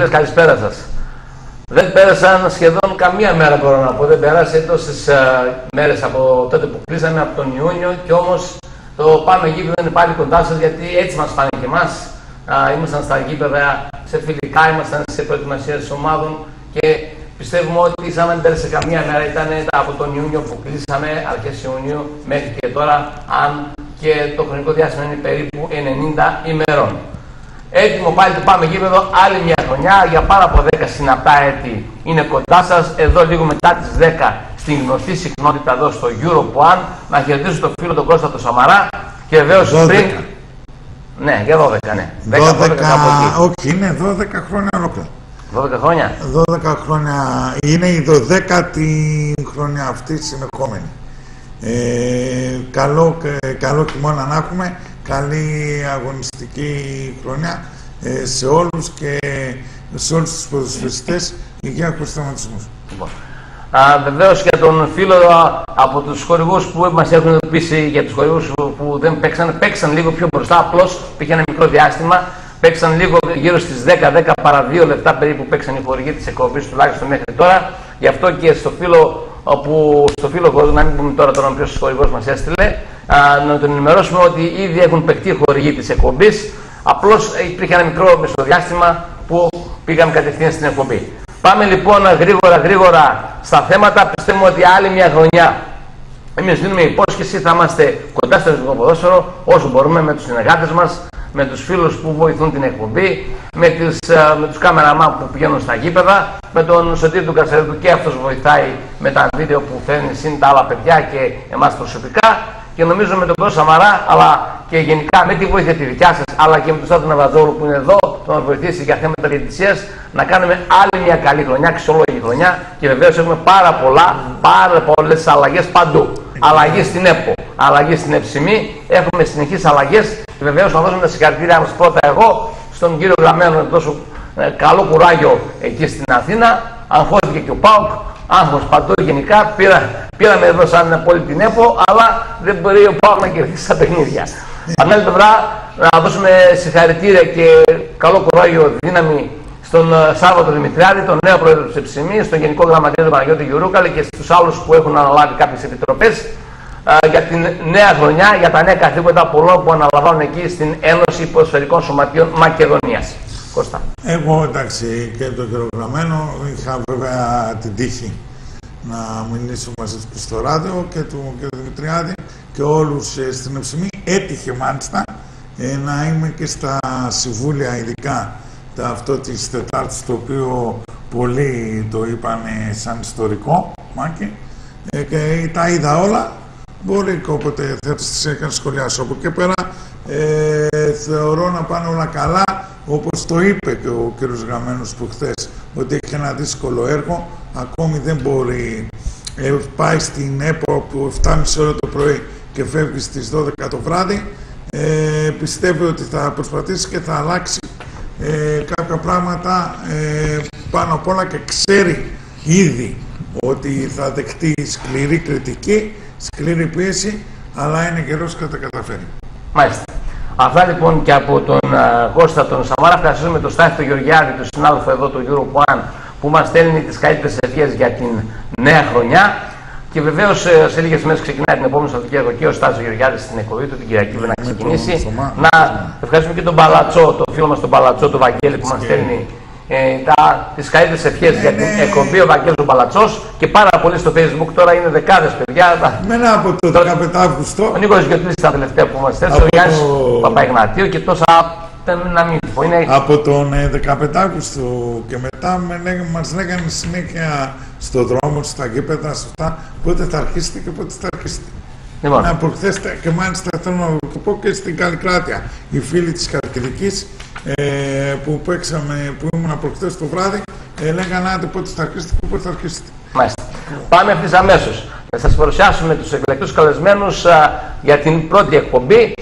Καλησπέρα, καλησπέρα σας. Δεν πέρασαν σχεδόν καμία μέρα, μπορώ να πω. Δεν πέρασε τόσες μέρες από τότε που κλείσαμε, από τον Ιούνιο, και όμως το Πάμε Γήπεδο είναι πάλι κοντά σας, γιατί έτσι μας φάνηκε και εμάς. Ήμασταν στα γήπεδα, σε φιλικά, ήμασταν σε προετοιμασίες ομάδων και πιστεύουμε ότι σαν να δεν πέρασε καμία μέρα. Ήταν από τον Ιούνιο που κλείσαμε, αρχές Ιουνίου, μέχρι και τώρα, αν και το χρονικό διάστημα είναι περίπου 90 ημερών. Έτοιμο πάλι το Πάμε Γήπεδο, άλλη μια χρονιά, για πάρα από 10 συναπτά έτη είναι κοντά σας. Εδώ λίγο μετά τις 10, στην γνωστή συχνότητα εδώ στο Europe One, να χαιρετήσω το φίλο τον Κώστα το Σαμαρά και βεβαίως πριν. Ναι, για 12, ναι. 12, όχι, είναι 12 χρόνια ολόκληρα. 12 χρόνια. 12 χρόνια. Είναι η 12η χρονιά αυτή συνεχόμενη. Καλό χειμώνα να έχουμε. Καλή αγωνιστική χρονιά σε όλους και σε όλους τους ποδοσφαιριστές. Υγεία χωρίς τραυματισμούς. Βεβαίως για τον φίλο από τους χορηγούς που μας έχουν πείσει, για τους χορηγούς που δεν παίξαν λίγο πιο μπροστά, απλώς πήγε ένα μικρό διάστημα. Παίξαν λίγο γύρω στις 10 παρά 2 λεπτά περίπου παίξαν οι χορηγοί της εκπομπής, τουλάχιστον μέχρι τώρα. Γι' αυτό και στο φίλο να μην πούμε τώρα τον οποίος χορηγός μας έστειλε, να τον ενημερώσουμε ότι ήδη έχουν παιχτεί οι χορηγοί της εκπομπής. Απλώς υπήρχε ένα μικρό μεσοδιάστημα που πήγαμε κατευθείαν στην εκπομπή. Πάμε λοιπόν γρήγορα στα θέματα. Πιστεύουμε ότι άλλη μια χρονιά εμείς δίνουμε υπόσχεση, θα είμαστε κοντά στο ελληνικό ποδόσφαιρο όσο μπορούμε, με τους συνεργάτες μας, με τους φίλους που βοηθούν την εκπομπή, με τους κάμεραμαν που πηγαίνουν στα γήπεδα, με τον Σωτήρη του Καρσαρίδου, και αυτός βοηθάει με τα βίντεο που φέρνει συν τα άλλα παιδιά και εμάς προσωπικά. Και νομίζω με τον Κώστα Σαμαρά, αλλά και γενικά με τη βοήθεια τη δικιά σας, αλλά και με τον Στάθο Ναβαζόλου που είναι εδώ, που μας βοηθήσει για θέματα διαιτησίας, να κάνουμε άλλη μια καλή χρονιά, αξιόλογη χρονιά. Και βεβαίως έχουμε πάρα πολλές αλλαγές παντού. Αλλαγή στην ΕΠΟ, αλλαγή στην ΕΨΜΗ, έχουμε συνεχείς αλλαγές. Και βεβαίως να δώσουμε τα συγχαρητήριά μας πρώτα εγώ στον κύριο Γραμμένο, τόσο καλό κουράγιο εκεί στην Αθήνα. Αγχώθηκε και ο ΠΑΟΚ, άγχος παντού γενικά. Πήραμε εδώ σαν πόλη την ΕΠΟ, αλλά δεν μπορεί ο ΠΑΟΚ να κερδίσει τα παιχνίδια. Από την άλλη πλευρά, να δώσουμε συγχαρητήρια και καλό κουράγιο, δύναμη στον Σάββατο Δημητριάδη, τον νέο πρόεδρο της ΕΨΜΗ, στον Γενικό Γραμματέα του Παναγιώτη Γιουρούκαλη και στους άλλους που έχουν αναλάβει κάποιες επιτροπές για την νέα χρονιά, για τα νέα καθήκοντα πολλών που αναλαμβάνουν εκεί στην Ένωση Ποδοσφαιρικών Σωματείων Μακεδονίας. Κώστα. Εγώ, εντάξει, και τον κύριο Γραμμένο είχα βέβαια την τύχη να μιλήσω μαζί του και στο ράδιο και του Δημητριάδη και όλους στην ΕΨΜΗ. Έτυχε μάλιστα να είμαι και στα συμβούλια, ειδικά αυτό της Τετάρτης, το οποίο πολλοί το είπαν σαν ιστορικό, Μάκη, και τα είδα όλα. Μπορεί όποτε θα τις έκανε σχολιάσω. Από και πέρα θεωρώ να πάνε όλα καλά, όπως το είπε και ο κ. Γραμμένος που χθες, ότι έχει ένα δύσκολο έργο. Ακόμη δεν μπορεί, πάει στην ΕΠΟ που 7.30 ώρα το πρωί και φεύγει στις 12 το βράδυ. Πιστεύει ότι θα προσπαθήσει και θα αλλάξει κάποια πράγματα πάνω απ' όλα, και ξέρει ήδη ότι θα δεχτεί σκληρή κριτική, σκληρή πίεση, αλλά είναι καιρός και θα τα καταφέρει. Μάλιστα. Αυτά λοιπόν και από τον Κώστα τον Σαμάρα. Ευχαριστούμε τον Στάθη τον Γεωργιάδη, τον συνάδελφο εδώ του Europe One, που μας στέλνει τις καλύτερες ευχές για την νέα χρονιά. Και βεβαίως σε λίγες μέρες ξεκινάει την επόμενη Σαββατοκύριακο και ο Στάθης Γεωργιάδης στην εκπομπή του την Κυριακή να ξεκινήσει. Να ευχαριστούμε και τον Παλατσό, τον φίλο μας τον Παλατσό, τον Βαγγέλη, που μας στέλνει τις καλύτερες ευχές για την εκπομπή, ο Βαγγέλης ο Παλατσός, και πάρα πολύ στο Facebook. Τώρα είναι δεκάδες παιδιά. Μένα από το 15 Αύγουστο. Ο Νίκος Γιωτλής ήταν τελευταία που μας στέλνει, ο Γιάννης Παπαϊγνατίου και τόσα να μην πω. Από τον 15 Αύγουστο και μετά μας λέγανε συνέχεια στον δρόμο, στα γήπεδα, αυτά, πότε θα αρχίσετε και πότε θα αρχίσετε. Λοιπόν. Από χθες, και μάλιστα θέλω να το πω και στην Καλλικράτεια, οι φίλοι της Χαλκιδικής που παίξαμε, που ήμουν από χθες το βράδυ, λέγανε άντε πότε θα αρχίσετε και πότε θα αρχίσετε. Μάλιστα. Πάμε ευθύς αμέσως. Να σας παρουσιάσουμε τους εκλεκτούς καλεσμένους για την πρώτη εκπομπή.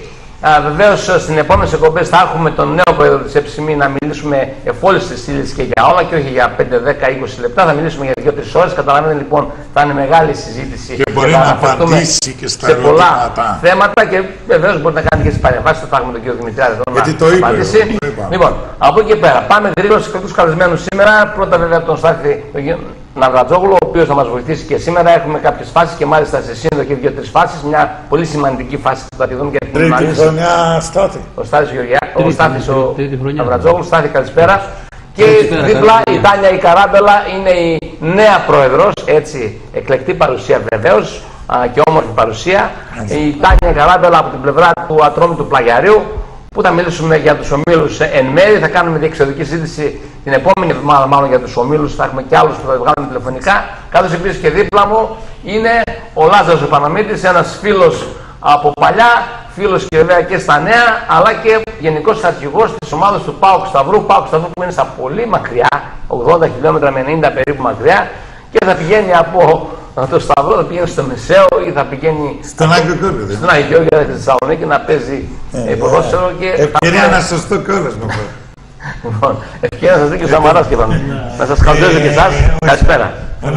Βεβαίως στην επόμενες εκπομπές θα έχουμε τον νέο πρόεδρο της ΕΨΜΗ να μιλήσουμε εφόλης της ύλης και για όλα και όχι για 5, 10, 20 λεπτά. Θα μιλήσουμε για 2-3 ώρες. Καταλαβαίνετε λοιπόν, θα είναι μεγάλη συζήτηση και μπορεί να απαντήσει και στα σε πολλά θέματα και βεβαίως μπορεί να κάνει και τις παρεμβάσεις. Θα έχουμε τον κύριο Δημητριάδη εδώ γιατί να το είπε, απαντήσει. Λοιπόν, από εκεί και πέρα πάμε γρήγορα σε κρατούς καλεσμένους σήμερα. Πρώτα βέβαια τον Στάθη Ναυρατζόγλου, ο οποίος θα μας βοηθήσει και σήμερα. Έχουμε κάποιες φάσεις και μάλιστα σε σύνοδο και 2-3 φάσεις. Μια πολύ σημαντική φάση που θα τη δούμε για την τρίτη χρονιά Στάθη. Ο Στάθης ο Στάθης ο Ναυρατζόγλου. Στάθη, καλησπέρα. Και δίπλα η Τάνια η Καράμπελα είναι η νέα πρόεδρος, έτσι, εκλεκτή παρουσία βεβαίως και όμορφη παρουσία. Η Τάνια η Καράμπελα από την πλευρά του Ατρόμητου Πλαγιαρίου, που θα μιλήσουμε για τους ομίλους εν μέρη. Θα κάνουμε διεξοδική συζήτηση την επόμενη εβδομάδα, μάλλον για τους ομίλους. Θα έχουμε και άλλους που θα βγάλουμε τηλεφωνικά. Καθώς επίσης και δίπλα μου είναι ο Λάζαρος ο Παναμίτης, ένας φίλος από παλιά, φίλος και βέβαια και στα νέα, αλλά και γενικός αρχηγός της ομάδας του ΠΑΟΚ Σταυρού. ΠΑΟΚ Σταυρού που είναι στα πολύ μακριά, 80 χιλιόμετρα με 90 περίπου μακριά, και θα πηγαίνει από το Σταυρό, θα πηγαίνει στο Μεσαίο ή θα πηγαίνει στον Άγιο Κόρδο. Στον Άγιο Κόρδο στη Θεσσαλονίκη να παίζει ποδόσφαιρο. Ευκαιρία να σας το κόρδο. Λοιπόν, ευκαιρία να σας δει και ο Σαμαράς και πάμε. Να σας καλωσορίζω και εσάς. Καλησπέρα.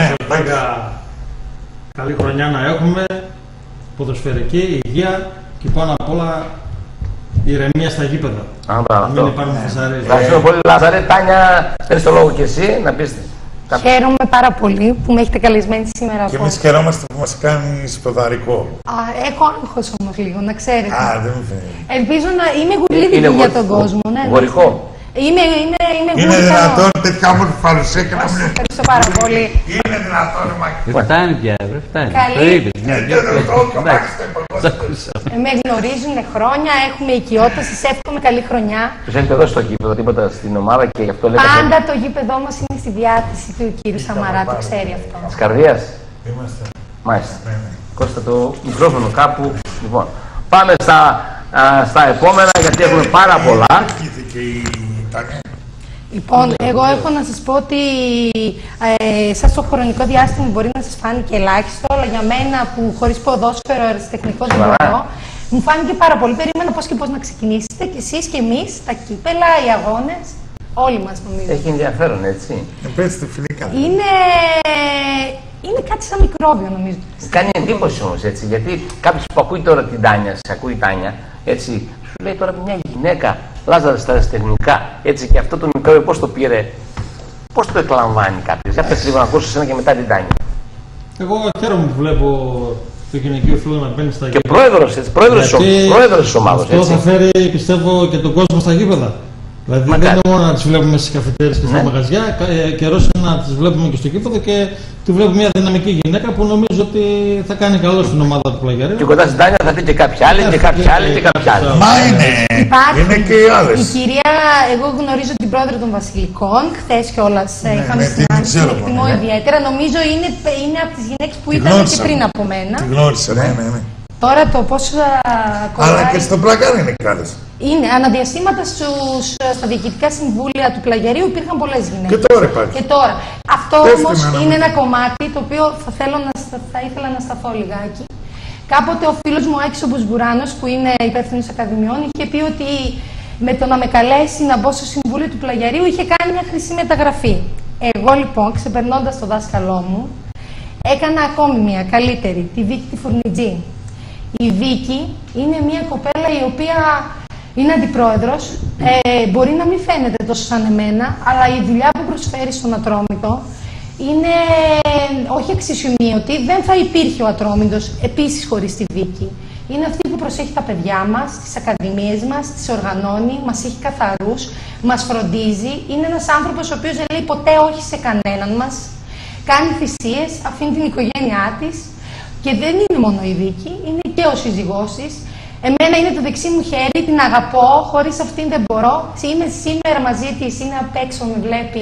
Καλή χρονιά να έχουμε, ποδοσφαιρική, υγεία και πάνω απ' όλα ηρεμία στα γήπεδα. Μην υπάρχουν φασαρίες. Ευχαριστούμε πολύ, Λάζαρε. Τάνια, θέλεις το λόγο και εσύ να πεις. Χαίρομαι πάρα πολύ που με έχετε καλεσμένη σήμερα. Και εμείς χαιρόμαστε που μας κάνεις ποδαρικό. Έχω άγχος όμως λίγο, να ξέρετε. Δεν μου φαίνεται. Ελπίζω να είμαι γουρλίδικη για τον κόσμο. Γορικό. Είναι δυνατόν τέτοια όμορφη παρουσία και να μην... Ευχαριστώ πάρα πολύ. Είναι δυνατόν, Μάκη. Φτάνει πια, φτάνει. Το είπες. Με γνωρίζουν χρόνια, έχουμε οικειότητα, σας εύχομαι καλή χρονιά. Τους έχετε δώσει το γήπεδο, τίποτα στην ομάδα και γι' αυτό λέτε... Πάντα το γήπεδό μας είναι στη διάθεση του κύριου Σαμαρά, το ξέρει αυτό. Της καρδίας. Είμαστε. Μάλιστα. Κώστα το μικρόφωνο κάπου. Λοιπόν, πάμε στα επόμενα γιατί έχουμε πάρα πολλά. Λοιπόν, εγώ έχω να σας πω ότι σας το χρονικό διάστημα μπορεί να σας φάνηκε ελάχιστο, αλλά για μένα που χωρίς ποδόσφαιρο αεραστεχνικό δεν μπορώ, μου φάνηκε πάρα πολύ. Περίμενα πώς και πώς να ξεκινήσετε και εσείς και εμείς, τα κύπελα, οι αγώνες, όλοι μας νομίζω. Έχει ενδιαφέρον, έτσι. Πέστε φιλικά. Είναι κάτι σαν μικρόβιο νομίζω. Κάνει εντύπωση όμως, έτσι, γιατί κάποιος που ακούει τώρα την Τάνια, σε ακούει η Τάνια, έτσι, σου λέει τώρα μια γυναίκα, Λάζαρε στα αεραστεχνικά, έτσι, και αυτό το μικρόβιο πώς το πήρε, πώς το εκλαμβάνει κάποιος. Για πες λίγο να ακούσω εσένα και μετά την Τάνια. Εγώ χαίρομαι που βλέπω το γυναικείο φίλο να μπαίνει στα γήπεδα. Και πρόεδρος της ομάδας. Αυτό θα φέρει, πιστεύω, και τον κόσμο στα γήπεδα. Δηλαδή δεν είναι μόνο να τις βλέπουμε στις καφετέρειες και στα μαγαζιά, καιρός είναι να τις βλέπουμε και στο γήπεδο και τη βλέπουμε μια δυναμική γυναίκα που νομίζω ότι θα κάνει καλό στην ομάδα του Πλαγιαρίου. Και κοντά στην Τάνια θα πει και κάποια άλλη και κάποια άλλη και κάποια άλλη. Μα είναι και οι άλλες. Η κυρία, εγώ γνωρίζω την πρόεδρο των Βασιλικών, χθες κιόλας είχαμε συνάντηση, την εκτιμώ ιδιαίτερα. Νομίζω είναι από τις γυναίκες που ήταν και πριν από μένα. Την γνώρισα, ναι. Τώρα το πόσο αλλά και στο Πλαγιάριο είναι καλές. Είναι αναδιαστήματα στα διοικητικά συμβούλια του Πλαγιαρίου υπήρχαν πολλές γυναίκες. Και τώρα υπάρχει. Και τώρα. Αυτό όμως είναι ένα κομμάτι το οποίο θα ήθελα να σταθώ λιγάκι. Κάποτε ο φίλος μου Άκης ο Μπουσμπουράνος, που είναι υπεύθυνος ακαδημιών, είχε πει ότι με το να με καλέσει να μπω στο συμβούλιο του Πλαγιαρίου είχε κάνει μια χρυσή μεταγραφή. Εγώ λοιπόν, ξεπερνώντας το δάσκαλό μου, έκανα ακόμη μια καλύτερη, τη Βίκη τη Φουρνιτζή. Η Βίκη είναι μια κοπέλα η οποία είναι αντιπρόεδρος, μπορεί να μην φαίνεται τόσο σαν εμένα, αλλά η δουλειά που προσφέρει στον Ατρόμητο είναι όχι αξιοσημείωτη, δεν θα υπήρχε ο Ατρόμητος επίσης χωρίς τη Βίκη. Είναι αυτή που προσέχει τα παιδιά μας, τις ακαδημίες μας, τις οργανώνει, μας έχει καθαρούς, μας φροντίζει. Είναι ένας άνθρωπος ο οποίος δεν λέει ποτέ όχι σε κανέναν μας, κάνει θυσίες, αφήνει την οικογένειά της. Και δεν είναι μόνο η Βίκη, είναι και ο σύζυγός της. Εμένα είναι το δεξί μου χέρι, την αγαπώ, χωρίς αυτήν δεν μπορώ. Είμαι σήμερα μαζί της, είναι απ' έξω, με βλέπει.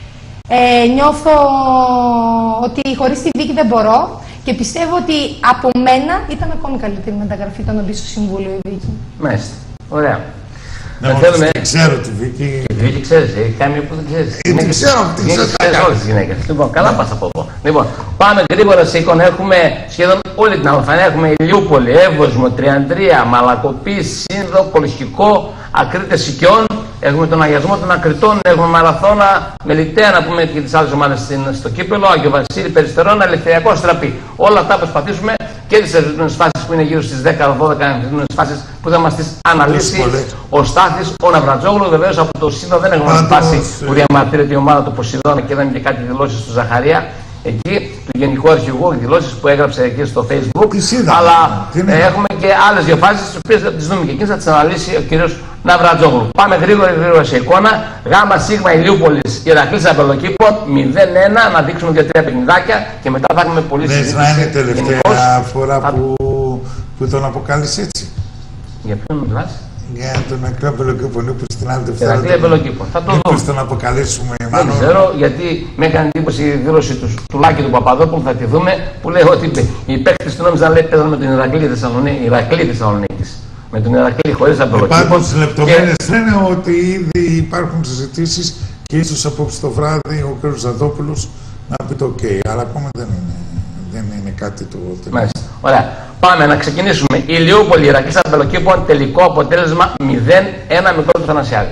Νιώθω ότι χωρίς τη Βίκη δεν μπορώ και πιστεύω ότι από μένα ήταν ακόμη καλύτερη μεταγραφή το να μπει στο Συμβούλιο η Βίκη. Μάλιστα. Ωραία. Δεν ξέρω τη Βίκη. Τη Βίκη ξέρεις, έχει κάνει που δεν ξέρεις. Την ξέρω, την ξέρω. Ξέρεις όλες τις γυναίκες. Λοιπόν, καλά πας από εδώ. Λοιπόν, πάμε γρήγορα σε εικόνα. Έχουμε σχεδόν όλη την Αλφανία. Έχουμε Ηλιούπολη, Εύωσμο, Τριαντρία, Μαλακοπή, Σύνδο, Πολυσχικό, Ακρίτες Σικιών. Έχουμε τον αγιασμό των Ακριτών, έχουμε Μαραθώνα, Μελιτέα, να πούμε και τις άλλες ομάδες στο κύπελο, Άγιο Βασίλη, Περιστερώνα, Ελευθεριακό Στραπή. Όλα αυτά προσπαθήσουμε και τις ερευνητικές φάσεις που είναι γύρω στις 10-12 ερευνητικές φάσεις που θα μας τις αναλύσει ο Στάθης, ο Ναυρατζόγλου. Βεβαίως από το Σύνδο δεν έχουμε φτάσει που διαμαρτύρεται η ομάδα του Ποσειδώνα και είδαμε και κάτι δηλώσεις του Ζαχαρία. Εκεί, του Γενικού Αρχηγού, δηλώσεις που έγραψε εκεί στο Facebook. Αλλά έχουμε και άλλες δύο φάσεις, τις οποίες θα τις δούμε και εκείνες, θα τις αναλύσει ο κύριος Ναυρατζόγλου. Πάμε γρήγορα σε εικόνα. Γάμα Σίγμα Ηλιούπολης, Ηρακλής Αμπελοκήπων, 0-1. Να δείξουμε 2-3 παιχνιδάκια και μετά θα έχουμε πολύ συζήτηση. Να είναι η τελευταία φορά που τον αποκάλεσε έτσι. Για ποιον μιλάς? Για τον Ηρακλή Αμπελοκήπων, που στην άλλη Δευτέρα. Ηρακλή Αμπελοκήπων. Θα το δούμε. Τον αποκαλέσουμε, δεν ξέρω, γιατί με έκανε εντύπωση η δήλωση του Λάκη του Παπαδόπουλου, θα τη δούμε, που λέει ότι οι παίκτες του νόμιζαν λέει παίζανε με τον Ηρακλή Θεσσαλονίκης. Με τον Ηρακλή χωρίς Αμπελοκήπων. Υπάρχουν λεπτομέρειες λένε ότι ήδη υπάρχουν συζητήσεις και ίσως απόψε το βράδυ ο κ. Ζαδόπουλος να πει το OK. Αλλά ακόμα δεν είναι κάτι το τελικό. Ωραία. Πάμε να ξεκινήσουμε. Ηλιούπολη, Ηρακλής Αμπελοκήπων, τελικό αποτέλεσμα 0-1 μικρό του Θανασιάδη.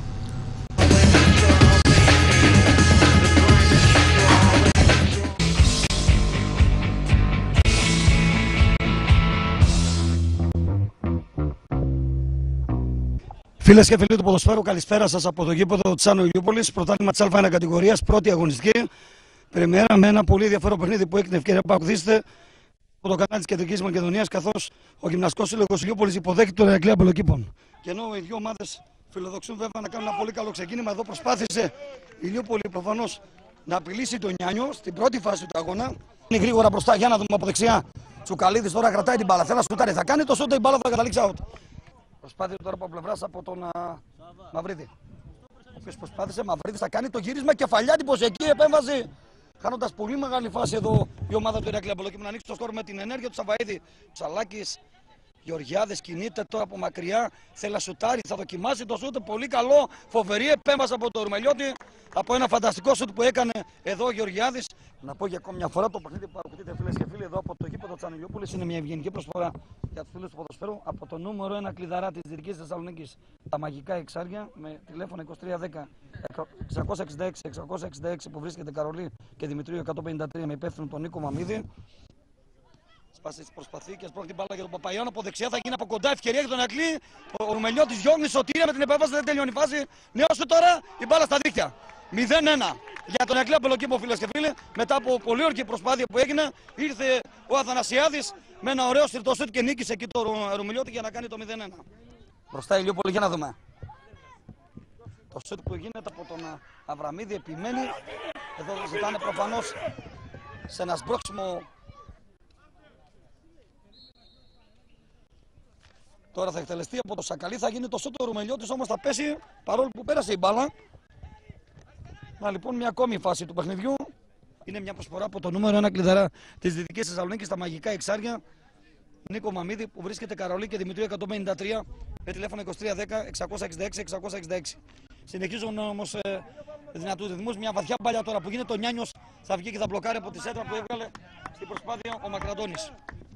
Φίλες και φίλοι του ποδοσφαίρου, καλησπέρα σας από το γήπεδο της Άνω Ηλιούπολης, πρωτάθλημα της Α1 κατηγορίας, πρώτη αγωνιστική. Πρεμιέρα με ένα πολύ ενδιαφέρον παιχνίδι που έχει την ευκαιρία να παρακολουθήσετε από το κανάλι της Κεντρικής Μακεδονίας, καθώς ο Γυμναστικός Σύλλογος Ηλιούπολης υποδέχεται τον Ηρακλή Αμπελοκήπων. Και ενώ οι δύο ομάδες φιλοδοξούν βέβαια να κάνουν ένα πολύ καλό ξεκίνημα, εδώ προσπάθησε η Ηλιούπολη προφανώς να απειλήσει τον Νιάνιο στην πρώτη φάση του αγώνα. Είναι γρήγορα μπροστά, για να δούμε από δεξιά. Τσουκαλίδης τώρα κρατάει την μπάλα. Θέλει να σουτάρει, θα κάνει το σούτ, η μπάλα θα καταλήξει out. Προσπάθησε τώρα από πλευράς από τον Μαυρίδη. Ο οποίος προσπάθησε, Μαυρίδης θα κάνει το γύρισμα, κεφαλιά, εντυπωσιακή επέμβαση. Χάνοντας πολύ μεγάλη φάση εδώ η ομάδα του Ηρακλή Αμπελοκήπων να ανοίξει το σκορ με την ενέργεια του Σαβαΐδη. Ψαλάκης, Γεωργιάδης κινείται τώρα από μακριά. Θέλει να σουτάρει, θα δοκιμάσει το σούτ. Πολύ καλό, φοβερή επέμβαση από τον Ρουμελιώτη. Από ένα φανταστικό σούτ που έκανε εδώ ο Γεωργιάδης. Να πω για ακόμη μια φορά το παιχνίδι που παρακολουθείτε, φίλες και φίλοι, εδώ από το γήπεδο της Ηλιούπολης. Είναι μια ευγενική προσφορά για τους φίλους του ποδοσφαίρου από το νούμερο 1 κλειδαρά της Δυτικής Θεσσαλονίκης. Τα μαγικά εξάρια με τηλέφωνο 2310 666 που βρίσκεται Καρολή και Δημητρίου 153 με υπεύθυνο τον Νίκο Μαμίδη. Σπάσει τις προσπαθήκες, πρώτη μπάλα για τον Παπαϊώνα από δεξιά, θα γίνει από κοντά ευκαιρία για τον Ηρακλή. Ο Ρουμελιώτης διώχνει σωτήρια με την επέμβαση, δεν τελειώνει η φάση. Νέο σου τώρα η μπάλα στα δίχτυα. 0-1 για τον Ηρακλή Αμπελοκήπων, φίλες και φίλοι. Μετά από πολύ όρκη προσπάθεια που έγινε, ήρθε ο Αθανασιάδης με ένα ωραίο στριπτό σουτ και νίκησε εκεί το Ρουμελιώτη για να κάνει το 0-1. Μπροστά η Ηλιούπολη, για να δούμε. Το σουτ που γίνεται από τον Αβραμίδη επιμένει. Εδώ ζητάνε προφανώς σε ένα σμπρώξιμο. Τώρα θα εκτελεστεί από το Σακαλί, θα γίνει το σούτ, ο Ρουμελιώτης όμως θα πέσει παρόλο που πέρασε η μπάλα. Να λοιπόν μια ακόμη φάση του παιχνιδιού. Είναι μια προσφορά από το νούμερο 1 κλειδαρά της Δυτικής Θεσσαλονίκης, τα μαγικά εξάρια. Νίκο Μαμίδη που βρίσκεται Καρολή και Δημητρίου 153 με τηλέφωνο 2310 666 666. Συνεχίζουν όμως δυνατούς ρυθμούς. Μια βαθιά μπάλια τώρα που γίνεται ο Νιάνιος θα βγει και θα μπλοκάρει από τη σέντρα που έβγαλε στην προσπάθεια ο Μακραντώνης.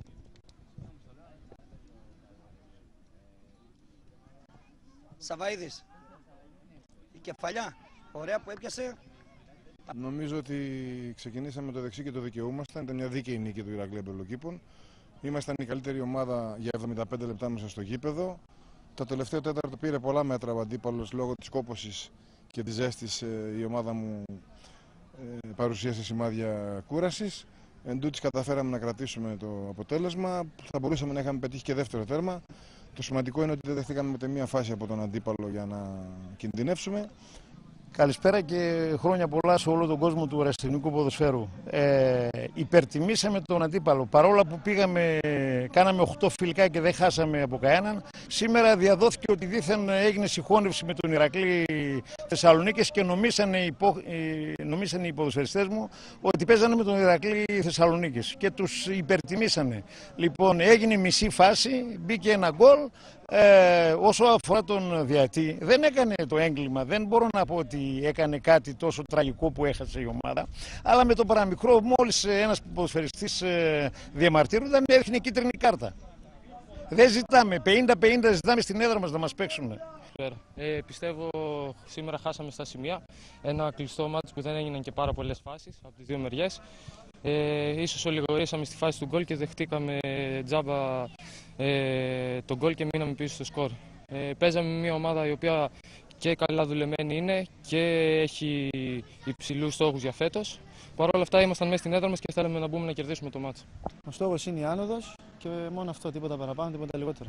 Σαβαΐδης, η κεφαλιά, ωραία που έπιασε. Νομίζω ότι ξεκινήσαμε το δεξί και το δικαιούμασταν. Ήταν μια δίκαιη νίκη του Ηρακλή Αμπελοκήπων. Ήμασταν η καλύτερη ομάδα για 75 λεπτά μέσα στο γήπεδο. Το τελευταίο τέταρτο πήρε πολλά μέτρα ο αντίπαλος λόγω της κόπωσης και της ζέστης. Η ομάδα μου παρουσίασε σημάδια κούρασης. Εν τούτης καταφέραμε να κρατήσουμε το αποτέλεσμα. Θα μπορούσαμε να είχαμε πετύχει και δεύτερο τέρμα. Το σημαντικό είναι ότι δεν δεχτήκαμε ούτε μία φάση από τον αντίπαλο για να κινδυνεύσουμε. Καλησπέρα και χρόνια πολλά σε όλο τον κόσμο του ερασιτεχνικού ποδοσφαίρου. Υπερτιμήσαμε τον αντίπαλο. Παρόλα που κάναμε 8 φιλικά και δεν χάσαμε από κανέναν, σήμερα διαδόθηκε ότι δήθεν έγινε συγχώνευση με τον Ηρακλή Θεσσαλονίκης και νομίσανε οι ποδοσφαιριστές μου ότι παίζανε με τον Ηρακλή Θεσσαλονίκης και τους υπερτιμήσανε. Λοιπόν, έγινε μισή φάση, μπήκε ένα γκολ. Όσο αφορά τον διαιτητή, δεν έκανε το έγκλημα. Δεν μπορώ να πω ότι έκανε κάτι τόσο τραγικό που έχασε η ομάδα. Αλλά με το παραμικρό, μόλις ένας ποδοσφαιριστής διαμαρτύρονταν, έδειχνε κίτρινη κάρτα. Δεν ζητάμε. 50-50 ζητάμε στην έδρα μας να μας παίξουν. Πιστεύω σήμερα χάσαμε στα σημεία. Ένα κλειστό μάτς που δεν έγιναν και πάρα πολλές φάσεις από τις δύο μεριές. Ίσως ολιγορήσαμε στη φάση του γκολ και δεχτήκαμε τζάμπα τον γκολ και μείναμε πίσω στο σκορ. Παίζαμε μια ομάδα η οποία και καλά δουλεμένη είναι και έχει υψηλούς στόχους για φέτος. Παρ' όλα αυτά ήμασταν μέσα στην έδρα μας και θέλαμε να μπούμε να κερδίσουμε το μάτς. Ο στόχος είναι η άνοδος και μόνο αυτό, τίποτα παραπάνω, τίποτα λιγότερο.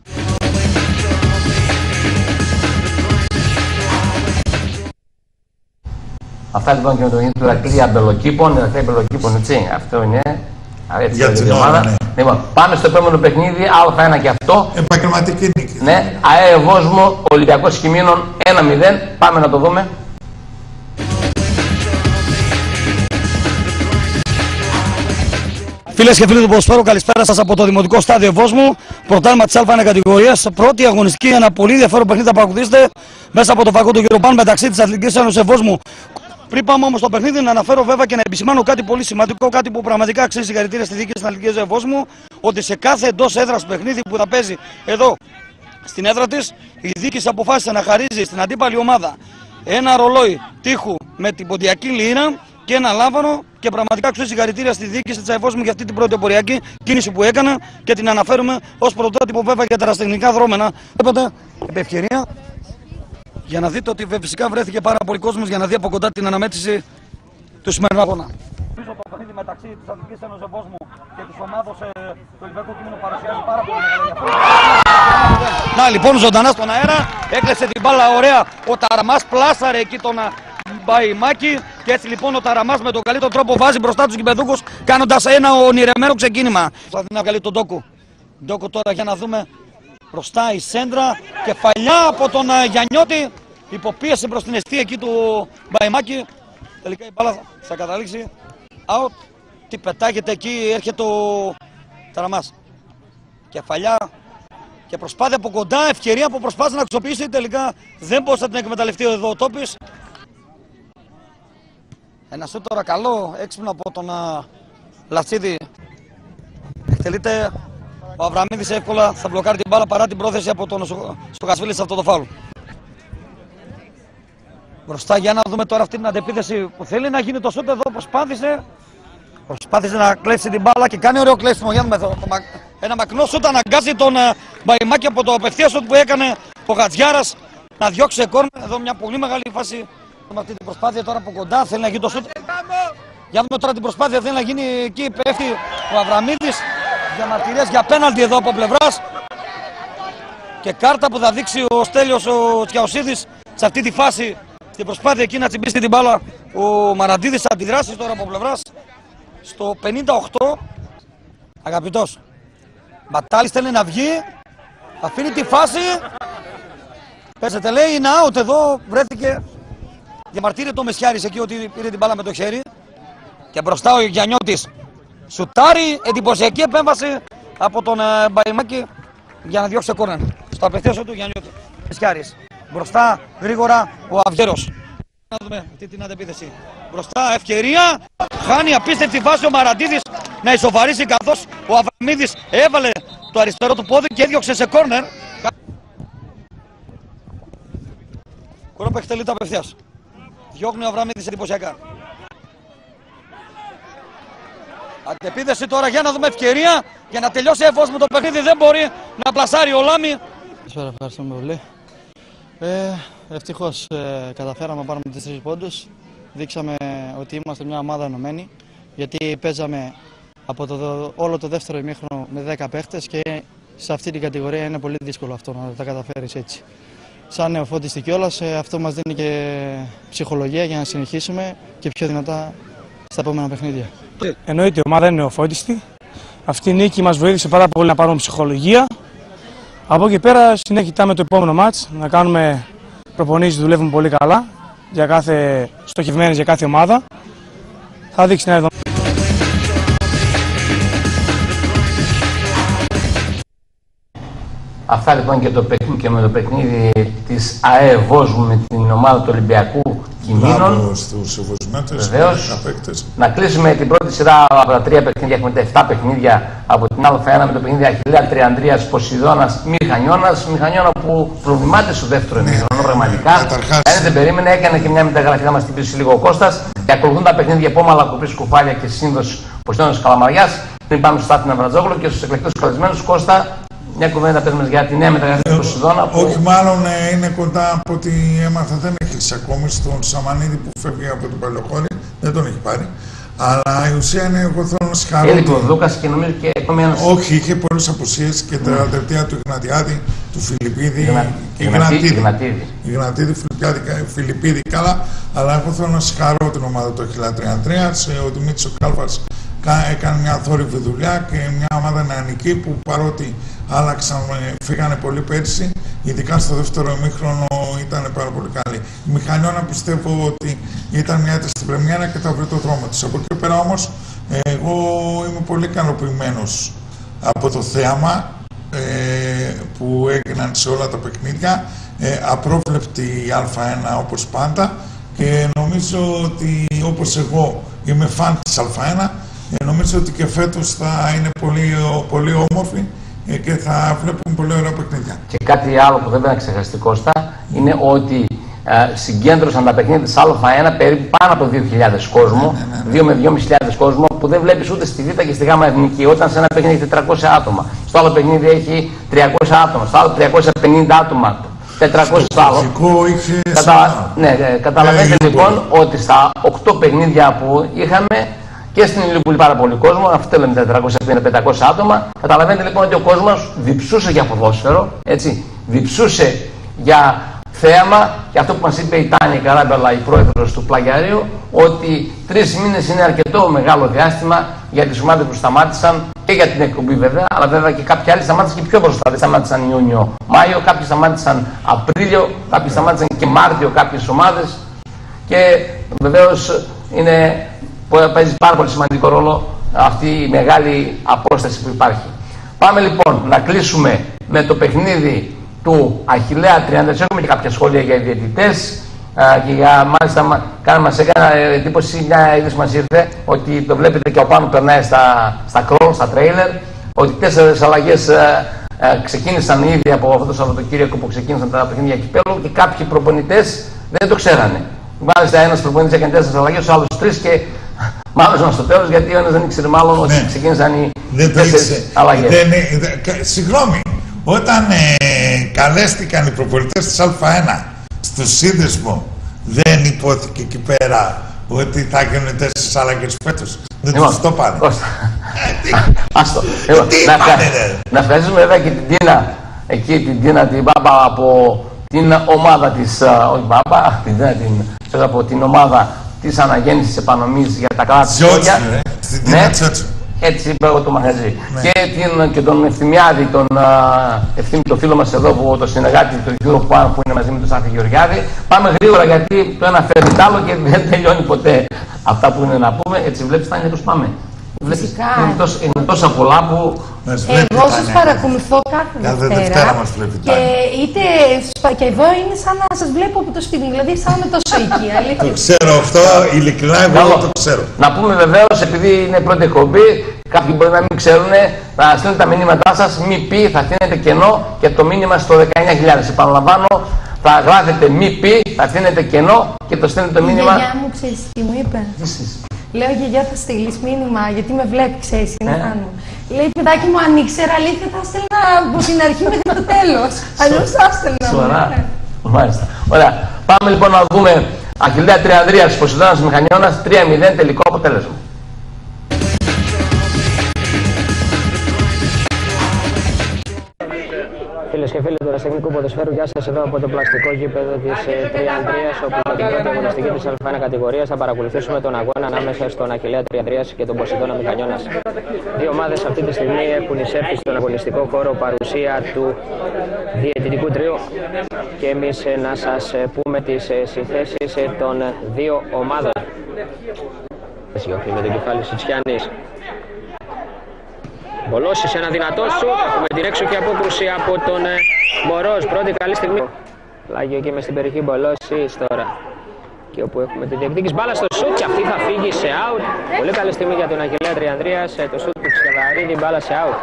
Αυτά λοιπόν και με το ίδιο του Ηρακλή Αμπελοκήπων, έτσι, αυτό είναι. Έτσι, για την ομάδα, ναι. Λοιπόν, πάμε στο επόμενο παιχνίδι, Α1 και αυτό. Επαγγελματική νίκη. Ναι, ΑΕ Βόσμο, Ολυμπιακός Χημήνων 1-0. Πάμε να το δούμε. Φίλες και φίλοι του ποδοσφαίρου, καλησπέρα σας από το Δημοτικό Στάδιο Βόσμου. Πρωτάθλημα της Α1 κατηγορίας. Πρώτη αγωνιστική, ένα πολύ ενδιαφέρον παιχνίδι θα παρακολουθήσετε μέσα από το φακό του κ. Παν μεταξύ της Αθλητικής Ένωσης Βόσμου. Πριν πάμε όμως στο παιχνίδι, να αναφέρω βέβαια και να επισημάνω κάτι πολύ σημαντικό, κάτι που πραγματικά αξίζει συγχαρητήρια στη διοίκηση της Αθλητικής Ένωσης Βόσμου, ότι σε κάθε εντός έδρας παιχνίδι που θα παίζει εδώ στην έδρα της, η διοίκηση αποφάσισε να χαρίζει στην αντίπαλη ομάδα ένα ρολόι τείχου με την ποντιακή λίρα και ένα λάβανο, και πραγματικά αξίζει συγχαρητήρια στη διοίκηση της ΑΕΒ για αυτή την πρώτη πορειακή κίνηση που έκανα και την αναφέρουμε ως πρωτότυπο βέβαια για τα ερασιτεχνικά δρόμενα. Βλέπετε, επ' ευκαιρία, για να δείτε ότι φυσικά βρέθηκε πάρα πολύ κόσμος για να δει από κοντά την αναμέτρηση του σημερινού αγώνα. Πίσω το παιχνίδι μεταξύ της Αθλητικής Ένωσης Βόσμου και της ομάδος του Ολυμπιακού Κείμενου παρουσιάζει πάρα πολύ μεγάλη διαφορά. Να λοιπόν, ζωντανά στον αέρα, έκλεσε την μπάλα ωραία ο Ταραμάς, πλάσαρε εκεί τον Μπαϊμάκη και έτσι λοιπόν ο Ταραμάς με τον καλύτερο τρόπο βάζει μπροστά τους γηπεδούκους κάνοντας ένα ονειρεμένο ξεκίνημα. Θα δει να βγάλει τον Ντόκου. Ντόκου τώρα για να δούμε. Μπροστά η σέντρα, κεφαλιά από τον Γιαννιώτη, υποπίεση προς την αιστεία εκεί του Μπαϊμάκη. Τελικά η μπάλα θα καταλήξει out. Τι πετάγεται εκεί, έρχεται ο Ταραμάς. Κεφαλιά και προσπάθεια από κοντά, ευκαιρία που προσπάθησε να αξιοποιήσει, τελικά δεν μπορούσε να την εκμεταλλευτεί εδώ ο Τόπης. Ένα σούτ τώρα καλό, έξυπνο από τον Λατσίδη. Εκτελείται. Ο Αβραμίδης εύκολα θα μπλοκάρει την μπάλα παρά την πρόθεση από τον Στοχασβίλη σε αυτό το φάουλ. Μπροστά για να δούμε τώρα αυτή την αντεπίθεση που θέλει να γίνει το σούτ εδώ. Προσπάθησε να κλέψει την μπάλα και κάνει ωραίο κλέψιμο. Για να δούμε, ένα μακρινό σούτ αναγκάζει τον Μπαϊμάκη από το απευθείας σούτ που έκανε ο Χατζιάρας να διώξει σε κόρνερ. Εδώ μια πολύ μεγάλη φάση με αυτή την προσπάθεια τώρα από κοντά. Θέλει να γίνει το σούτ. Για να δούμε τώρα την προσπάθεια, θέλει να γίνει εκεί. Πέφτει ο Αβραμίδης. Διαμαρτυρίες για πέναλτι εδώ από πλευράς και κάρτα που θα δείξει ο Στέλιος ο Τσιαουσίδης σε αυτή τη φάση, στην προσπάθεια εκεί να τσιμπήσει την μπάλα ο Μαραντίδης. Αντιδράσεις τώρα από πλευράς στο 58. Αγαπητός Μπατάλης θέλει να βγει, αφήνει τη φάση, πέσετε λέει, είναι out εδώ, βρέθηκε. Διαμαρτύρεται ο Μεσιάρης εκεί ότι πήρε την μπάλα με το χέρι και μπροστά ο Γιαννιώτης σουτάρει, εντυπωσιακή επέμβαση από τον Μπαϊμάκη για να διώξει κόρνερ. Στο απευθείας του Γιαννιώτη. Μεσιάρης. Μπροστά γρήγορα ο Αυγέρος. Να δούμε αυτή την αντεπίθεση. Μπροστά ευκαιρία. Χάνει απίστευτη βάση ο Μαραντίδης να ισοφαρίσει, καθώς ο Αβραμίδης έβαλε το αριστερό του πόδι και έδιωξε σε κόρνερ. Κόρνερ εκτελείται απευθείας. Διώχνει ο Αβραμίδης εντυπωσιακά. Αντεπίθεση τώρα για να δούμε ευκαιρία για να τελειώσει εφόσον το παιχνίδι δεν μπορεί να πλασάρει ο Λάμι. Καλησπέρα, ευχαριστούμε πολύ. Ευτυχώς καταφέραμε να πάρουμε τις 3 πόντους. Δείξαμε ότι είμαστε μια ομάδα ενωμένη, γιατί παίζαμε από όλο το δεύτερο ημίχρονο με 10 παίχτες και σε αυτή την κατηγορία είναι πολύ δύσκολο αυτό να τα καταφέρεις έτσι. σαν νεοφώτιστοι κιόλας, αυτό μας δίνει και ψυχολογία για να συνεχίσουμε και πιο δυνατά στα επόμενα παιχνίδια. Εννοείται η ομάδα είναι νεοφώτιστη. Αυτή η νίκη μας βοήθησε πάρα πολύ να πάρουμε ψυχολογία. Από εκεί πέρα συνέχεια κοιτάμε το επόμενο μάτς, να κάνουμε προπονήσεις, δουλεύουμε πολύ καλά, στοχευμένες για κάθε ομάδα. Θα δείξει ένα εβδομάδα. Αυτά λοιπόν και με το παιχνίδι της ΑΕ Βόσμου με την ομάδα του Ολυμπιακού Κιμήνων. Βεβαίως, να κλείσουμε την πρώτη σειρά από τα 3 παιχνίδια. Έχουμε τα 7 παιχνίδια από την Α1 με το παιχνίδι Αχιλλέα Τριανδρίας Ποσειδώνας Μηχανιώνας. Μηχανιώνα που προβλημάτισε στο δεύτερο ημίχρονο πραγματικά. Δεν περίμενε, έκανε και μια μεταγραφή, να μας την πείσει λίγο ο Κώστας. Και ακολουθούν τα παιχνίδια Πόμαλα Κουπής Κουφάλια και Σύνδος Ποσειδώνας Καλαμαριάς. Πριν πάμε στο Στάθη Ναυρατζόγλου και στους εκλεκτούς καλεσμένους. Κώστα, μια κουβέντα πες μας για τη νέα μεταγραφή του Ποσειδώνα. Όχι, μάλλον είναι κοντά από ό,τι έμαθα. Δεν έχει ακόμη στον Σαμανίδη που φεύγει από τον Παλαιοχώρη. Δεν τον έχει πάρει. Αλλά η ουσία είναι, εγώ θέλω να συγχαρώ. Έλειπε ο Δούκας και νομίζω και ακόμη ένας. Όχι, είχε πολλές απουσίες και τα τελευταία του Ιγνατιάδη, του Φιλιππίδη. Ιγνατίδη, Φιλιππίδη, καλά. Αλλά εγώ θέλω να συγχαρώ την ομάδα του Αχιλλέα Τριανδρίας. Ο Δημήτρης ο Κάλφας έκανε μια θόρυβη δουλειά και μια ομάδα νεανική που παρότι άλλαξαν, φύγανε πολύ πέρσι, ειδικά στο δεύτερο ημίχρονο ήταν πάρα πολύ καλή. Η Μηχανιώνα πιστεύω ότι ήταν μια έτρεπη στην πρεμιέρα και θα βρει το δρόμο της. Από εκεί πέρα όμως, εγώ είμαι πολύ ικανοποιημένος από το θέαμα που έγιναν σε όλα τα παιχνίδια. Απρόβλεπτη Α1 όπως πάντα και νομίζω ότι όπως εγώ είμαι φαν της Α1, νομίζω ότι και φέτος θα είναι πολύ όμορφη και θα βλέπουμε πολύ ωραία παιχνίδια. Και κάτι άλλο που δεν πρέπει να ξεχαστεί, Κώστα, είναι ότι συγκέντρωσαν τα παιχνίδια της Α1 περίπου πάνω από 2.000 κόσμο, 2 με 2.500 κόσμο, που δεν βλέπεις ούτε στη Β' και στη Γ' Εθνική. Όταν σε ένα παιχνίδι έχει 400 άτομα, στο άλλο παιχνίδι έχει 300 άτομα, στο άλλο 350 άτομα, 400 στο άλλο. Καταλαβαίνετε λοιπόν ότι στα 8 παιχνίδια που είχαμε και στην Ηλιούπολη πάρα πολύ κόσμο, αυτό λέμε 450-500 άτομα. Καταλαβαίνετε λοιπόν ότι ο κόσμος διψούσε για ποδόσφαιρο, έτσι, διψούσε για θέαμα και αυτό που μας είπε η Τάνια Καράμπελα, η πρόεδρος του Πλαγιαρίου, ότι 3 μήνες είναι αρκετό μεγάλο διάστημα για τις ομάδες που σταμάτησαν και για την εκπομπή βέβαια, αλλά βέβαια και κάποιοι άλλοι σταμάτησαν και πιο μπροστά. Δεν σταμάτησαν Ιούνιο-Μάιο, κάποιοι σταμάτησαν Απρίλιο, κάποιοι σταμάτησαν και Μάρτιο κάποιες ομάδες και βεβαίως παίζει πάρα πολύ σημαντικό ρόλο αυτή η μεγάλη απόσταση που υπάρχει. Πάμε λοιπόν να κλείσουμε με το παιχνίδι του Αχιλλέα Τριανδρίας. Έχουμε και κάποια σχόλια για οι διαιτητές και μάλιστα μας έκανε εντύπωση, μια είδηση μας ήρθε ότι το βλέπετε και ο πάνω περνάει στα κρόλ, στα τρέιλερ, ότι 4 αλλαγές ξεκίνησαν ήδη από αυτό το Σαββατοκύριακο που ξεκίνησαν τα παιχνίδια κυπέλλου και κάποιοι προπονητές δεν το ξέρανε. Μάλιστα ένας προπονητής έκανε 4 αλλαγές, ο άλλος 3 και μάλλον στο τέλος, γιατί ο ένας δεν ήξερε μάλλον ότι ξεκίνησαν οι 4 αλλαγές. Συγγνώμη, όταν καλέστηκαν οι προπονητές της Α1 στο σύνδεσμο, δεν υπόθηκε εκεί πέρα ότι θα γίνουν 4 αλλαγές φέτος. Δεν τους το πάνε. Άστο. Να ευχαριστήσουμε βέβαια και την Τίνα, εκεί την Τίνα την Μπάμπα από την ομάδα της, όχι Μπάμπα, από την ομάδα της αναγέννησης επανομής για τα καλά της χώρια. Ναι, έτσι είπα εγώ το μαγαζί. Και τον Ευθυμιάδη, τον φίλο μας εδώ, που το συνεργάτη του Europe που είναι μαζί με τον Σάφη Γεωργιάδη. Πάμε γρήγορα γιατί το ένα φέρνει τ' άλλο και δεν τελειώνει ποτέ αυτά που είναι να πούμε. Έτσι βλέπεις, Τάνια, πώς πάμε. Φυσικά. Είναι τόσα πολλά που... Εγώ σας παρακολουθώ κάθε Δευτέρα και εδώ είναι σαν να σας βλέπω από το σπίτι, δηλαδή αισθάνομαι τόσο οικία. Το ξέρω αυτό, ειλικρινά εγώ το ξέρω. Να πούμε βεβαίως, επειδή είναι πρώτη εκπομπή, κάποιοι μπορεί να μην ξέρουν, να στείλετε τα μηνύματά σας, μη πει, θα αφήνετε κενό και το μήνυμα στο 19.000. Επαναλαμβάνω, θα γράφετε μη πει, θα αφήνετε κενό και το στέλνετε το μήνυμα. Η γιαγιά μου ξέρεις τι μου είπε. Λέω, γιαγιά, θα στείλεις μήνυμα, γιατί με βλέπει, ξέρεις τι να κάνω. Λέει, παιδάκι μου, αν ήξερα αλήθεια, θα στέλνα από την αρχή μέχρι το τέλος. Αλλιώς θα στέλνα. Σοβαρά. Μάλιστα. Ωραία. Πάμε λοιπόν να δούμε Αχιλλέα Τριανδρίας, Ποσειδώνας Μηχανιώνας, 3-0 τελικό αποτέλεσμα. Φίλες και φίλοι του Ερασιτεχνικού Ποδοσφαίρου, γεια σας εδώ από το πλαστικό γήπεδο της Τριανδρίας, όπου με την πρώτη αγωνιστική της Α1 κατηγορίας θα παρακολουθήσουμε τον αγώνα ανάμεσα στον Αχιλλέα Τριανδρίας και τον Ποσειδώνα Μηχανιώνας. Δύο ομάδες αυτή τη στιγμή έχουν εισέλθει στον αγωνιστικό χώρο παρουσία του διαιτητικού τρίου και εμείς να σας πούμε τις συνθέσεις των δύο ομάδων. Με τον κεφάλι Σιτσιάνης. Μπολώσης, ένα δυνατό σου, έχουμε την έξω και απόκρουση από τον Μωρός, πρώτη καλή στιγμή. Πλάγιο και μες στην περιοχή Μπολώσης τώρα. Και όπου έχουμε τη διεκδίκηση μπάλα στο σούτ και αυτή θα φύγει σε out. Πολύ καλή στιγμή για τον Αχιλλέα Τριανδρίας, το σούτ του Ξεβαρίδη, μπάλα σε out.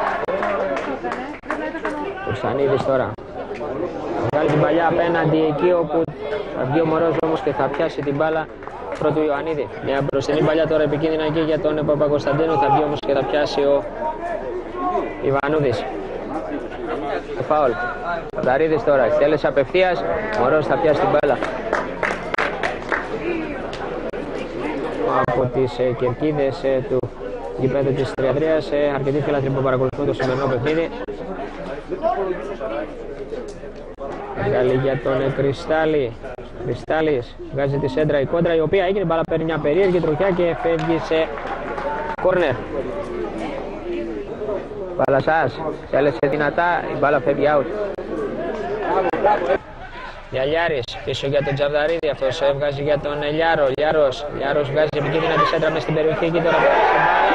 Ο Σανίδης τώρα. Βγάλει την παλιά απέναντι εκεί όπου θα βγει ο Μωρός όμως και θα πιάσει την μπάλα πρώτου Ιωαννίδη. Μια μπροστινή παλιά τώρα επικίνδυνα εκεί για τον Παπακοσταντίνου, θα βγει όμως και θα πιάσει ο Ιβανούδης. Το φάουλ. Πανταρίδης τώρα, εκτέλεσε απευθείας, Μωρός θα πιάσει την μπάλα. Από τις κερκίδες του γηπέδου της Τριανδρίας, αρκετοί φίλατροι που παρακολουθούν το σημερινό παιχνίδι. Βγάλει για τον Κρυστάλλη. Κρυστάλλης βγάζει τη σέντρα η κόντρα, η οποία έγινε, μπάλα παίρνει μια περίεργη τροχιά και φεύγει σε κόρνερ. Παλασάς, θέλεσε δυνατά, η μπάλα φεύγει out. Γιαλιάρης, πίσω για τον Τζαβδαρίδη, αυτός βγάζει για τον Λιάρο. Λιάρος βγάζει επικίνδυνα τη σέντρα μες στην περιοχή και τώρα πέρασε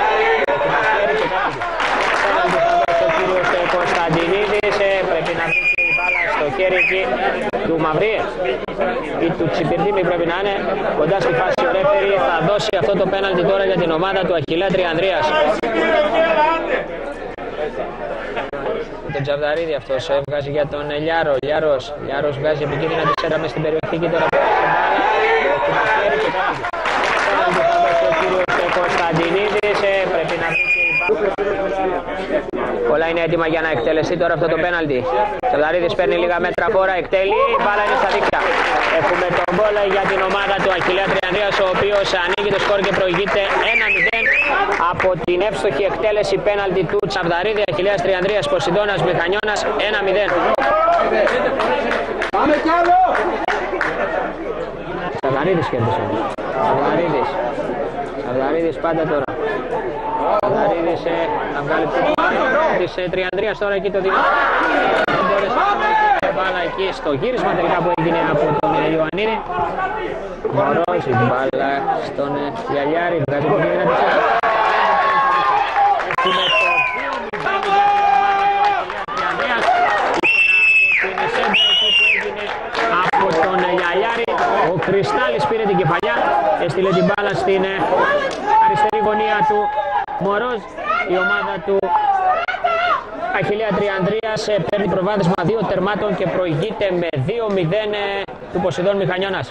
μπάλα. Ο κύριος Κωνσταντινίδης πρέπει να βρει την μπάλα στο χέρι εκεί του Μαυρί ή του Τσιπιρδίμη, πρέπει να είναι κοντά στη φάση. Ο ρέφερι θα δώσει αυτό το πέναλτι τώρα για την ομάδα του Αχιλλέα Τριανδρίας. Τον Τζαβδαρίδη, αυτός βγάζει για τον Λιάρο. Λιάρος βγάζει επικίνδυνα τη σέντρα μες στην περιοχή και τώρα πέρασε μπάλα. Ο κύριος Κωνσταντινίδης πρέπει να βρει την μπάλα. Όλα είναι έτοιμα για να εκτελεστεί τώρα αυτό το πέναλτι. Τζαβδαρίδης παίρνει λίγα μέτρα φόρα, εκτελεί, η μπάλα είναι στα δίκτυα. Έχουμε τον γκολ για την ομάδα του Αχιλλέα Τριανδρίας, ο οποίος ανοίγει το σκορ και προηγείται 1-0 από την εύστοχη εκτέλεση πέναλτι του Τζαβδαρίδη. Αχιλλέας Τριανδρίας, Ποσειδώνας Μηχανιώνας, 1-0. Πάμε κι άλλο! Τζαβδαρίδης κέρδισε. Τζαβδαρίδης πάντα τώρα. Τζαβδαρίδης θα βγάλει της Τριανδρίας τώρα εκεί το δυνατό. Δεν μπόρεσε να μπάλα εκεί στο γύρισμα τελικά που έγινε από τον Ιωαννίδη. Μωρός, η μπάλα στον Γιαλιάρη, βγάζει το κίνδυνα της. Έχουμε το 2-0 από τον Γιαλιάρη. Ο Κρυστάλλης πήρε την κεφαλιά, έστειλε την μπάλα στην αριστερή γωνία του Μωρός. Η ομάδα του Αχιλλέα Τριανδρίας παίρνει προβάδισμα 2 τερμάτων και προηγείται με 2-0 του Ποσειδών Μηχανιώνας.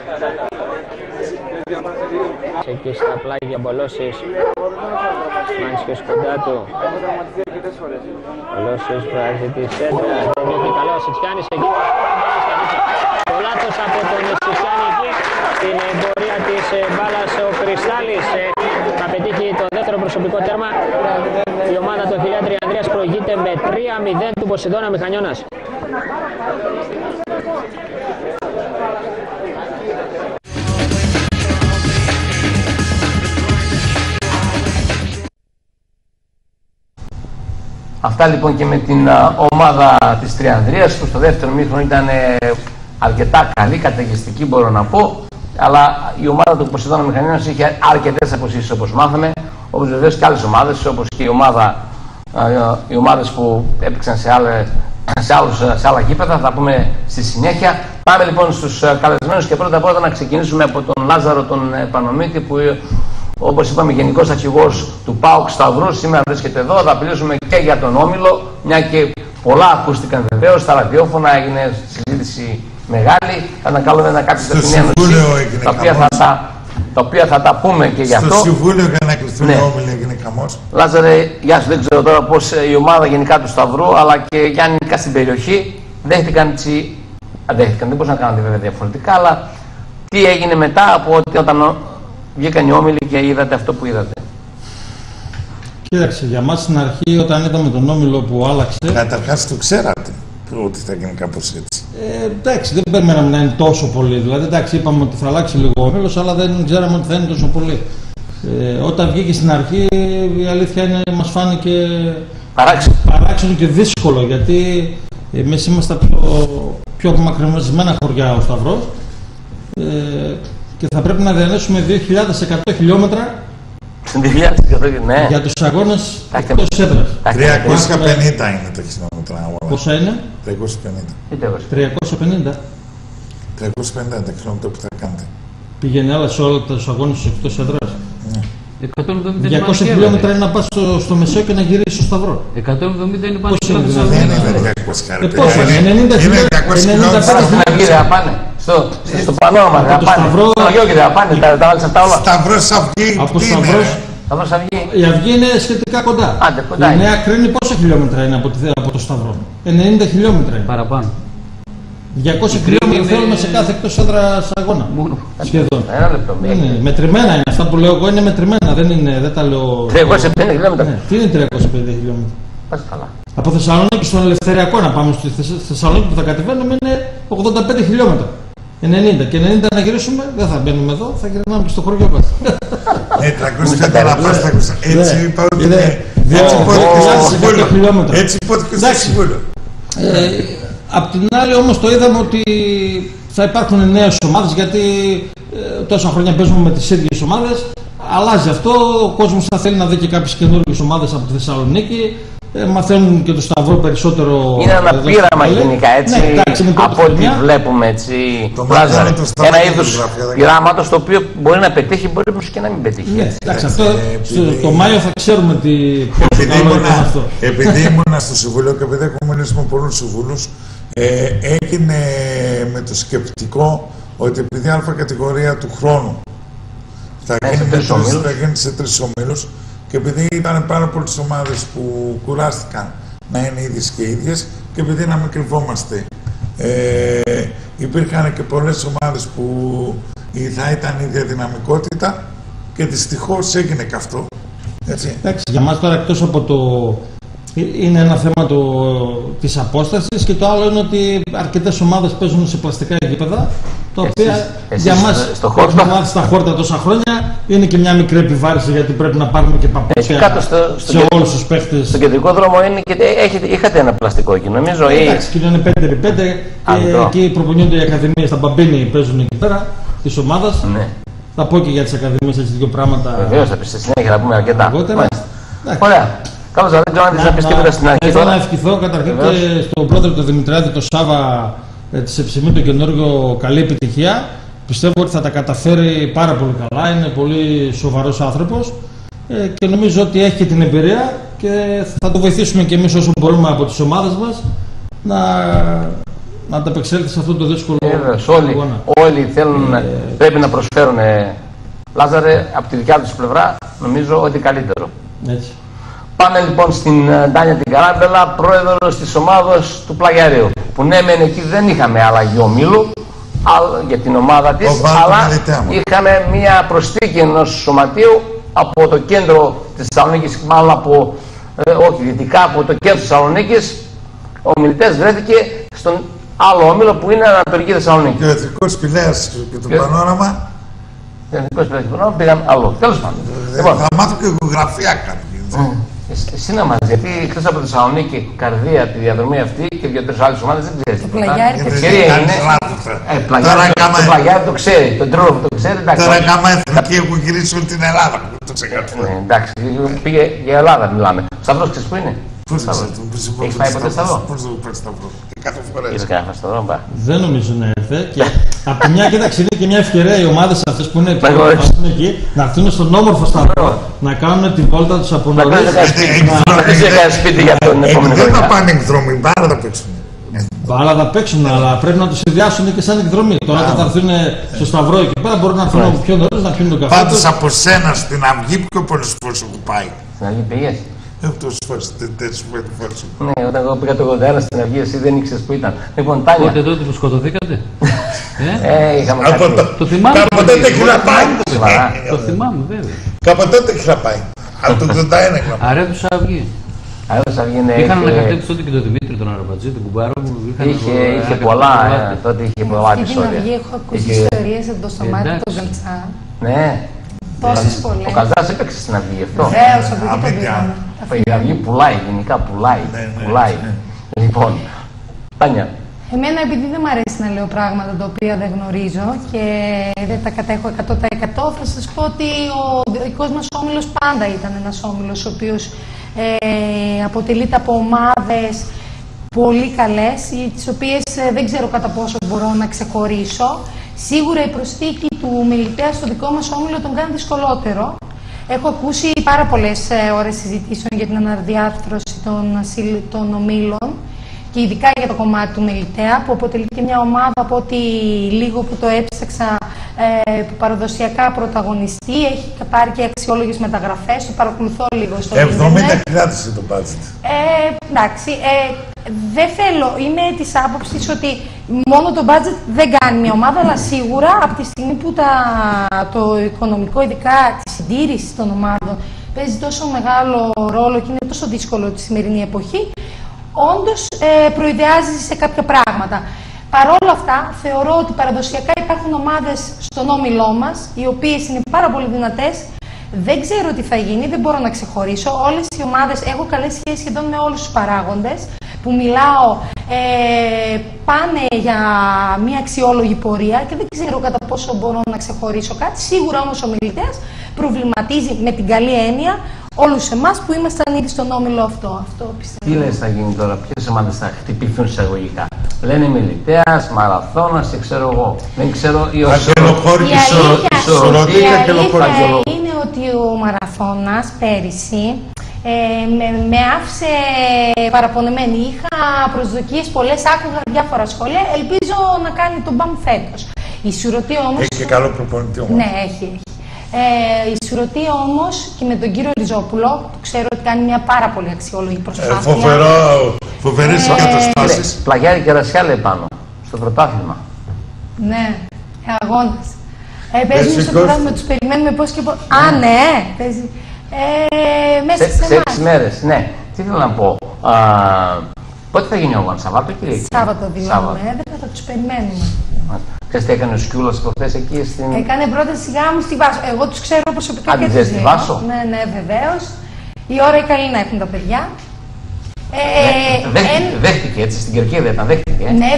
Εκεί στα πλάγια Μπολώσης, Μάνσιος κοντά του. Μπολώσης βγάζει τη σέντρα, δεν έχει καλό ο Σιτσιάνης εκεί. Το λάθος από τον Σιτσιάνη εκεί, στην πορεία της μπάλας ο Κρυστάλλης θα πετύχει το δεύτερο προσωπικό τέρμα. Η ομάδα του Αχιλλέα Τριανδρίας προηγείται με 3-0 του Ποσειδώνα Μηχανιώνας. Αυτά λοιπόν και με την ομάδα της Τριανδρίας που στο δεύτερο μήχρονο ήταν αρκετά καλή, καταιγιστική μπορώ να πω, αλλά η ομάδα του Ποσειδώνα Μηχανιώνας είχε αρκετές αποσύσεις όπως μάθαμε, όπως βεβαίως και άλλες ομάδες, όπως και οι ομάδες που έπαιξαν σε άλλα γήπεδα, θα πούμε στη συνέχεια. Πάμε λοιπόν στους καλεσμένους και πρώτα απ' όλα να ξεκινήσουμε από τον Λάζαρο τον Πανομίτη, που όπως είπαμε γενικός αρχηγός του ΠΑΟΚ Σταυρού σήμερα βρίσκεται εδώ. Θα μιλήσουμε και για τον Όμιλο, μια και πολλά ακούστηκαν βεβαίως στα ραδιόφωνα, έγινε συζήτηση μεγάλη. Θα ανακαλούμε να κάποια συνένωση, τα οποία θα τα πούμε και γι' αυτό. Στο Συμβούλιο για να κλειστούν Όμιλο έγινε χαμός. Λάζαρε, γεια σου, δεν ξέρω τώρα πώς η ομάδα γενικά του Σταυρού αλλά και γενικά στην περιοχή δέχτηκαν έτσι. Αντέχτηκαν, δεν μπορούσαν να κάνουν βέβαια διαφορετικά, αλλά τι έγινε μετά από ότι όταν βγήκαν οι Όμιλοι και είδατε αυτό που είδατε? Κοίταξε, για μας στην αρχή όταν είδαμε τον Όμιλο που άλλαξε... Καταρχάς το ξέρατε. ότι θα γίνει κάπως έτσι. Εντάξει, δεν περιμέναμε να είναι τόσο πολύ. Δηλαδή, εντάξει, είπαμε ότι θα αλλάξει λίγο ο όμιλος, αλλά δεν ξέραμε ότι θα είναι τόσο πολύ. Όταν βγήκε στην αρχή, η αλήθεια είναι μας φάνηκε παράξενο και δύσκολο, γιατί εμείς είμαστε από πιο απομακρυσμένα χωριά ο Σταυρός και θα πρέπει να διανέσουμε 2.100 χιλιόμετρα ναι. για τους αγώνες εκτός έδρας. 350 είναι τα χιλιόμετρα. Πόσα είναι? 350. 350. 350 τα χιλιόμετρα που θα κάνετε. Πήγαινε άλλα σε όλα τους αγώνες εκτός έδρας. 200 χιλιόμετρα είναι να πας στο Μεσαίο και να γυρίσεις στο Σταυρό. 170 είναι πάνω στο Σταυρό. Δεν είναι 200 πόσο είναι? 90 χιλιόμετρα θα πάνε. Στο Πανόραμα θα πάνε. Τα βάλεις αυτά όλα. Σταυρός Αυγή. Από Σταυρός η Αυγή είναι σχετικά κοντά. Η Νέα Κρίνη πόσα χιλιόμετρα είναι από το Σταυρό? 90 χιλιόμετρα είναι. Παραπάνω. 200 χιλιόμετρα θέλουμε σε κάθε εκτός έδρας αγώνα. Σχεδόν. Ένα λεπτό. Μετρημένα είναι. Αυτά που λέω εγώ είναι μετρημένα. Δεν τα λέω. 350 χιλιόμετρα. Τι είναι 350 χιλιόμετρα? Πας καλά. Από Θεσσαλονίκη στον Ελευθεριακό να πάμε στη Θεσσαλονίκη που θα κατεβαίνουμε είναι 85 χιλιόμετρα. 90 και 90 να γυρίσουμε, δεν θα μπαίνουμε εδώ, θα γυρνάμε και στο χωριό μας. 300 έτσι είπα ότι είναι. Έτσι υπόθηκε στο Συμβούλιο. Απ' την άλλη όμως το είδαμε ότι θα υπάρχουν νέες ομάδες, γιατί τόσα χρόνια παίζουμε με τις ίδιες ομάδες. Αλλάζει αυτό, ο κόσμος θα θέλει να δει και κάποιες καινούργιες ομάδες από τη Θεσσαλονίκη. Μαθαίνουν και το Σταυρό περισσότερο. Είναι ένα πείραμα γενικά, έτσι, ναι, εντάξει, από ό,τι βλέπουμε, έτσι, ένα είδους πειράματος το οποίο μπορεί να πετύχει, μπορεί και να μην πετύχει. Ναι, εντάξει, αυτό το Μάιο θα ξέρουμε πόσο καλό είναι αυτό. Επειδή ήμουνα στο Συμβουλίο και επειδή έχω μιλήσει με πολλούς συμβούλους, έγινε με το σκεπτικό ότι επειδή α κατηγορία του χρόνου θα γίνει σε 3 ομίλους, και επειδή ήταν πάρα πολλές ομάδες που κουράστηκαν να είναι ίδιες και ίδιες, και επειδή να μην κρυβόμαστε, υπήρχαν και πολλές ομάδες που θα ήταν η ίδια δυναμικότητα και δυστυχώς έγινε και αυτό. Έτσι. Εντάξει, για μας τώρα εκτός από το... είναι ένα θέμα της απόστασης, και το άλλο είναι ότι αρκετές ομάδες παίζουν σε πλαστικά γήπεδα, τα οποία για μας που έχουμε μάθει στα χόρτα τόσα χρόνια είναι και μια μικρή επιβάρηση, γιατί πρέπει να πάρουμε και παπούτσια σε όλους τους παίχτες. Στον κεντρικό δρόμο είναι και είχατε ένα πλαστικό εκεί, νομίζω. Εντάξει, και είναι 5x5 και εκεί προπονιούνται οι ακαδημίες, τα μπαμπίνι παίζουν εκεί πέρα της ομάδας. Ναι. Θα πω και για τις ακαδημίες έτσι δύο πράγματα. Βεβαίως, θα πει στη συνέχεια, θα πούμε αρκετά. Ωραία. Καλώς, δεν ξέρω αν θες να πεις τίποτα στην αρχή. Θέλω να ευχηθώ καταρχήν και στον πρόεδρο του Δημητριάδη, τον Σάβα, της Εψημί, το καινούργιο, καλή επιτυχία. Πιστεύω ότι θα τα καταφέρει πάρα πολύ καλά. Είναι πολύ σοβαρός άνθρωπος και νομίζω ότι έχει και την εμπειρία και θα το βοηθήσουμε και εμείς όσο μπορούμε από τις ομάδες μας να ανταπεξέλθει σε αυτό το δύσκολο αγώνα. Όλοι θέλουν, πρέπει να προσφέρουν, Λάζαρε, από τη δικιά τους πλευρά, νομίζω ότι καλύτερο. Έτσι. Πάμε λοιπόν στην Τάνια την Καράμπελα, πρόεδρος της ομάδας του Πλαγιαρίου. Που ναι, μεν εκεί δεν είχαμε αλλαγή ομίλου για την ομάδα της, αλλά είχαμε μια προσθήκη ενός σωματείου από το κέντρο της Θεσσαλονίκης, μάλλον από, όχι δυτικά, από το κέντρο της Θεσσαλονίκης. Ο μιλητές βρέθηκε στον άλλο όμιλο που είναι Ανατολική Θεσσαλονίκη. Και ο Εθνικός Πηλέας και το Πανόραμα. Ο Εθνικός Πηλέας και το Πανόραμα πήγαν αλλού. Τέλος πάντων. Θα μάθω και γεωγραφία κάποιοι. Εσύ να μας, γιατί εκτός από τη Θεσσαλονίκη, Καρδία, τη διαδρομή αυτή και 2-3 άλλες ομάδες δεν ξέρεις. Το Πλαγιάρι το ξέρει. Το Πλαγιάρι το ξέρει, τον Τρόλο το ξέρει. Τώρα κάμα εθνική έχουν γυρίσει όλη την Ελλάδα. Εντάξει, πήγε για Ελλάδα μιλάμε. Ο Σταυρός ξέρεις που είναι? Έχεις πάει ποτέ Σταυρό? Πώς το πάει Σταυρό? Κάθε φορά. Έχεις κάνει Σταυρό, μπα. Δεν νομίζω να έρθει. Από τη μια, κοίταξε, είναι και μια ευκαιρία οι ομάδες αυτές που είναι εκεί να έρθουν στον όμορφο Σταυρό, να κάνουν την βόλτα τους από νωρίς. Δεν θα πάνε εκδρομή, μπάλα θα παίξουν. Μπάλα θα παίξουν, αλλά πρέπει να τους συνδυάσουν και σαν εκδρομή. Τώρα θα έρθουν στο Σταυρό εκεί πέρα, μπορούν να έρθουν πιο νωρίς να πιούν τον καφέ. Πάντως από σένα στην Αυγή πιο πολλές φορές έχω πάει. Στην Αυγή πήγες? Έχω τόσες φορές, τέτοιες φορές. Ναι, όταν εγώ πήγα το 81 στην Αυγή, εσύ δεν ήξερες που ήταν. Λοιπόν, Τάνια. Πότε τότε που σκοτωθήκατε? Είχαμε το θυμάμαι. Κάπου τότε έχει να πάει. Το θυμάμαι βέβαια. Κάπου τότε έχει να πάει. Από το 81 έχει να πάει. Αρέτουσα Αυγή. Είχαν ανακατέψει τότε και τον Δημήτρη, τον Αραμπατζή, τον κουμπάρο μου. Είχε πολλά, τότε είχε πολλά επεισόδια. Στην αυγή έχω ακούσει ιστορίες από το Σταμάτη, τον Καλτσά. Ναι. Τόσες πολλές. Ο Καλτσάς έπαιξε στην αυγή γι' αυτό. Βεβαίως, από εκεί τον πήγαμε. Η αυγή πουλάει, γενικά πουλάει. Λοιπόν, Τάνια. Εμένα, επειδή δεν μου αρέσει να λέω πράγματα τα οποία δεν γνωρίζω και δεν τα κατέχω 100%, θα σας πω ότι ο δικός μας όμιλος πάντα ήταν ένας όμιλος ο οποίος αποτελείται από ομάδες πολύ καλές, τις οποίες δεν ξέρω κατά πόσο μπορώ να ξεχωρίσω. Σίγουρα η προσθήκη του Μελιτέα στο δικό μας όμιλο τον κάνει δυσκολότερο. Έχω ακούσει πάρα πολλές ώρες συζητήσεων για την αναδιάρθρωση των ομίλων και ειδικά για το κομμάτι του Μελιτέα, που αποτελεί και μια ομάδα, από ό,τι λίγο που το έψαξα, που παραδοσιακά πρωταγωνιστεί, έχει πάρει και αξιόλογες μεταγραφές, το παρακολουθώ λίγο στο ίντερνετ. 70.000 το budget. Εντάξει, δεν θέλω, είμαι της άποψης ότι μόνο το budget δεν κάνει μια ομάδα, αλλά σίγουρα από τη στιγμή που το οικονομικό, ειδικά τη συντήρηση των ομάδων, παίζει τόσο μεγάλο ρόλο και είναι τόσο δύσκολο τη σημερινή εποχή, όντως προειδεάζει σε κάποια πράγματα. Παρ' όλα αυτά, θεωρώ ότι παραδοσιακά υπάρχουν ομάδες στον όμιλό μας, οι οποίες είναι πάρα πολύ δυνατές. Δεν ξέρω τι θα γίνει, δεν μπορώ να ξεχωρίσω. Όλες οι ομάδες, έχω καλές σχέσεις σχεδόν με όλους τους παράγοντες που μιλάω, πάνε για μια αξιόλογη πορεία και δεν ξέρω κατά πόσο μπορώ να ξεχωρίσω κάτι. Σίγουρα όμως ο Μελιτέας προβληματίζει με την καλή έννοια όλους εμάς που ήμασταν ήδη στον όμιλο αυτό. Τι λες θα γίνει τώρα, ποιες ομάδες θα χτυπηθούν εισαγωγικά? Λένε Μελιτέας, Μαραθώνας και ξέρω εγώ. Δεν ξέρω, η αλήθεια είναι ότι ο Μαραθώνας πέρυσι με άφησε παραπονεμένη. Είχα προσδοκίες πολλές, άκουγα διάφορα σχόλια. Ελπίζω να κάνει τον μπαμ φέτος. Η Σουρωτή όμως... Έχει και καλό προπονητή όμως. Ναι, έχει. Η Σουρωτή όμως και με τον κύριο Ριζόπουλο, που ξέρω ότι κάνει μια πάρα πολύ αξιόλογη προσπάθεια. Φοβερές καταστάσεις. Πλαγιάρι και Ρασιά λέει πάνω, στο πρωτάθλημα. Ναι, αγώνας. Παίζουμε στο πρωτάθλημα, τους περιμένουμε πώς και πώς. Α, ναι, παίζει. Μέσα σε 6 μέρες, ναι. Τι θέλω να πω. Πότε θα γίνει ο αγώνας, Σαββάτο ή Κυριακή? Σάββατο δηλώνουμε έδρα, θα τους περιμένουμε. Ξέρεις τι έκανε ο Σκιούλας προχθές εκεί στην... Έκανε πρόταση γάμου στη Βάσο. Εγώ τους ξέρω προσωπικά και τους στη Βάσο. Ναι, βεβαίως. Η ώρα είναι καλή να έχουν τα παιδιά. Δέχτηκε έτσι, στην Κερκίδα ήταν, δέχτηκε. Ναι,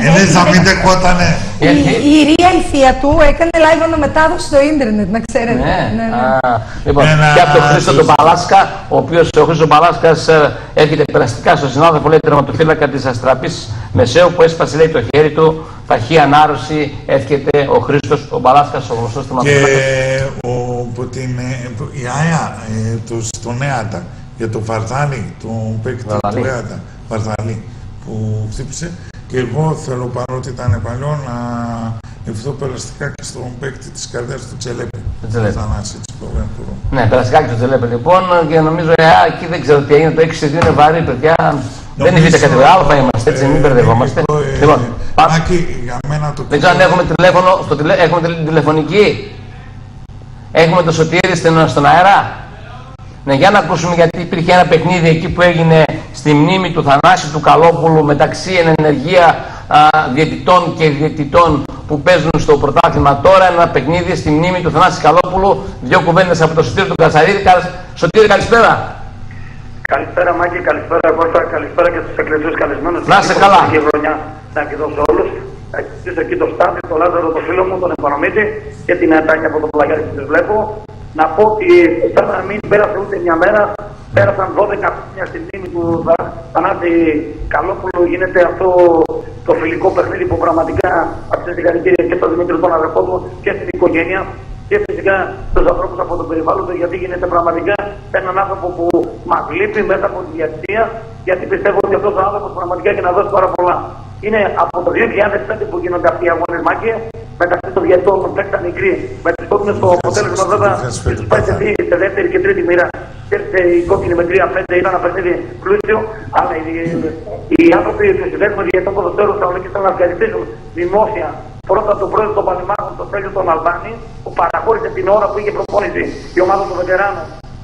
η Ρία η θεία του έκανε live αναμετάδοση στο ίντερνετ, να ξέρετε. Ναι. Λοιπόν, και από τον Χρήστο τον Παλάσκα, ο οποίος ο Χρήστος Παλάσκας έρχεται περαστικά στο συνάδελφο, λέει, τερματοφύλακα της Αστραπής Μεσαίου, που έσπασε, λέει, το χέρι του, ταχύ ανάρρωση, εύχεται ο Χρήστος ο Παλάσκας, ο γνωστός τερματοφύλακας. Και η ΑΕΑ, στον ΕΑΤΑ, για το Βαρδάλη, τον παίκτη του ΕΑΤΑ, Βαρδάλη, που χτύπησε. Και εγώ θέλω, παρότι ήταν παλιό, να ευχηθώ περαστικά και στον παίκτη της καρδιάς του Τσελέπη. Ναι, περαστικά και στο Τσελέπη λοιπόν, και νομίζω εκεί δεν ξέρω τι έγινε, το 6-2 είναι βαρύ, παιδιά. Δεν είναι β' κατηγορία, α είμαστε, έτσι, μην μπερδευόμαστε. Λοιπόν, δεν ξέρω αν έχουμε τηλέφωνο, έχουμε τηλεφωνική. Έχουμε το Σωτήρι στον αέρα. Ναι, για να ακούσουμε, γιατί υπήρχε ένα παιχνίδι εκεί που έγινε στη μνήμη του Θανάση του Καλόπουλου μεταξύ εν ενεργεία διαιτητών και διαιτητών που παίζουν στο πρωτάθλημα τώρα. Ένα παιχνίδι στη μνήμη του Θανάση Καλόπουλου. Δύο κουβέντες από το Σωτήρι του Κασαρίδη. Σωτήρι, καλησπέρα. Καλησπέρα Μάκη, καλησπέρα Κώστα, καλησπέρα και στους εκλεκτούς καλεσμένους. Να είσαι καλά. Και χρονιά να επιδώσω όλους. Εκεί το Στάθη, τον Λάζαρο, τον φίλο μου, τον Επανομίτη και την Ατάκια από τον Πλαγιάρη που τις βλέπω. Να πω ότι σαν να μην πέρασε ούτε μια μέρα, πέρασαν 12 χρόνια στη μνήμη του Θανάση Καλόπουλου. Γίνεται αυτό το φιλικό παιχνίδι που πραγματικά αξίζει συγχαρητήρια και στον Δημήτρη τον αδερφό του και στην οικογένεια και φυσικά στους ανθρώπους από τον περιβάλλον του, γιατί γίνεται πραγματικά έναν άνθρωπο που μας λείπει μέσα από τη διαστία, γιατί πιστεύω ότι αυτός ο άνθρωπος πραγματικά έχει να δώσει πάρα πολλά. Είναι από το 2005 που γίνονται αυτοί οι αγώνες, Μάκη, μεταξύ των διαιτητών που παίξαν μικροί, με τις κόκκινες στο αποτέλεσμα βέβαια τους πάει σε δεύτερη και τρίτη μοίρα. Έρθε η κόκκινη με 3-5, ήταν ένα παιχνίδι πλούσιο, αλλά οι άνθρωποι του συνδέσμου διαιτητών ποδοσφαίρου Θεσσαλονίκης θέλουν να ευχαριστήσουν δημόσια πρώτα τον πρόεδρο των Παλαιμάχων, τον Στέλιο τον Αλβάνη, που παραχώρησε την ώρα που είχε προπόνηση η ομάδα του βετεράνου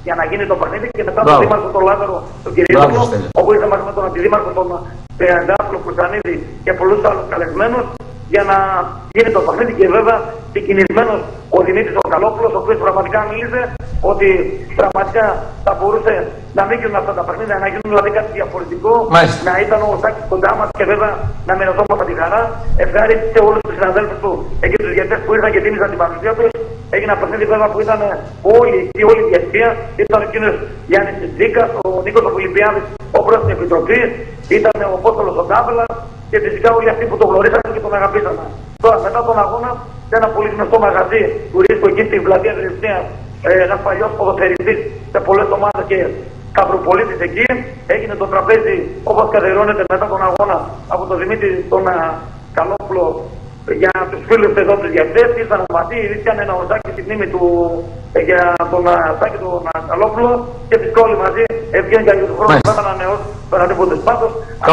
για να γίνει το παιχνίδι και μετά τον δήμαρχο τον Λάζαρο τον Κυρίδο, όπου ήρθε μαζί με τον αντιδήμαρχο τον Πειραγκάπουλο Κωνσταντινίδη και πολλούς άλλους καλεσμένους για να γίνει το παιχνίδι και βέβαια συγκινημένος ο Δημήτρης ο Καλόπουλος, ο οποίος πραγματικά μίλησε ότι πραγματικά θα μπορούσε να μην γίνουν αυτά τα παιχνίδια, να γίνουν δηλαδή κάτι διαφορετικό, να ήταν ο Σάκης κοντά μας και βέβαια να μοιραζόμαστε τη χαρά. Ευχάριστησε όλους τους συναδέλφους του εκεί τους διαιτητές που ήρθαν και τίμησαν την παρουσία τους. Έγινε ένα παιχνίδι βέβαια που ήταν όλη η διαιτησία. Ήταν ο κύριος Γιάννης Τζίκας, ο Νίκος Φιλιππιάδης, ο πρόεδρος της Επιτροπής, ήταν ο Απόστολος ο Ντάβελας και φυσικά όλοι αυτοί που τον γνωρίσανε και τον αγαπήσανε. Τώρα μετά τον αγώνα, σε ένα πολύ γνωστό μαγαζί του Ρίσκου εκεί στην πλατεία Δρυστίας, ένας παλιός ποδοσφαιριστής σε πολλές ομάδες και καυροπολίτης εκεί, έγινε το τραπέζι όπως καθιερώνεται μετά τον αγώνα από τον Δημήτρη τον Καλόπουλο για τους φίλους εδώ τους διαιτητές. Ήρθαν μαζί, ήρθαν ένα ορτάκι στη μνήμη του για τον Σάκη τον Καλόπουλο και φυσικά όλοι μαζί έβγαιναν για τον χρόνο που θα ανανεώσουν τον αντίποτες. Πάντως,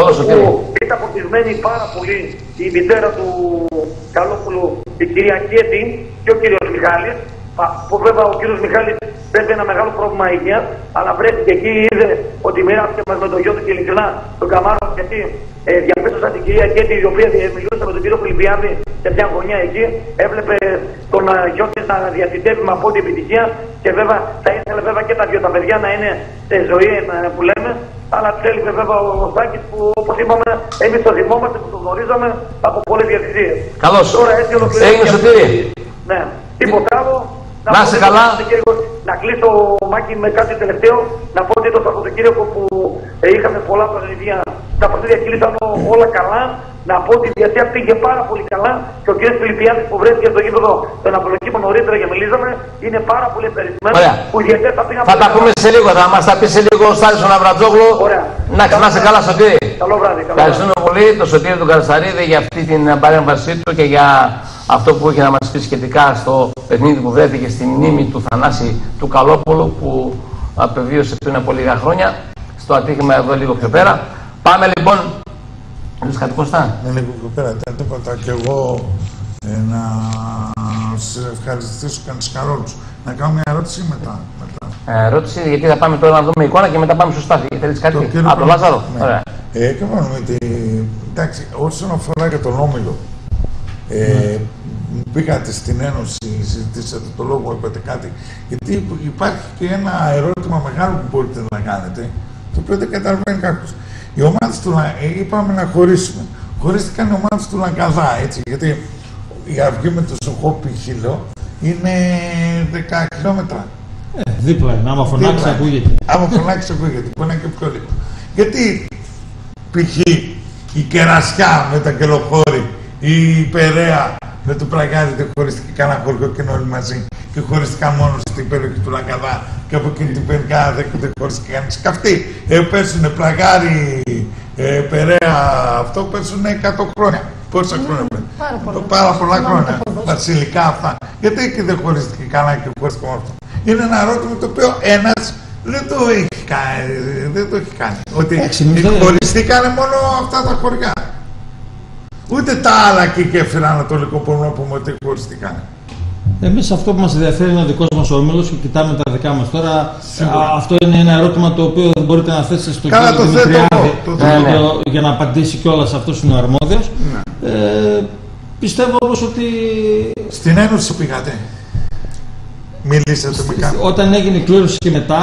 ήταν αποκτισμένη πάρα πολύ η μητέρα του Καλόπουλου, η κυρία Κέτη και ο κύριος Μιχάλης, που βέβαια ο κύριος Μιχάλης πρέπει ένα μεγάλο πρόβλημα υγείας, αλλά βρέθηκε εκεί, είδε ότι μοιράστηκε με τον γιο του και ειλικρινά τον Καμάρο, γιατί διαπίστωσα την κυρία Κέτη, η οποία μιλούσε με τον κύριο Φιλιππιάδη σε μια γωνιά εκεί, έβλεπε τον γιο της να διαθητεύει με απόλυτη επιτυχία και βέβαια θα ήθελε βέβαια και τα δυο τα παιδιά να είναι σε ζωή που λέμε, αλλά θέλει βέβαια ο Σάκης που όπως είπαμε εμείς το θυμόμαστε που το γνωρίζαμε από πολλές διαθυσίες. Καλώς. Έγινε Σωτήρη. Ναι. Τίποτα άλλο. Να είσαι καλά. Να κλείσω Μάκη με κάτι τελευταίο. Να πω ότι το Σαββατοκύριακο που είχαμε πολλά παιχνίδια, τα παιχνίδια κλείσαν όλα καλά. Να πω ότι η διαστία πήγε πάρα πολύ καλά και ο κ. Φιλιππιάδης που βρέθηκε στο γήπεδο των Απολογικών νωρίτερα και μιλήσαμε είναι πάρα πολύ ευχαριστημένος που οι διαιτητές θα πήγαν. Θα τα πούμε σε λίγο, θα μας τα πει σε λίγο ο Στάρης ο Ναυρατζόγλου. Να είσαι καλά Σωτήρη. Καλό βράδυ. Ευχαριστούμε πολύ τον Σωτήρη του Καρασταρίδη για αυτή την παρέμβασή του και για αυτό που είχε να μας πει σχετικά στο παιχνίδι που βρέθηκε στη μνήμη του Θανάση του Καλόπουλου που απεβίωσε πριν από λίγα χρόνια στο ατύχημα εδώ λίγο πιο πέρα. Πάμε λοιπόν. Λες κάτι Κώστα. Λίγο πιο πέρα, τίποτα και εγώ να σας ευχαριστήσω κανείς. Να κάνω μια ερώτηση μετά. Ερώτηση, γιατί θα πάμε τώρα να δούμε εικόνα και μετά πάμε στο Στάθη. Θέλεις κάτι από τον Λάζαρο. Ναι. Ωραία. Και μόνο με τη... Εντάξει, όσον αφορά για τον Όμιλο, πήγατε στην Ένωση, συζητήσατε το λόγο, είπατε κάτι, γιατί υπάρχει και ένα ερώτημα μεγάλο που μπορείτε να κάνετε, το οποίο δεν καταλαβαίνει κάποιος. Οι ομάδες του είπαμε να χωρίσουμε. Χωρίστηκαν οι ομάδες του Λαγκαδά, έτσι, γιατί η Αυγή με το Σοχόπι Χίλο είναι 10 χιλιόμετρα. Δίπλα είναι, άμα φωνάξει ακούγεται. Άμα φωνάξει ακούγεται, μπορεί να είναι και πιο λίγο. Γιατί π.χ. η Κερασιά με τα Κελοχώρη ή η Περαία με το Πλαγιάδι δεν χωρίστηκε κανένα χωριό και όλοι μαζί και χωρίστηκαν μόνο στην περιοχή του Λαγκαδά και από εκείνη την περιοχή δεν χωρίστηκε κανείς. Και αυτοί πέσουνε Πλαγάρι, Περαία, αυτό πέσουνε 100 χρόνια. Πόσα χρόνια πέφτουν. Πάρα πολλά χρόνια. Βασιλικά αυτά. Γιατί εκεί δεν χωρίστηκε κανένα και χωρίστηκε μόνο αυτό. Είναι ένα ερώτημα το οποίο ένας δεν το έχει κάνει. Ότι χωριστήκανε μόνο αυτά τα χωριά. Ούτε τα άλλα και κέφυρα ανατολικό μπορούμε να πούμε ότι χωριστήκανε. Εμείς αυτό που μας ενδιαφέρει είναι ο δικός μας όμιλος και κοιτάμε τα δικά μας. Τώρα αυτό είναι ένα ερώτημα το οποίο μπορείτε να θέσετε στον κύριο Δημητριάδη για να απαντήσει κιόλας, αυτός είναι ο αρμόδιος. Πιστεύω όμως ότι... Στην Ένωση πήγατε. Μιλήσατε με κάποιον. Όταν έγινε η κλήρωση και μετά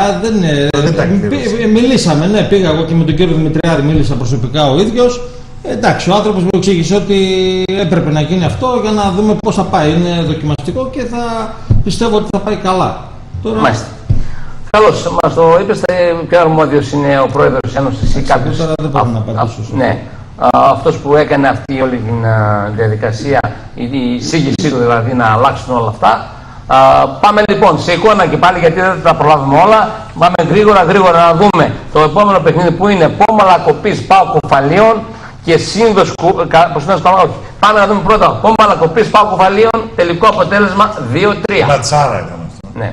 μιλήσαμε, ναι, πήγα εγώ και με τον κύριο Δημητριάδη, μίλησα προσωπικά ο ίδιος. Εντάξει, ο άνθρωπος μου εξήγησε ότι έπρεπε να γίνει αυτό για να δούμε πώς θα πάει. Είναι δοκιμαστικό και θα πιστεύω ότι θα πάει καλά. Τώρα... Μάλιστα. Καλώς, μας το είπες, πιο αρμόδιος είναι ο πρόεδρος της Ένωσης ή κάποιος. Τώρα δεν μπορώ να απαντήσω. Ναι. Αυτός που έκανε αυτή όλη την διαδικασία, η εισήγησή του δηλαδή να αλλάξουν όλα αυτά. Πάμε λοιπόν σε εικόνα και πάλι γιατί δεν τα προλάβουμε όλα. Πάμε γρήγορα να δούμε το επόμενο παιχνίδι που είναι Πόμαλα Κοπής ΠΑΟΚ Κοφαλίων και Σύνδος όχι. Πάμε να δούμε πρώτα Πόμαλα Κοπής ΠΑΟΚ Κοφαλίων, τελικό αποτέλεσμα 2-3. Ματσάρα ήταν αυτό. Ναι.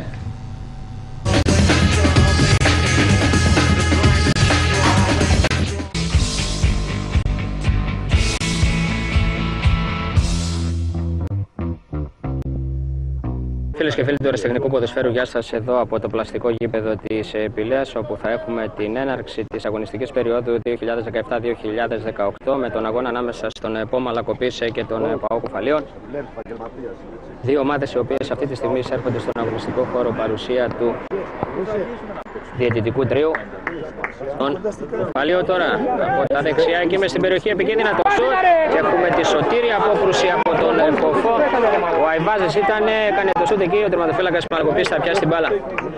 Φίλες Φίλες και φίλοι του Ερασιτεχνικού Ποδοσφαίρου, γεια σας εδώ από το πλαστικό γήπεδο της Πηλαίας, όπου θα έχουμε την έναρξη της αγωνιστικής περίοδου 2017-2018 με τον αγώνα ανάμεσα στον Πόμα Λακοπής και τον ΠΑΟΚ Κουφαλίων. Δύο ομάδες οι οποίες αυτή τη στιγμή έρχονται στον αγωνιστικό χώρο παρουσία του διαιτητικού τρίου. Τον Κουφαλίο τώρα από τα δεξιά, εκεί μες στην περιοχή επικίνδυνα το σουτ και έχουμε τη σωτήρια απόκρουση από τον Κοφό. Ο Αϊβάζης έκανε το σουτ εκεί, ο τερματοφύλακας Μαλακοπής θα πιάσει την μπάλα.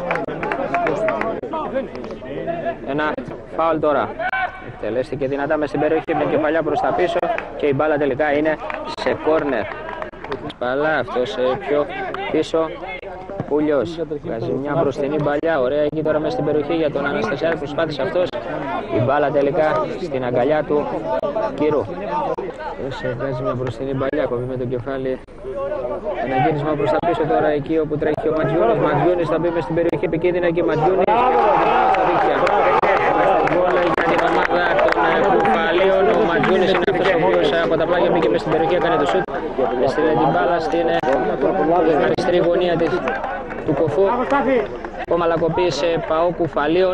Ένα φάουλ τώρα. Εκτελέστηκε δυνατά μες στην περιοχή με κεφαλιά προς τα πίσω και η μπάλα τελικά είναι σε κόρνερ. Μπάλα αυτός πιο πίσω. Πούλιος βγάζει μια μπροστινή μπαλιά, ωραία εκεί τώρα μέσα στην περιοχή για τον Αναστασιάδη, προσπάθησε αυτός. Η μπάλα τελικά στην αγκαλιά του Κύρου. Βγάζει μια μπροστινή μπαλιά, κοβεί με το κεφάλι. Ένα γύρισμα προς τα πίσω τώρα εκεί όπου τρέχει ο Ματζιούνης. Ματζιούνης θα μπει μες στην περιοχή επικίνδυνα και Ματζιούνης στα δίχτυα. Για την ομάδα των Κουφαλίων, ο Ματζιούνης είναι αυτός ο οποίος από τα πλάγια μπήκε μες στην περιοχή, έκανε το σουτ. Έστειλε την μπάλα στην αριστερή γωνία του Κοφού. Ο Μαλακοπής ΠΑΟΚ Κουφαλίων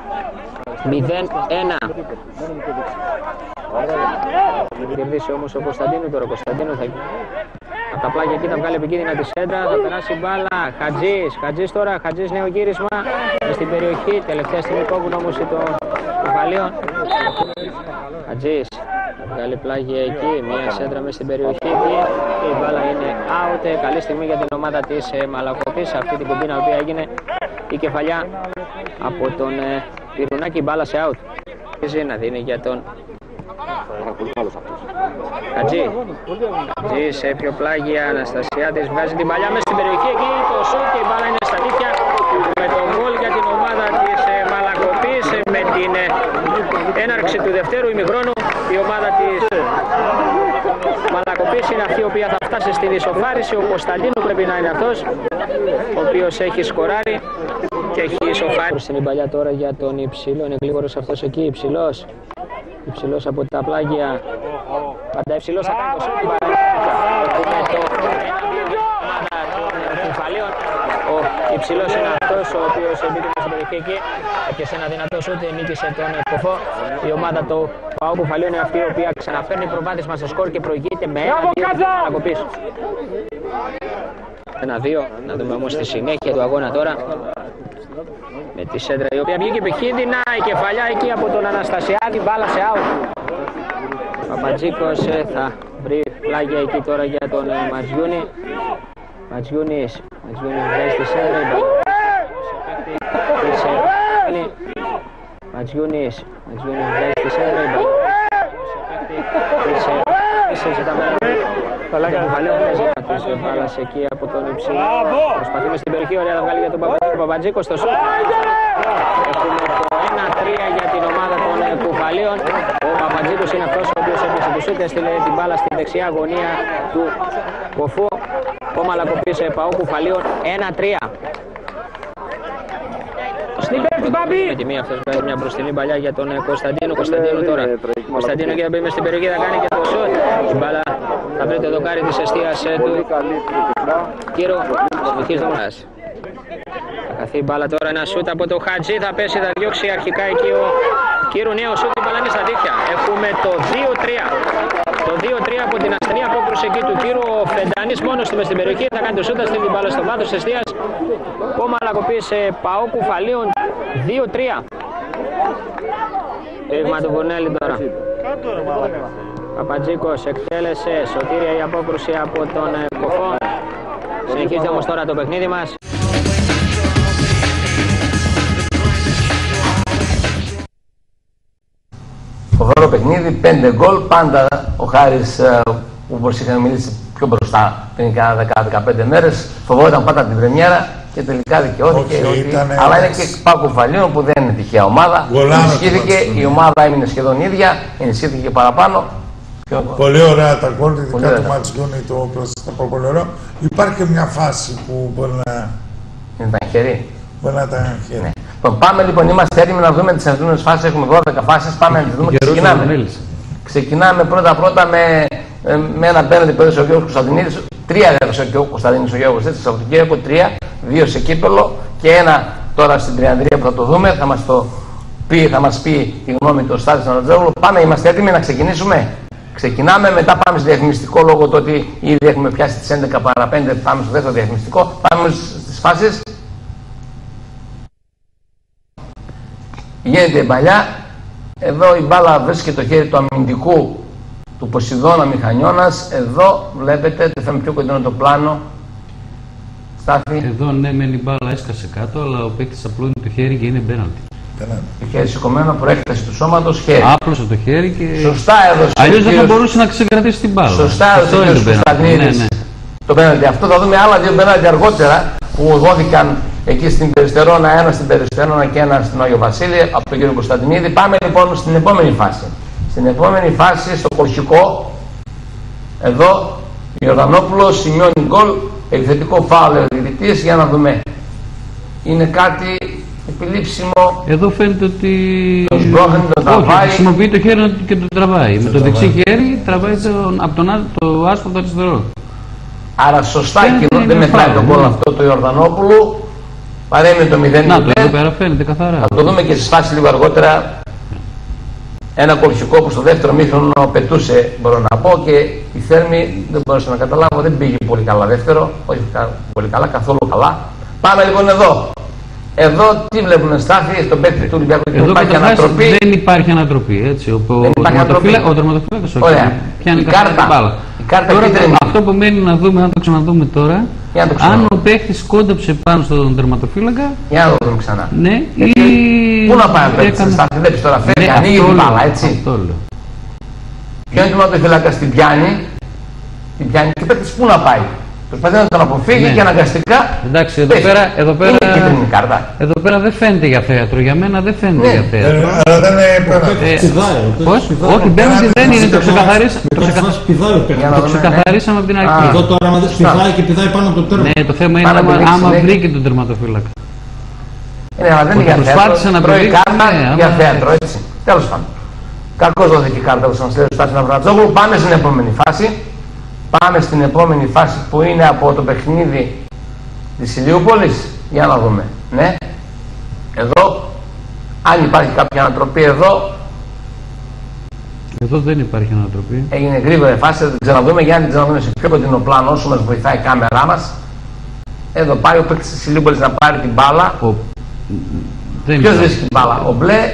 0-1. Κερδίσει όμως ο Κωνσταντίνου τώρα. Ο Κωνσταντίνου θα από τα πλάγια εκεί θα βγάλει επικίνδυνα τη σέντρα, θα περάσει μπάλα. Χατζής τώρα, Χατζής νέο γύρισμα στην περιοχή. Τελευταία στιγμή κόβουν όμως το Κουφαλίων. Χατζής θα βγάλει πλάγια εκεί, μία σέντρα μέσα στην περιοχή εκεί και η μπάλα είναι out. Καλή στιγμή για την ομάδα της Μαλακοπής. Αυτή την κομπίνα που έγινε η κεφαλιά από τον Πυρουνάκη, μπάλα σε out. Να δίνει για τον Χατζή σε πιο πλάγια. Αναστασιάδης βγάζει την παλιά μέσα στην περιοχή εκεί, το σουτ και η μπάλα είναι στα δίχτυα με τον γκολ για την ομάδα της Μαλακοπής. Με την έναρξη του δευτέρου ημιχρόνου η ομάδα της Μαλακοπής είναι αυτή η οποία θα φτάσει στην ισοφάριση. Ο Κωνσταντίνου πρέπει να είναι αυτός ο οποίος έχει σκοράρει και έχει ισοφάρει. Στην παλιά τώρα για τον Υψηλό, είναι γλίγορος αυτός εκεί, Υψηλός από τα πλάγια. Πάντα Υψηλός θα κάνει το σουτ. Έχουμε το 1-2 των Κουφαλίων. Ο Υψηλός είναι αυτός ο οποίος μπήκε στην περιοχή εκεί. Έπιασε ένα δυνατό σουτ, νίκησε τον Κοφό. Η ομάδα του ΠΑΟΚ Κουφαλίων είναι αυτή η οποία ξαναφέρνει προβάδισμα στο σκορ και προηγείται με 1-2 Μαλακοπής. 1-2. Να δούμε όμως τη συνέχεια του αγώνα τώρα. Με τη σέντρα η οποία βγήκε επικίνδυνα, η κεφαλιά εκεί από τον Αναστασιάδη, μπάλα σε out. Ο Παπατζίκος θα βρει πλάγια εκεί τώρα για τον Ματζιούνη. Ματζιούνης βγάζει τη σέντρα, Ματζιούνης βγάζει τη σέντρα, Παλάκια του Κουφαλίων παίζει κατήσει ο μπάλας εκεί από τον Υψηλό. Προσπαθεί μες στην περιοχή, ωραία θα βγάλει για τον Παπατζίκο στο σουτ. Έχουμε το 1-3 για την ομάδα των Κουφαλίων. Ο Παπατζίκος είναι αυτός ο οποίος έπιασε το σουτ, έστειλε την μπάλα στην δεξιά γωνία του Κοφού. Ο Μαλακοπής ΠΑΟΚ Κουφαλίων 1-3. Με τη μία αυτός βγάζει μια μπροστινή παλιά για τον Κωνσταντίνο. Κωνσταντίνο τώρα. Κωνσταντίνο και θα μπει μες στην περιοχή, θα κάνει και το σουτ. Η μπάλα θα βρει το δοκάρι της εστίας του Κύρου. Συνεχίζει το μόνας. Θα καθεί η μπάλα τώρα, ένα σουτ από το Χατζή, θα πέσει, θα διώξει αρχικά εκεί ο Κύρου. Νέο σουτ, η μπάλα είναι στα δίχτυα. Έχουμε το 2-3. Το 2-3 από την ασθενή απόκρουση εκεί του Κύρου. Ο Φεντανής μόνος του μες στην περιοχή, θα κάνει το σουτ, θα στείλει την μπάλα στο βάθος της εστίας. Ο Μαλακοπής ΠΑΟΚ Κουφαλίων 2-3. Ρήγμα του Βουνέλη τώρα. Παπατζίκος εκτέλεσε, σωτήρια η απόκρουση από τον Κοφό. Συνεχίζει όμως τώρα το παιχνίδι μας. Φοβερό παιχνίδι, 5 γκολ, πάντα ο Χάρης που όπως είχαμε μιλήσει πιο μπροστά πριν κάνα 10-15 μέρες, φοβόταν πάντα την πρεμιέρα και τελικά δικαιώθηκε. Αλλά είναι και ΠΑΟΚ Κουφαλίων που δεν είναι τυχαία ομάδα. Ενισχύθηκε, η ομάδα έμεινε σχεδόν ίδια, ενισχύθηκε παραπάνω. Πολύ ωραία τα γκολ, ειδικά το Ματζιούνι το κλασικό πολύ ωραίο. Υπάρχει και μια φάση που μπορεί να ήταν χερί. Μπορεί να ήταν χερί. Ναι. Πάμε λοιπόν, είμαστε έτοιμοι να δούμε τις αντιδρούμενες φάσεις. Έχουμε 12 φάσεις. Πάμε να τις δούμε και ξεκινάμε. Ξεκινάμε πρώτα με ένα πέναντι που έδωσε ο κ. Κωνσταντινίδης. 3 έδωσε και ο Κωνσταντίνος ο Γιώργος, έτσι, Σαββατοκύριακο, 3, 2 σε κύπελο και 1 τώρα στην Τριανδρία που θα το δούμε, θα μας πει τη γνώμη του Στάθης Ναρατζόγλου. Πάμε, είμαστε έτοιμοι να ξεκινήσουμε. Ξεκινάμε, μετά πάμε στο διαφημιστικό λόγω του ότι ήδη έχουμε πιάσει τις 11 παρά 5, πάμε στο δεύτερο διαφημιστικό, πάμε στις φάσεις. Γίνεται η παλιά, εδώ η μπάλα βρίσκεται το χέρι του αμυντικού του Ποσειδώνα Μηχανιώνας, εδώ βλέπετε ότι θα είναι πιο κοντινό το πλάνο. Στάθη. Εδώ ναι, μεν η μπάλα έσκασε κάτω, αλλά ο παίκτης απλώνει το χέρι και είναι πέναλτι. Το χέρι σηκωμένο, προέκταση του σώματος, χέρι. Άπλωσε το χέρι και. Σωστά έδωσε. Αλλιώς δεν θα μπορούσε να ξεκρατήσει την μπάλα. Σωστά έδωσε ο κ. Κωνσταντίνης. Ναι. Το πέναλτι. Αυτό θα δούμε άλλα 2 πέναλτι αργότερα που δόθηκαν εκεί στην Περιστερώνα, ένα στην Περιστερώνα και ένα στην Άγιο Βασίλη από τον κ. Κωνσταντινίδη. Πάμε λοιπόν στην επόμενη φάση. Στην επόμενη φάση, στο Κορχικό, εδώ ο Ιορδανόπουλος σημειώνει γκολ, επιθετικό φάουλ ο διαιτητής. Για να δούμε. Είναι κάτι επιλήψιμο. Εδώ φαίνεται ότι. Το σπρώχνει, το τραβάει. Χρησιμοποιεί το χέρι και το τραβάει. Με το δεξί χέρι τραβάει από το άσπρο το αριστερό. Άρα σωστά και δεν μετράει τον γκολ αυτό του Ιορδανόπουλου. Παρέμεινε το 0-0. Να το εδώ πέρα φαίνεται καθαρά. Θα το δούμε και στις φάσεις λίγο αργότερα. Ένα Κορχικό που στο δεύτερο μήχρονο πετούσε, μπορώ να πω, και η Θέρμη δεν μπορούσα να καταλάβω, δεν πήγε πολύ καλά δεύτερο. Όχι πολύ καλά, καθόλου καλά. Πάμε λοιπόν εδώ. Εδώ τι βλέπουμε, Στάθη, στον παίκτη του Ολυμπιακού και υπάρχει ανατροπή. Δεν υπάρχει ανατροπή, έτσι. Ο τερματοφύλακας όχι. Ωραία. Πιάνει η κάρτα. Τώρα, αυτό που μένει να δούμε, να το ξαναδούμε τώρα, αν ο παίκτης κόντεψε πάνω στον τερματοφύλακα. Για να το δούμε ξανά. Ναι, πού να πάει ο παίκτης, Στάθη, βλέπεις τώρα, φέρει, ανοίγει την μπάλα, έτσι. Ποιο είναι το τερματοφύλακα, την πιάνει και ο παίκτης πού να πάει. Προσπαθεί να τον αποφύγει και αναγκαστικά. Εντάξει, εδώ πέρα δεν φαίνεται για θέατρο. Για μένα δεν φαίνεται για θέατρο. Αλλά δεν είναι πώς? Όχι, πέναλτι δεν είναι. Το ξεκαθαρίσαμε από την αρχή. Εδώ τώρα, άμα δεν πηδάει και πηδάει πάνω από το τέρμα. Ναι, το θέμα είναι άμα βρήκε τον τερματοφύλακα. Ναι, αλλά δεν είναι για θέατρο. Προσπάθησε να τρώει κάρτα για θέατρο, έτσι. Τέλος πάντων. Κακώς δόθηκε η κάρτα που σας λέει ο Στάθης Ναυρατζόγλου. Πάμε στην επόμενη φάση. Πάμε στην επόμενη φάση που είναι από το παιχνίδι της Ηλιούπολης. Για να δούμε. Ναι. Εδώ. Αν υπάρχει κάποια ανατροπή εδώ. Εδώ δεν υπάρχει ανατροπή. Έγινε γρήγορη φάση. Θα την ξαναδούμε. Για να την ξαναδούμε σε πιο κοντινό πλάνο όσο μας βοηθάει η κάμερά μας. Εδώ πάει ο παίκτης της Ηλιούπολης να πάρει την μπάλα. Ποιος βρίσκει την μπάλα? Ο μπλε.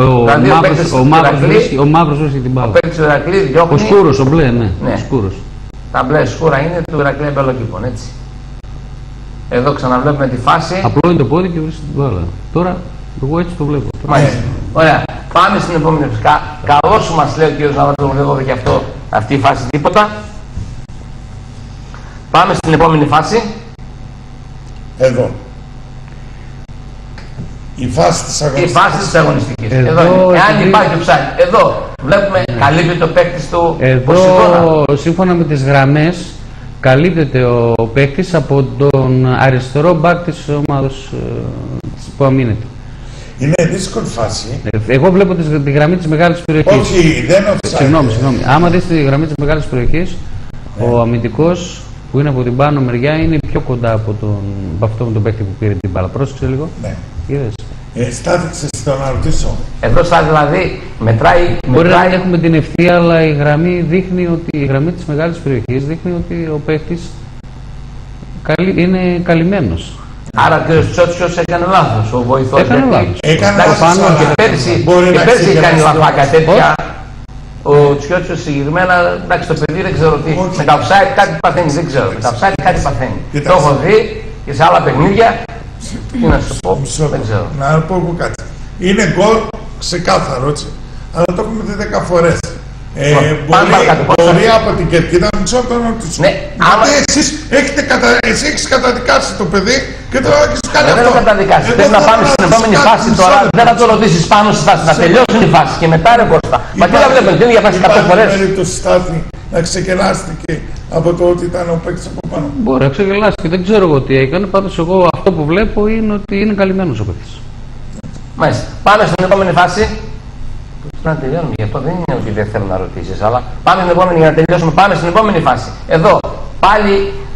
Ο μαύρος βρίσκει την μπάλα. Ο παίκτης του Ηρακλή διώχνει. Ο σκούρος, ο μπλε, ναι. Σκούρος. Τα μπλε σκούρα είναι του Ηρακλή Αμπελοκήπων, έτσι. Εδώ ξαναβλέπουμε τη φάση. Απλώνει το πόδι και βρίσκει την μπάλα. Τώρα, εγώ έτσι το βλέπω. Μάλιστα. Ωραία. Πάμε στην επόμενη φάση. Καλώς σου μας λέει ο κ. Ναυρατζόγλου, δεν δόθηκε αυτή η φάση τίποτα. Πάμε στην επόμενη φάση. Εδώ. Η φάση της αγωνιστικής. Εδώ είναι. Εάν υπάρχει offside. Εδώ βλέπουμε καλύπτει το παίκτης του Ποσειδώνα. Εδώ, σύμφωνα με τις γραμμές, καλύπτεται ο παίκτης από τον αριστερό μπακ της ομάδας που αμήνεται. Είναι δύσκολη φάση. Εγώ βλέπω τη γραμμή της μεγάλης περιοχής. Όχι, δεν είναι offside. Συγγνώμη. Άμα δεις τη γραμμή της μεγάλης περιοχής, ο αμυντικός που είναι από την πάνω μεριά είναι πιο κοντά από αυτό με τον παίκτη που πήρε την μπάλα. Πρόσεξε λίγο. Ναι. Είδες. Στάθηξε στο να ρωτήσω. Εδώ στάθη δηλαδή μετράει. Μπορεί να μην έχουμε την ευθεία, αλλά η γραμμή δείχνει ότι η γραμμή της μεγάλης περιοχής δείχνει ότι ο παίκτης είναι καλυμμένος. Άρα ο κ. Τσότσιος έκανε λάθος, ο βοηθός. Έκανε λάθος. Και πέρσι έκανε λαθάκα τέτοια. Ο Τσιότσιος συγκεκριμένα, εντάξει, το παιδί δεν ξέρω τι. Με τα offside κάτι παθαίνει, δεν ξέρω. Με τα offside κάτι παθαίνει. Το έχω δει και σε άλλα παιχνίδια. Τι να σου πω, δεν ξέρω. Να πω εγώ κάτι. Είναι γκολ ξεκάθαρο, έτσι. Αλλά το έχουμε δει 10 φορές. Μπορεί από την κερκίδα να μισό το ρωτήσω. Γιατί εσύ έχεις καταδικάσει το παιδί και τώρα έχεις κάνει αυτό. Δεν το καταδικάσει. Πρέπει να πάμε στην επόμενη φάση τώρα. Δεν θα το ρωτήσεις πάνω στη φάση. Να τελειώσει η φάση και μετά ρε Κώστα. Μα τι να βλέπουμε, τι είναι για φάση 100 φορές. Υπάρχει περίπτωση Στάθη να ξεκελάστηκε από το ότι ήταν ο παίκτης από πάνω. Μπορεί να ξεκελάστηκε, δεν ξέρω εγώ τι έκανε. Πάντως εγώ αυτό που βλέπω είναι ότι είναι καλυμμένος ο παίκτης. Μάλιστα. Πάμε στην επόμενη φάση. Να τελειώνουμε, γι' αυτό δεν είναι ότι δεν θέλω να ρωτήσεις, αλλά πάμε στην επόμενη για να τελειώσουμε. Πάμε στην επόμενη φάση. Εδώ πάλι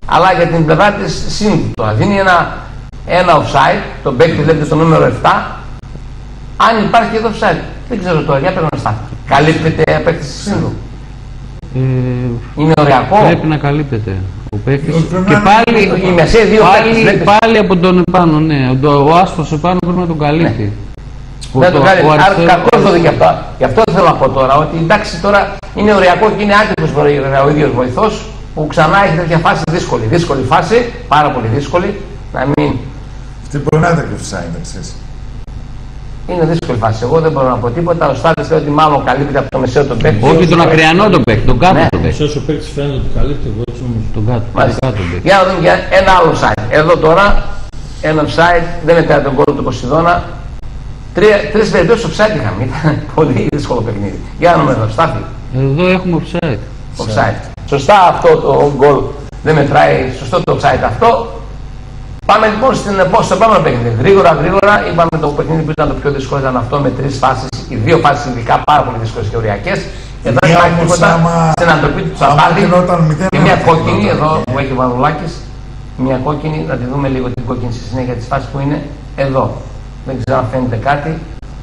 αλλά για την πλευρά της Σύνδου. Τώρα δίνει ένα offside, τον παίκτη λέτε το νούμερο 7, αν υπάρχει εδώ offside. Δεν ξέρω τώρα, για πέρα να στάθει. Καλύπτεται παίκτη της Σύνδου. Είναι οριακό. Πρέπει να καλύπτεται ο παίκτης. Και πάλι, πάλι από τον επάνω, ναι. Ο άσπρος επάνω πρέπει να τον καλύπτει. Ναι. Δεν το κάνει. Κακώς το δει και αυτό. Γι' αυτό θέλω να πω τώρα ότι εντάξει τώρα είναι οριακό και είναι άτυπος ο ίδιος βοηθός που ξανά έχει τέτοια φάση δύσκολη. Δύσκολη φάση, πάρα πολύ δύσκολη. Να μην. Αυτή μπορεί να είναι και offside, ξέρεις. Είναι δύσκολη φάση. Εγώ δεν μπορώ να πω τίποτα. Ο Στάδης λέει ότι μάλλον καλύπτεται από το μεσαίο τον παίκτη. Όχι τον ακριανό τον παίκτη, τον κάτω τον παίκτη. Ο παίκτης φαίνεται ότι καλύπτει, εγώ έτσι νομίζω τον κάτω. Για να δούμε ένα άλλο site. Εδώ τώρα ένα offside, δεν μετράει τον γκολ του Ποσειδώνα. Τρεις περιπτώσεις offside είχαμε. Ήταν πολύ δύσκολο παιχνίδι. Για να δούμε εδώ, Στάθη. Εδώ έχουμε offside. Σωστά αυτό το γκολ δεν μετράει, σωστό το offside αυτό. Πάμε λοιπόν στο επόμενο παιχνίδι. Γρήγορα, είπαμε το παιχνίδι που ήταν το πιο δύσκολο ήταν αυτό με τρεις φάσεις, οι δύο φάσεις ειδικά πάρα πολύ δύσκολες και οριακές. Εδώ υπάρχει τίποτα στην αντροπή του Τσαμπάδη και μια κόκκινη εδώ που έχει ο Βαδουλάκης. Μια κόκκινη, να τη δούμε λίγο την κόκκινη στη συνέχεια της φάσης που είναι εδώ. Δεν ξέρω αν φαίνεται κάτι.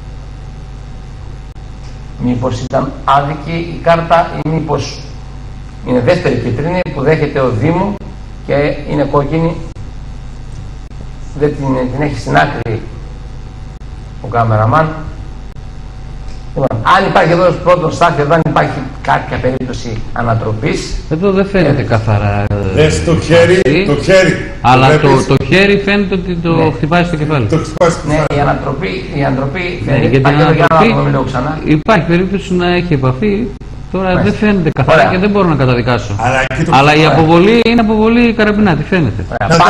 Μήπως ήταν άδικη η κάρτα ή μήπως είναι δεύτερη κίτρινη που δέχεται ο Δήμου και είναι κόκκινη. Δεν την έχει στην άκρη ο κάμεραμαν. Λοιπόν, αν υπάρχει εδώ πρώτο Στάθη, εδώ αν υπάρχει κάποια περίπτωση ανατροπής. Εδώ δεν φαίνεται καθαρά. Το χέρι. Αλλά το χέρι φαίνεται ότι το χτυπάει στο κεφάλι. Ναι, η ανατροπή φαίνεται. Υπάρχει περίπτωση να έχει επαφή. Τώρα δεν φαίνεται καθαρά και δεν μπορώ να καταδικάσω. Αλλά η αποβολή είναι αποβολή καραμπινάτη, φαίνεται.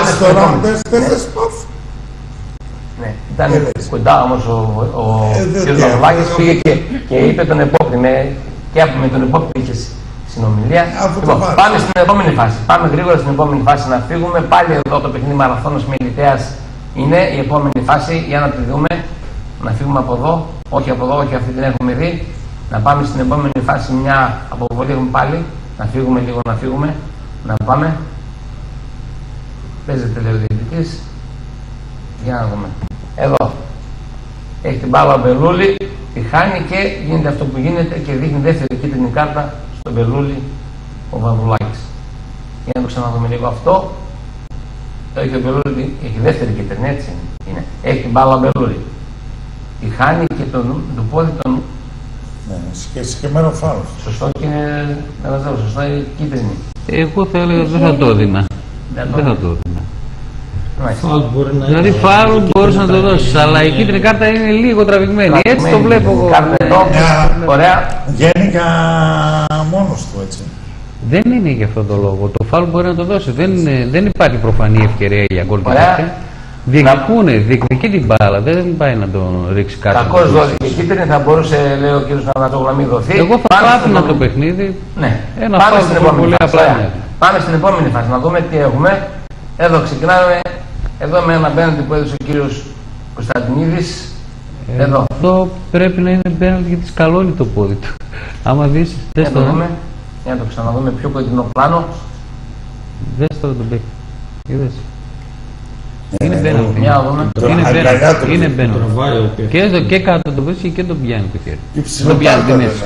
Ναι, ήταν κοντά όμως ο κ. Βαδουλάκης, πήγε και είπε τον επόπτη, και με τον επόπτη είχε συνομιλία. Λοιπόν, πάμε στην επόμενη φάση. Πάμε γρήγορα στην επόμενη φάση να φύγουμε. Πάλι εδώ το παιχνίδι Μαραθώνος Μελιτέας είναι η επόμενη φάση. Για να τη δούμε. Να φύγουμε από εδώ. Όχι από εδώ, όχι αυτή την έχουμε δει. Να πάμε στην επόμενη φάση, μια αποβολή έχουμε πάλι. Να φύγουμε λίγο, να φύγουμε. Να πάμε. Παίζεται λέει ο διαιτητής. Για να δούμε. Εδώ. Έχει την μπάλα ο Μπελούλη, τη χάνει και γίνεται αυτό που γίνεται και δείχνει δεύτερη κίτρινη κάρτα στον Μπελούλη ο Βαδουλάκης. Για να το ξαναδούμε λίγο αυτό. Έχει ο Μπελούλη, έχει δεύτερη κίτρινη, έτσι είναι. Έχει την μπάλα ο Μπελούλη. Τη χάνει και το πόδι τον. Ναι, συγκεκριμένο φάουλ. Σωστό και είναι σωστό είναι κίτρινη. Εγώ θα έλεγα δεν θα το έδινα. Δεν θα το έδινα. Δηλαδή φάουλ μπορείς να το δώσεις, αλλά η κίτρινη κάρτα είναι λίγο τραβηγμένη. Έτσι το βλέπω εγώ. Ωραία. Γενικά μόνος του έτσι. Δεν είναι για αυτόν τον λόγο. Το φάουλ μπορεί να το δώσει. Δεν υπάρχει προφανή ευκαιρία για γκολ. Διεκδικεί την μπάλα, δεν πάει να τον ρίξει κάτι. Κακώς δόθηκε η κίτρινη, θα μπορούσε, λέει ο κ. Ανατόγλου, να μην δοθεί. Εγώ θα πάφηνα το παιχνίδι. Ναι. Ένα φάουλ πολύ απλά. Πάμε στην επόμενη φάση, να δούμε τι έχουμε. Εδώ ξεκινάμε. Εδώ με ένα πέναλτι που έδωσε ο κύριος Κωνσταντινίδης. Εδώ. Αυτό πρέπει να είναι πέναλτι γιατί σκαλώνει το πόδι του. Άμα δεις, δες το. Για να το ξαναδούμε πιο κοντινό πλάνο. Δες τώρα τον παίκτη. Είδες. Είναι πέναλτι. Είναι πέναλτι. Και κάτω το βρίσκει και τον πιάνει το χέρι. Τον πιάνει την μέση.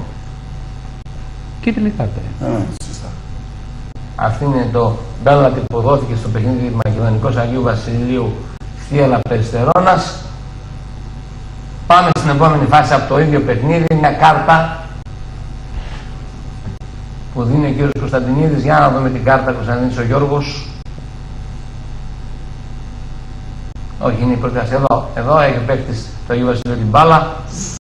Κίτρινη κάρτα. Αυτή είναι το πέναλτι που δόθηκε στο παιχνίδι Μακεδονικός Αγίου Βασιλείου Θίελα Περιστερώνας. Πάμε στην επόμενη φάση από το ίδιο παιχνίδι, μια κάρτα που δίνει ο κύριος Κωνσταντινίδης. Για να δούμε την κάρτα, Κωνσταντινίδης ο Γιώργος. Όχι, είναι η πρώτη φάση. Εδώ έχει ο παίκτης το Αγίου Βασιλείου την μπάλα.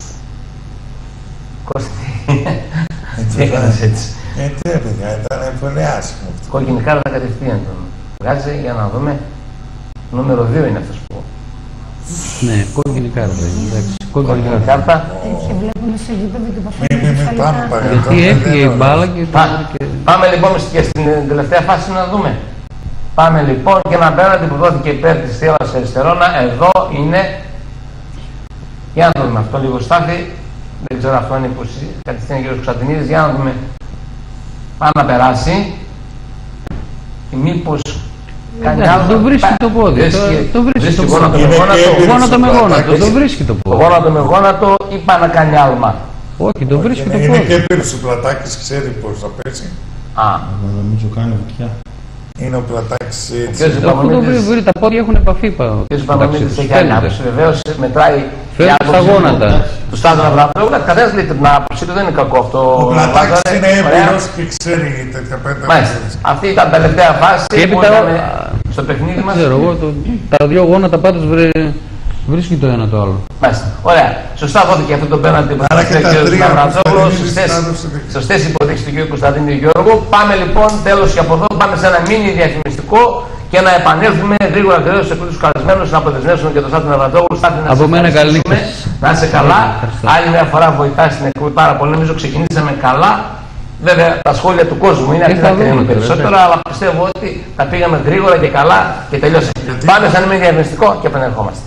Κώστη, τι έκανες έτσι. Τι παιδιά, ήταν πολύ άσχημο. Κόκκινη κάρτα κατευθείαν τον βγάζει, για να δούμε. Νούμερο 2 είναι αυτός που. Ναι, κόκκινη κάρτα. Κόκκινη κάρτα. Έτσι βλέπουμε στο γήπεδο και παθαίνουμε. Γιατί έφυγε η μπάλα και. Πάμε λοιπόν και στην τελευταία φάση να δούμε. Πάμε λοιπόν και ένα πέναλτι που δόθηκε υπέρ της Θίελας Περιστερώνα. Εδώ είναι. Για να δούμε αυτό λίγο Στάθη. Δεν ξέρω αυτό είναι που κατευθύνει ο κ. Κωνσταντινίδης. Για να δούμε. Πάμε να περάσει. μήπως κάνει άλλο. Το βρίσκει το πόδι. Το βρίσκει το γόνατο με γόνατο. Το βρίσκει το πόδι. Γόνατο με γόνατο ή πάει να κάνει άλμα. Όχι, το βρίσκει το πόδι. Είναι και έπειρος ο Πλατάκης, ξέρει πώς θα πέσει. Νομίζω κάνει βουτιά. Είναι ο Πλατάκης έτσι. Τα πόδια έχουν επαφή. Ο κ. Παπαμίδης έχει άλλη άποψη. Βεβαίως μετράει στα γόνατα. Του Στάδου Αβρααμόπουλου. Κανένας λέει την άποψη του, δεν είναι κακό αυτό. Ο Πλατάκης είναι έμπειρος και ξέρει τέτοια πέντε. Μάλιστα. Αυτή ήταν η τελευταία φάση που ήταν στο παιχνίδι μας. Ξέρω εγώ, τα δύο γόνατα πάντως βρίσκει το ένα το άλλο. Μάλιστα. Ωραία. Σωστά δόθηκε αυτό το πέναντι που θα πει ο κ. Αβρααμόπουλος. Σωστές υποδείξεις του κ. Κωνσταντίνου Γιώργου. Πάμε λοιπόν τέλος και από εδώ. Πάμε σε ένα μίνι διαφημιστικό και να επανέλθουμε γρήγορα σε αυτούς τους καλεσμένους να αποδεσμεύσουμε και το Στάθη Ναυρατόπουλο. Από μένα καλή νύχτα. Να είσαι καλά. Άλλη μια φορά βοηθάς την εκπομπή πάρα πολύ. Νομίζω ξεκινήσαμε καλά. Βέβαια τα σχόλια του κόσμου είναι αυτή να κρίνουν περισσότερα, αλλά πιστεύω ότι τα πήγαμε γρήγορα και καλά και τελειώσαμε. Πάμε σε ένα μίνι διαφημιστικό και επανερχόμαστε.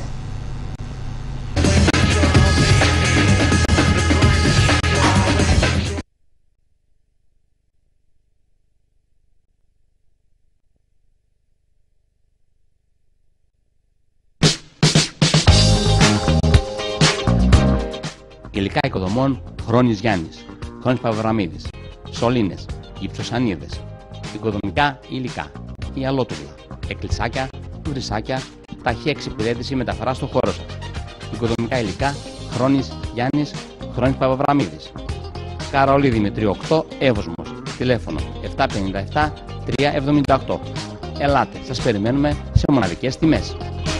Υλικά οικοδομών Χρόνης Γιάννης, Χρόνης Παπαβραμίδης, σωλήνες, γυψοσανίδες, οικοδομικά υλικά, ιαλότουβλα, εκκλησάκια, βρυσάκια, ταχεία εξυπηρέτηση μεταφορά στο χώρο σας. Οικοδομικά υλικά Χρόνης Γιάννης, Χρόνης Παπαβραμίδης. Καραολί Δημητρίου 8, Εύωσμος, τηλέφωνο 757 378. Ελάτε, σας περιμένουμε σε μοναδικές τιμές.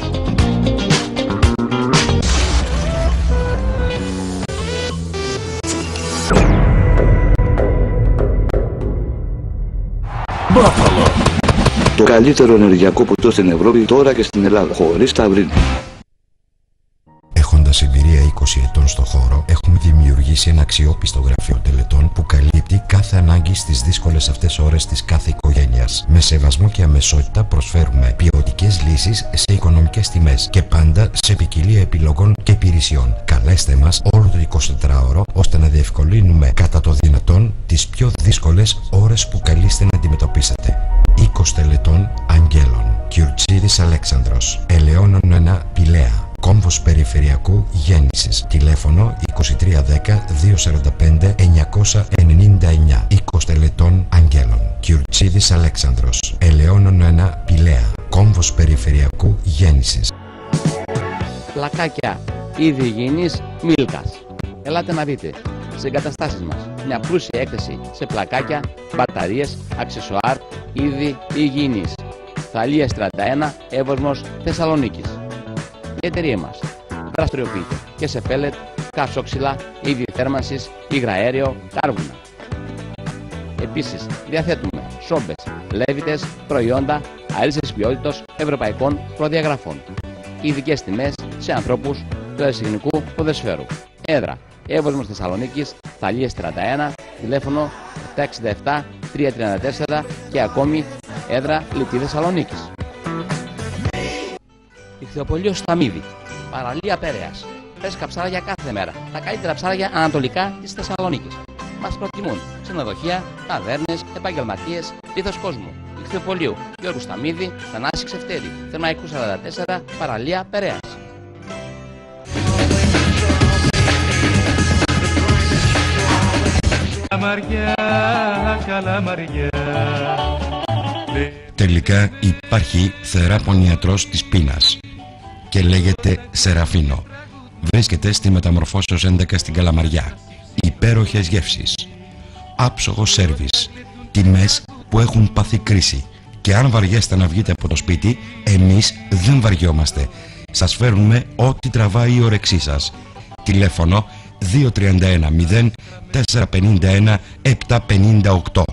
Buffalo. Το καλύτερο ενεργειακό ποτό στην Ευρώπη, τώρα και στην Ελλάδα, χωρίς ταυρίνη. Έχοντας εμπειρία 20 ετών στο χώρο, έχουμε δημιουργήσει ένα αξιόπιστο γραφείο τελετών που καλύπτει κάθε ανάγκη στις δύσκολες αυτές ώρες της κάθε οικογένειας. Με σεβασμό και αμεσότητα προσφέρουμε ποιοτικές λύσεις σε οικονομικές τιμές και πάντα σε ποικιλία επιλογών και υπηρεσιών. Καλέστε μας όλο το 24ωρο ώστε να διευκολύνουμε κατά το δυνατόν τις πιο δύσκολες ώρες που καλείστε να αντιμετωπίσετε. Οίκος τελετών Αγγέλων, Κιουρτσίδης Αλέξανδρος, Ελαιώνων 1 Πηλαία. Κόμβος Περιφερειακού Γέννησης. Τηλέφωνο 2310 245 999. Οίκος τελετών Αγγέλων. Κιουρτσίδης Αλέξανδρος. Ελαιώνων 1 Πηλαία. Κόμβος Περιφερειακού Γέννησης. Πλακάκια είδη υγιεινής Μίλκας. Ελάτε να δείτε στις εγκαταστάσεις μας μια πλούσια έκθεση σε πλακάκια, μπαταρίες, αξεσουάρ, είδη υγιεινής. Θαλίας 31, Εύωσμος, Θεσσαλονίκης. Η εταιρεία μας δραστηριοποιείται και σε πέλετ, καυσόξυλα, είδη θέρμανσης, υγραέριο, κάρβουνα. Επίσης, διαθέτουμε σόμπες, λέβητες, προϊόντα αέρησης ποιότητας ευρωπαϊκών προδιαγραφών. Ειδικές τιμές σε ανθρώπους του ερασιτεχνικού ποδοσφαίρου. Έδρα Εύωσμος Θεσσαλονίκης, Θαλίας 31, τηλέφωνο 767 334 και ακόμη έδρα Λιτή Θεσσαλονίκης. Ιχθυοπωλείο Σταμίδη, παραλία Πέραιας. Φρέσκα ψάρια κάθε μέρα. Τα καλύτερα ψάρια ανατολικά της Θεσσαλονίκης. Μας προτιμούν ξενοδοχεία, ταβέρνες, επαγγελματίες, πλήθος κόσμου. Ιχθυοπωλείου Γιώργου Σταμίδη, Θανάση Ξεφτέρη, Θερμαϊκού 44, παραλία Πέραιας. Τελικά υπάρχει θεράπων-ιατρός της πείνας και λέγεται Σεραφίνο. Βρίσκεται στη Μεταμορφώσεως 11 στην Καλαμαριά. Υπέροχες γεύσεις, άψογο σέρβις, τιμές που έχουν πάθει κρίση. Και αν βαριέστε να βγείτε από το σπίτι, εμείς δεν βαριόμαστε. Σας φέρνουμε ό,τι τραβάει η όρεξή σας. Τηλέφωνο 231 0 451 758.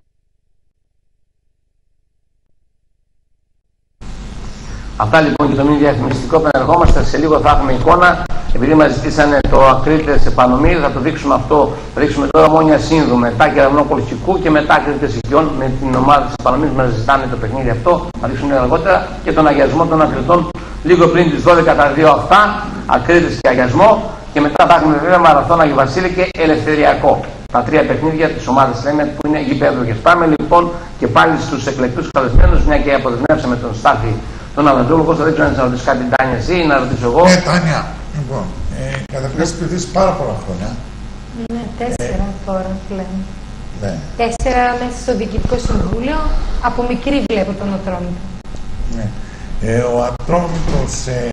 Αυτά λοιπόν και το μήνυμα διαφημιστικό που ερχόμαστε. Σε λίγο θα έχουμε εικόνα. Επειδή μας ζητήσανε το ακρίτες επανομίδι, θα το δείξουμε αυτό. Θα δείξουμε τώρα Ομόνοια Σύνδου, μετά Κεραυνό Κολτσικού και μετά ακρίτες Οικειών με την ομάδα της επανομίδης. Μας ζητάνε το παιχνίδι αυτό. Θα δείξουμε αργότερα και τον αγιασμό των ακριτών λίγο πριν τις 12 τα 2 αυτά. Ακρίτες και αγιασμό. Και μετά θα έχουμε βέβαια Μαραθώνα Αγίου Βασίλη και Ελευθεριακό. τα 3 παιχνίδια της ομάδας λέμε που είναι γηπέδουργες. Πάμε λοιπόν και πάλι στους εκλεκτούς καλεσμένους, μια και αποδεσμεύσαμε τον Στάθη τον Αλαντζόλογο. Θα δείξω να ρωτήσω κάτι, Τάνια, εσύ ή να ρωτήσω εγώ. Ναι, Τάνια. Λοιπόν, καταρχάς πηδείς πάρα πολλά χρόνια. Ναι, 4 τώρα πλέον. Ναι. 4 μέσα στο Διοικητικό Συμβούλιο. Από μικρή βλέπω τον Ατρόμητο. Ναι. Ο Ατρόμητος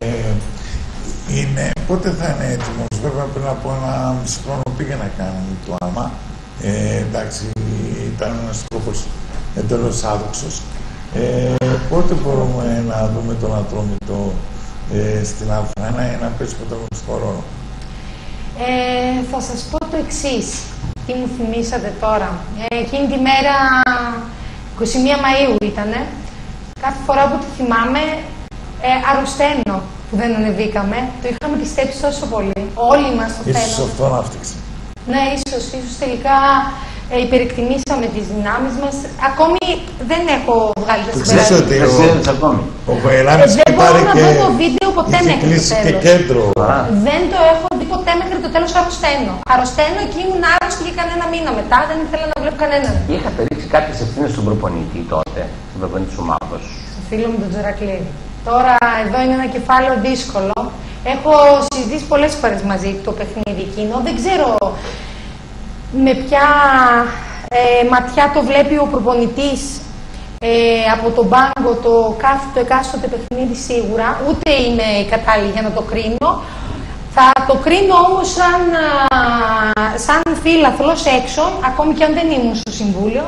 πότε θα είναι έτοιμος? Βέβαια πριν από 1,5 χρόνο πήγε να κάνει το άμα. Εντάξει, ήταν ένας τρόπος εντελώς άδοξος. Πότε μπορούμε να δούμε τον Ατρόμητο στην Α1 να παίξει πρωταγωνιστικό ρόλο? Θα σας πω το εξής. Τι μου θυμήσατε τώρα. Εκείνη τη μέρα, 21 Μαΐου ήτανε. Κάθε φορά που τη θυμάμαι, αρρωσταίνω που δεν ανεβήκαμε. Το είχαμε πιστέψει τόσο πολύ. Όλοι μας το θέλαμε. Ίσως αυτό να φτιάξει. Ναι, ίσως τελικά υπερεκτιμήσαμε τις δυνάμεις μας. Ακόμη δεν έχω βγάλει τα συμπεράσματα. Ο Βαϊλάνης δεν μπορώ να δω το βίντεο ποτέ μέχρι το τέλος. Και κέντρο. Δεν το έχω δει ποτέ μέχρι το τέλος, αρρωσταίνω. Αρρωσταίνω και ήμουν άρρωστη για κανένα μήνα μετά. Δεν ήθελα να βλέπω κανέναν. Είχατε ρίξει κάποιες ευθύνες στον προπονητή τότε, στον προπονητή της ομάδας? Στο φίλο μου τον Τζερακλή. Τώρα εδώ είναι ένα κεφάλαιο δύσκολο. Έχω συζητήσει πολλές φορές μαζί το παιχνίδι εκείνο. Δεν ξέρω με ποια ματιά το βλέπει ο προπονητής από τον πάγκο το εκάστοτε παιχνίδι σίγουρα. Ούτε είμαι κατάλληλη για να το κρίνω. Θα το κρίνω όμως σαν φίλαθλος έξω, ακόμη και αν δεν ήμουν στο Συμβούλιο.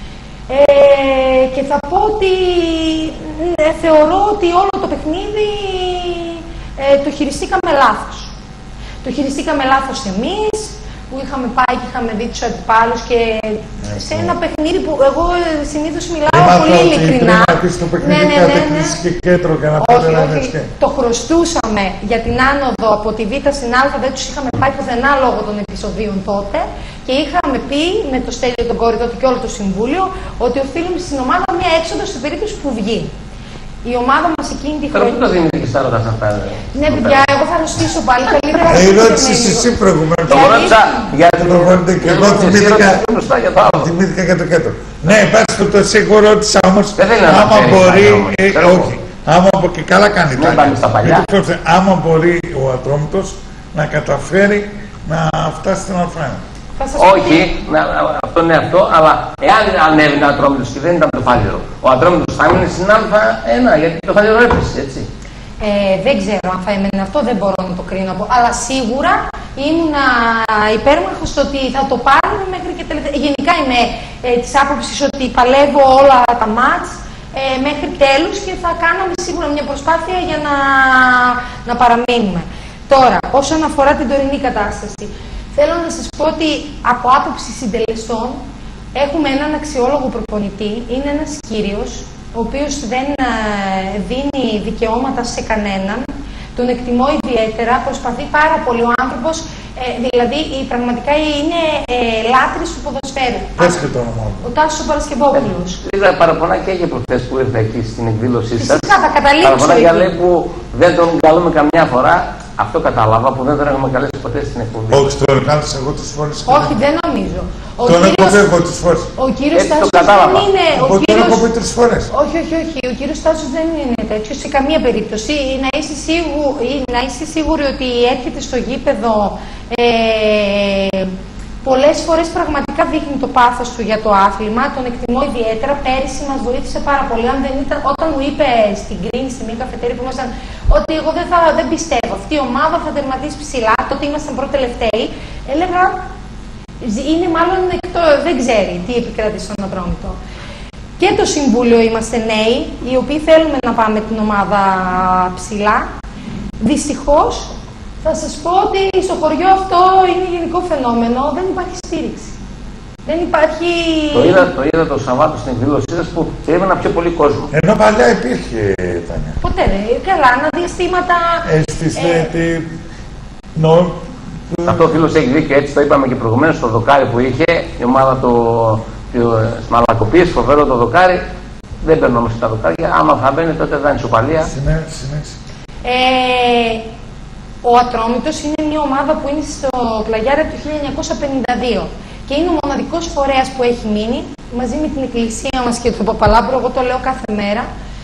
Και θα πω ότι θεωρώ ότι όλο το παιχνίδι το χειριστήκαμε λάθος. Το χειριστήκαμε λάθος εμείς, που είχαμε πάει και είχαμε δει τους αντιπάλους και σε ένα παιχνίδι που εγώ συνήθως μιλάω πολύ ειλικρινά. Όχι, το χρωστούσαμε για την άνοδο από τη Β στην Α, δεν τους είχαμε πάει πουθενά λόγω των επεισοδίων τότε και είχαμε πει με το Στέλιο τον Κόρη τότε και όλο το Συμβούλιο ότι οφείλουμε στην ομάδα μια έξοδο στην περίπτωση που βγει. Η ομάδα μας εκείνη τη χρονιά. Τώρα το δίνετε και στα ρωτάς αυτά. Ναι, παιδιά, εγώ θα ρωτήσω πάλι καλύτερα. Ρώτησες εσύ προηγουμένως. Το ρώτησα για το προπονητή και εγώ θυμήθηκα για το κέντρο. Ναι, πας το εγώ ρώτησα όμως άμα μπορεί. Όχι, άμα και καλά κάνει τα. Άμα μπορεί ο Ατρόμητος να καταφέρει να φτάσει στην Α1. Όχι, αυτό είναι αυτό, αλλά εάν ανέβαινε ο Ατρόμητος και δεν ήταν το Φάλιρο, ο Ατρόμητος θα έμεινε στην Α1, γιατί το Φάλιρο έπεσε, έτσι. Δεν ξέρω αν θα έμενε αυτό, δεν μπορώ να το κρίνω. Αλλά σίγουρα ήμουν υπέρμαχος στο ότι θα το πάρουμε μέχρι και τελευταία. Γενικά είμαι της άποψης ότι παλεύω όλα τα μάτς μέχρι τέλους και θα κάναμε σίγουρα μια προσπάθεια για να παραμείνουμε. Τώρα, όσον αφορά την τωρινή κατάσταση, θέλω να σας πω ότι από άποψη συντελεστών έχουμε έναν αξιόλογο προπονητή. Είναι ένας κύριος, ο οποίος δεν δίνει δικαιώματα σε κανέναν. Τον εκτιμώ ιδιαίτερα, προσπαθεί πάρα πολύ ο άνθρωπος, δηλαδή πραγματικά είναι λάτρης του ποδοσφαίρου. Πες και το όνομα. Ο Τάσος Παρασκευόπουλος. Είδα παραπονάκια και προχθές που ήρθε εκεί στην εκδήλωσή σας. Φυσικά, θα καταλήξω παραπονάκια λέει που δεν τον καλούμε καμιά φορά. Αυτό κατάλαβα που δεν τον έχουμε καλέσει ποτέ στην εκπομπή. Όχι, τον κάλεσα εγώ τις φορές. Όχι, δεν νομίζω. Τον έχω πει εγώ τις φορές. Ο κύριος Τάσος δεν είναι. Τον έχω πει 3 φορές. Όχι. Ο κύριος Τάσος δεν είναι τέτοιο σε καμία περίπτωση. Να είστε σίγουροι ότι έρχεται στο γήπεδο. Πολλές φορές πραγματικά δείχνει το πάθος του για το άθλημα, τον εκτιμώ ιδιαίτερα. Πέρυσι μας βοήθησε πάρα πολύ. Αν δεν ήταν, όταν μου είπε στην Κρίνη, στη μία καφετέρια που ήμασταν, ότι εγώ δεν πιστεύω αυτή η ομάδα θα τερματίσει ψηλά, τότε ήμασταν πρώτοι-τελευταίοι, έλεγα είναι μάλλον δεν ξέρει τι επικρατεί στον Ατρόμητο. Και το Συμβούλιο είμαστε νέοι, οι οποίοι θέλουμε να πάμε την ομάδα ψηλά. Δυστυχώς, θα σας πω ότι στο χωριό αυτό είναι γενικό φαινόμενο, δεν υπάρχει στήριξη. Δεν υπάρχει... Το είδα το Σαββάτο στην εκδήλωσή σας που περίμενα πιο πολύ κόσμο. Ενώ παλιά υπήρχε, Τάνια. Ποτέ δεν. Καλά, αναδιαστήματα... Αυτό ο φίλος έχει δίκιο, έτσι το είπαμε και προηγουμένως στο δοκάρι που είχε, η ομάδα της Μαλακοπής, φοβερό το δοκάρι. Δεν παίρνω όμως τα δοκάρια, άμα θα μπαίνει τότε θα είναι ισοπαλία. Συνέχισε. Ο Ατρόμητος είναι μια ομάδα που είναι στο Πλαγιάρι από το 1952 και είναι ο μοναδικός φορέας που έχει μείνει, μαζί με την εκκλησία μας και τον Παπαλάμπρο, εγώ το λέω κάθε μέρα.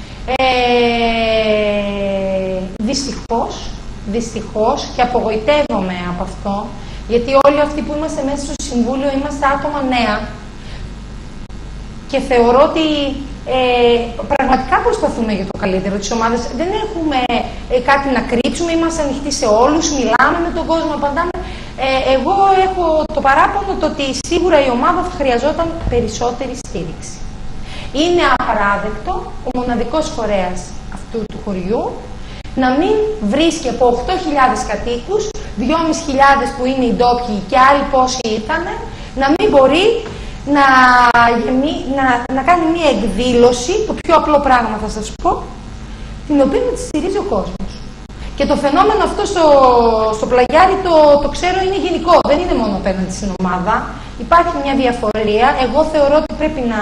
Δυστυχώς και απογοητεύομαι από αυτό, γιατί όλοι αυτοί που είμαστε μέσα στο Συμβούλιο είμαστε άτομα νέα και θεωρώ ότι πραγματικά προσπαθούμε για το καλύτερο της ομάδας. Δεν έχουμε κάτι να κρύψουμε, είμαστε ανοιχτοί σε όλους, μιλάμε με τον κόσμο, απαντάμε. Εγώ έχω το παράπονο το ότι σίγουρα η ομάδα θα χρειαζόταν περισσότερη στήριξη. Είναι απαράδεκτο ο μοναδικός φορέας αυτού του χωριού να μην βρίσκει από 8.000 κατοίκους, 2.500 που είναι οι ντόπιοι και άλλοι πόσοι ήρθανε, να μην μπορεί να κάνει μια εκδήλωση, το πιο απλό πράγμα θα σας πω, την οποία να τη στηρίζει ο κόσμος. Και το φαινόμενο αυτό στο Πλαγιάρι το ξέρω είναι γενικό, δεν είναι μόνο απέναντι στην ομάδα. Υπάρχει μια διαφορία. Εγώ θεωρώ ότι πρέπει να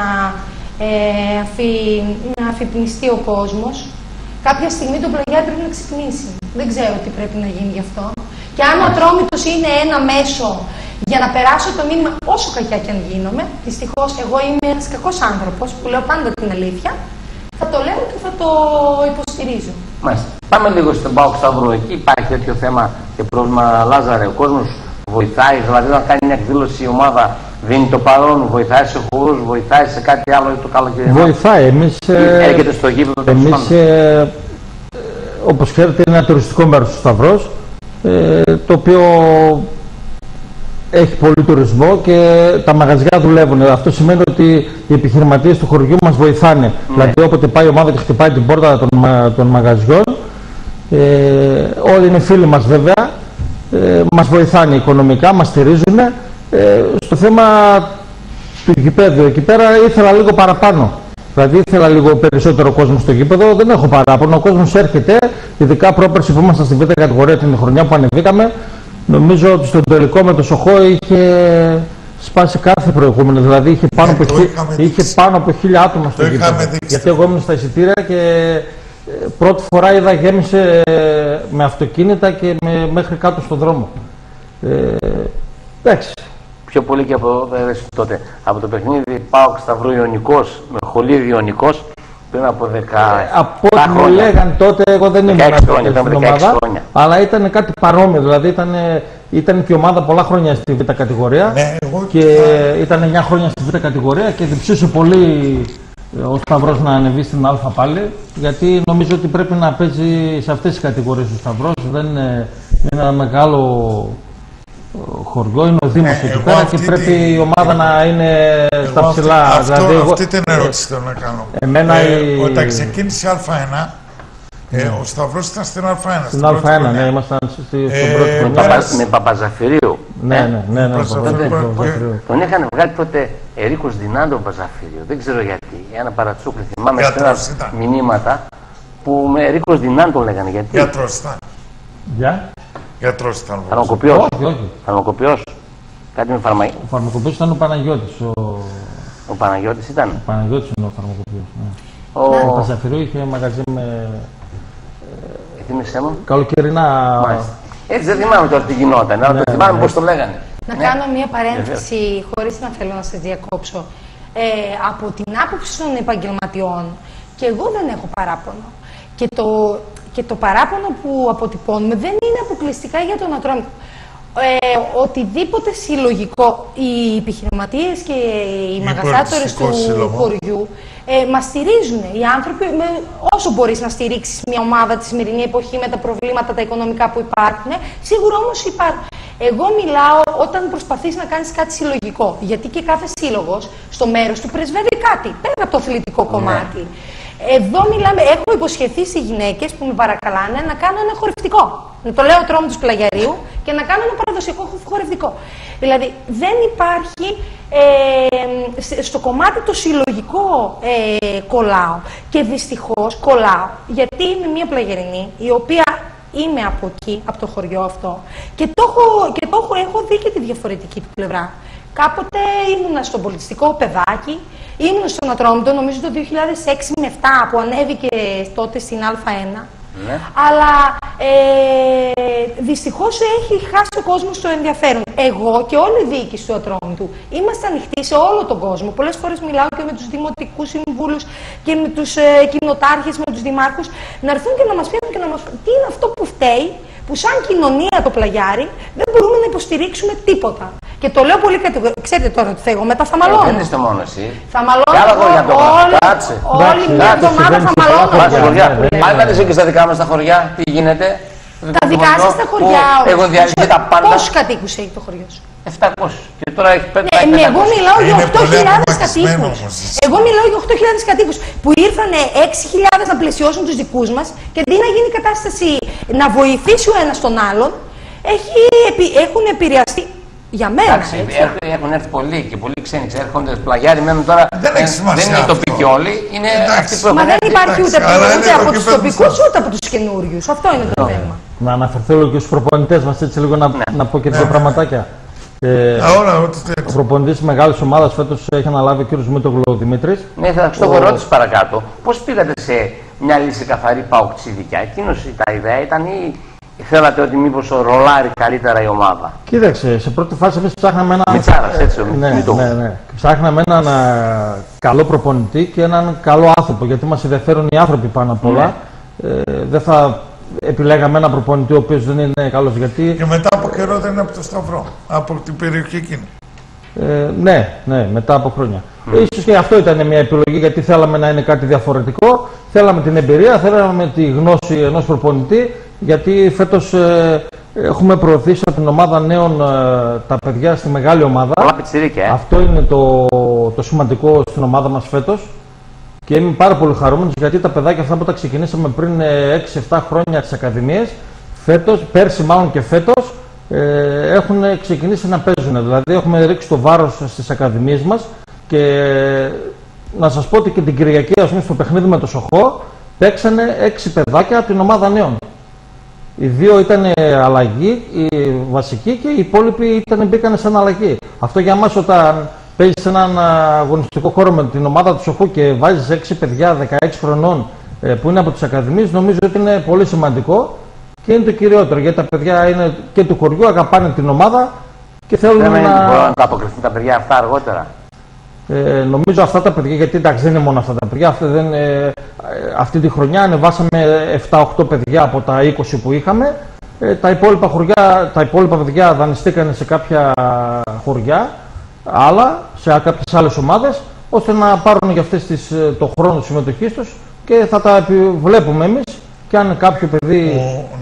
αφυπνιστεί ο κόσμος. Κάποια στιγμή το Πλαγιάρι πρέπει να ξυπνήσει. Δεν ξέρω τι πρέπει να γίνει γι' αυτό. Και αν ο Ατρόμητος είναι ένα μέσο για να περάσω το μήνυμα, όσο κακιά κι αν γίνομαι, δυστυχώς εγώ είμαι ένας κακός άνθρωπος που λέω πάντα την αλήθεια, θα το λέω και θα το υποστηρίζω. Μάλιστα. Πάμε λίγο στον ΠΑΟΚ Σταυρό. Εκεί υπάρχει τέτοιο θέμα και πρόβλημα, Λάζαρε. Ο κόσμος βοηθάει, δηλαδή να κάνει μια εκδήλωση η ομάδα, δίνει το παρόν, βοηθάει σε χορούς, βοηθάει σε κάτι άλλο το καλοκαιρινό. Βοηθάει. Έρχεται στο γήπεδο. Εμείς, όπως ξέρετε, είναι ένα τουριστικό μέρος του Σταυρός, το οποίο έχει πολύ τουρισμό και τα μαγαζιά δουλεύουν. Αυτό σημαίνει ότι οι επιχειρηματίες του χωριού μας βοηθάνε. Δηλαδή, όποτε πάει η ομάδα και χτυπάει την πόρτα των μαγαζιών, όλοι είναι φίλοι μας βέβαια, μας βοηθάνε οικονομικά, μας στηρίζουν. Στο θέμα του γηπέδου, εκεί πέρα ήθελα λίγο παραπάνω. Δηλαδή, ήθελα λίγο περισσότερο κόσμο στο γήπεδο. Δεν έχω παράπονο. Ο κόσμος έρχεται, ειδικά πρόπερση που ήμασταν στην β' κατηγορία την χρονιά που ανεβήκαμε. Νομίζω ότι στον τελικό με το Σοχό είχε σπάσει κάθε προηγούμενο. Δηλαδή είχε πάνω από 1.000 άτομα στο γήπεδο. Γιατί εγώ ήμουν στα εισιτήρια και πρώτη φορά είδα γέμισε με αυτοκίνητα και μέχρι κάτω στον δρόμο. Εντάξει. Πιο πολύ και από τότε. Από το παιχνίδι ΠΑΟΚ Σταυρού Ιωνικός με Χολίδη Ιωνικός πριν από 10 από ό,τι μου λέγαν τότε, εγώ δεν ήμουν στην ομάδα, αλλά ήταν κάτι παρόμοιο. Δηλαδή ήταν και η ομάδα πολλά χρόνια στη Β' κατηγορία και ήταν 9 χρόνια στη Β' κατηγορία και διψούσε πολύ ο Σταυρός να ανεβεί στην Α πάλι, γιατί νομίζω ότι πρέπει να παίζει σε αυτές τις κατηγορίες ο Σταυρός. Δεν είναι ένα μεγάλο χωριό, είναι ο Δήμος εκεί πέρα και πρέπει η ομάδα να είναι στα ψηλά. Αυτή την ερώτηση θέλω να κάνω. Όταν ξεκίνησε η Α1, ο Σταυρός ήταν στην Α1. Στην Α1, ναι, ήμασταν στον πρώτο με Παπαζαφυρίου. Ναι. Τον είχαν βγάλει τότε Ερίκος Δυνάντο Παπαζαφυρίου. Δεν ξέρω γιατί. Ένα παρατσούκλι θυμάμαι στα μηνύματα που με Ερίκος Δυνάντο τον λέγανε. Γιατί. Γιατρός ήταν. Γιατρός ήταν. Φαρμακοποιός. Όχι. Φαρμακοποιός. Κάτι με φαρμακοποιός. Ο φαρμακοποιός ήταν ο Παναγιώτης. Ο Παναγιώτης ήταν. Ο Παναγιώτης είναι ο φαρμακοποιός. Ναι. Ο Παζαφυρίου είχε μαγαζί με. Θύμισέ μου. Καλοκαιρινά. Μάλιστα. Έτσι δεν θυμάμαι τώρα τι γινόταν, αλλά το θυμάμαι πώς το λέγανε. Να κάνω μια παρένθεση, χωρίς να θέλω να σας διακόψω. Από την άποψη των επαγγελματιών, και εγώ δεν έχω παράπονο. Και το παράπονο που αποτυπώνουμε δεν είναι αποκλειστικά για τον Ατρόμητο. Οτιδήποτε συλλογικό, οι επιχειρηματίες και οι μαγαζάτορες του χωριού μας στηρίζουν. Οι άνθρωποι, όσο μπορείς να στηρίξεις μια ομάδα τη σημερινή εποχή με τα προβλήματα τα οικονομικά που υπάρχουν, σίγουρα όμως υπάρχουν. Εγώ μιλάω όταν προσπαθείς να κάνεις κάτι συλλογικό, γιατί και κάθε σύλλογος στο μέρος του πρεσβεύει κάτι, πέρα από το αθλητικό κομμάτι. Εδώ μιλάμε, έχω υποσχεθεί στις γυναίκες που με παρακαλάνε να κάνω ένα χορευτικό. Να το λέω Ατρόμητος Πλαγιαρίου και να κάνω ένα παραδοσιακό χορευτικό. Δηλαδή δεν υπάρχει στο κομμάτι το συλλογικό κολλάω. Και δυστυχώς κολλάω γιατί είμαι μια Πλαγιαρινή η οποία είμαι από εκεί, από το χωριό αυτό και έχω δει και τη διαφορετική του πλευρά. Κάποτε ήμουνα στο πολιτιστικό παιδάκι, ήμουνα στον Ατρόμητο, νομίζω το 2006 με 2007 που ανέβηκε τότε στην Α1 Ναι. Αλλά δυστυχώς έχει χάσει ο κόσμος το ενδιαφέρον. Εγώ και όλη η διοίκηση του Ατρόμητου είμαστε ανοιχτοί σε όλο τον κόσμο. Πολλές φορές μιλάω και με τους δημοτικούς συμβούλους και με τους κοινοτάρχες, με τους δημάρχους, να έρθουν και να μας πούν και να μας πούν τι είναι αυτό που φταίει, που σαν κοινωνία το Πλαγιάρι δεν μπορούμε να υποστηρίξουμε τίποτα. Και το λέω πολύ κατηγορία. Ξέρετε τώρα τι θέλω, μετά θα μαλώνω. Δεν είστε μόνο εσύ. Θα μαλώνω. Όλη μια εβδομάδα θα μαλώνω. Αν δεν είσαι και στα δικά μας τα χωριά, τι γίνεται? Τα δικά σας τα χωριά Έχω διαλυθεί τα πάντα. Πόσους κατοίκους έχει το χωριό σου? 700. Και τώρα έχει 500. Ναι, εγώ μιλάω για 8.000 κατοίκους. Εγώ μιλάω για 8.000 κατοίκους που ήρθαν 6.000 να πλαισιώσουν τους δικούς μας και αντί να γίνει η κατάσταση να βοηθήσει ο ένας τον άλλον, έχουν επηρεαστεί. Για μένα. Εντάξει, έχουν έρθει πολλοί και πολλοί ξένοι. Έρχονται Πλαγιάρι, μένουν τώρα. Δεν είναι οι τοπικοί όλοι. Είναι αυτοί που έχουν. Μα δεν υπάρχει ούτε από τους τοπικούς ούτε από τους καινούριους. Αυτό είναι το θέμα. Να αναφερθώ λίγο και στους προπονητές μας, έτσι λίγο να πω και δύο πραγματάκια. Ο προπονητής της μεγάλης ομάδας φέτος έχει αναλάβει ο κ. Μητογλου Δημήτρης. Ναι, θα στο ερώτηση παρακάτω. Πώς πήγατε σε μια λύση καθαρή παοξιδικιά? Εκείνος τα ιδέα ήταν ή θέλατε ότι μήπως ρολάρει καλύτερα η ομάδα? Κοίταξε, σε πρώτη φάση εμείς ψάχναμε έναν. Μητσάρας, έτσι ναι. Ψάχναμε έναν καλό προπονητή και έναν καλό άνθρωπο, γιατί μας ενδιαφέρουν οι άνθρωποι πάνω απ' όλα. Δεν θα επιλέγαμε έναν προπονητή ο οποίος δεν είναι καλός. Γιατί... Και μετά από καιρό δεν είναι από το Σταυρό, από την περιοχή εκείνη. Ναι, μετά από χρόνια. Ίσως και αυτό ήταν μια επιλογή, γιατί θέλαμε να είναι κάτι διαφορετικό. Θέλαμε την εμπειρία, θέλαμε τη γνώση ενός προπονητή. Γιατί φέτος έχουμε προωθήσει από την ομάδα νέων τα παιδιά στη μεγάλη ομάδα. Πολλά πιτσιρίκια, Αυτό είναι το σημαντικό στην ομάδα μας φέτος. Και είμαι πάρα πολύ χαρούμενος, γιατί τα παιδάκια αυτά που τα ξεκινήσαμε πριν 6-7 χρόνια τις ακαδημίες, πέρσι μάλλον και φέτος, έχουν ξεκινήσει να παίζουν. Δηλαδή έχουμε ρίξει το βάρος στις ακαδημίες μας και να σας πω ότι και την Κυριακή, ας πούμε, στο παιχνίδι με το Σοχό, παίξανε 6 παιδάκια από την ομάδα νέων. Οι 2 ήταν αλλαγή, οι βασικοί, και οι υπόλοιποι μπήκαν σαν αλλαγή. Αυτό για μας, όταν παίζεις σε έναν αγωνιστικό χώρο με την ομάδα του Σοχού και βάζεις 6 παιδιά 16 χρονών που είναι από τις ακαδημίες, νομίζω ότι είναι πολύ σημαντικό και είναι το κυριότερο. Γιατί τα παιδιά είναι και του χωριού, αγαπάνε την ομάδα και θέλουν να. Δεν μπορούν να τα αποκριθούν τα παιδιά αυτά αργότερα. Νομίζω αυτά τα παιδιά, γιατί εντάξει δεν είναι μόνο αυτά τα παιδιά, αυτή τη χρονιά ανεβάσαμε 7-8 παιδιά από τα 20 που είχαμε. Τα υπόλοιπα παιδιά δανειστήκαν σε κάποια χωριά, σε κάποιες άλλες ομάδες, ώστε να πάρουν για αυτές το χρόνο της συμμετοχής τους και θα τα επιβλέπουμε εμείς, και αν κάποιο παιδί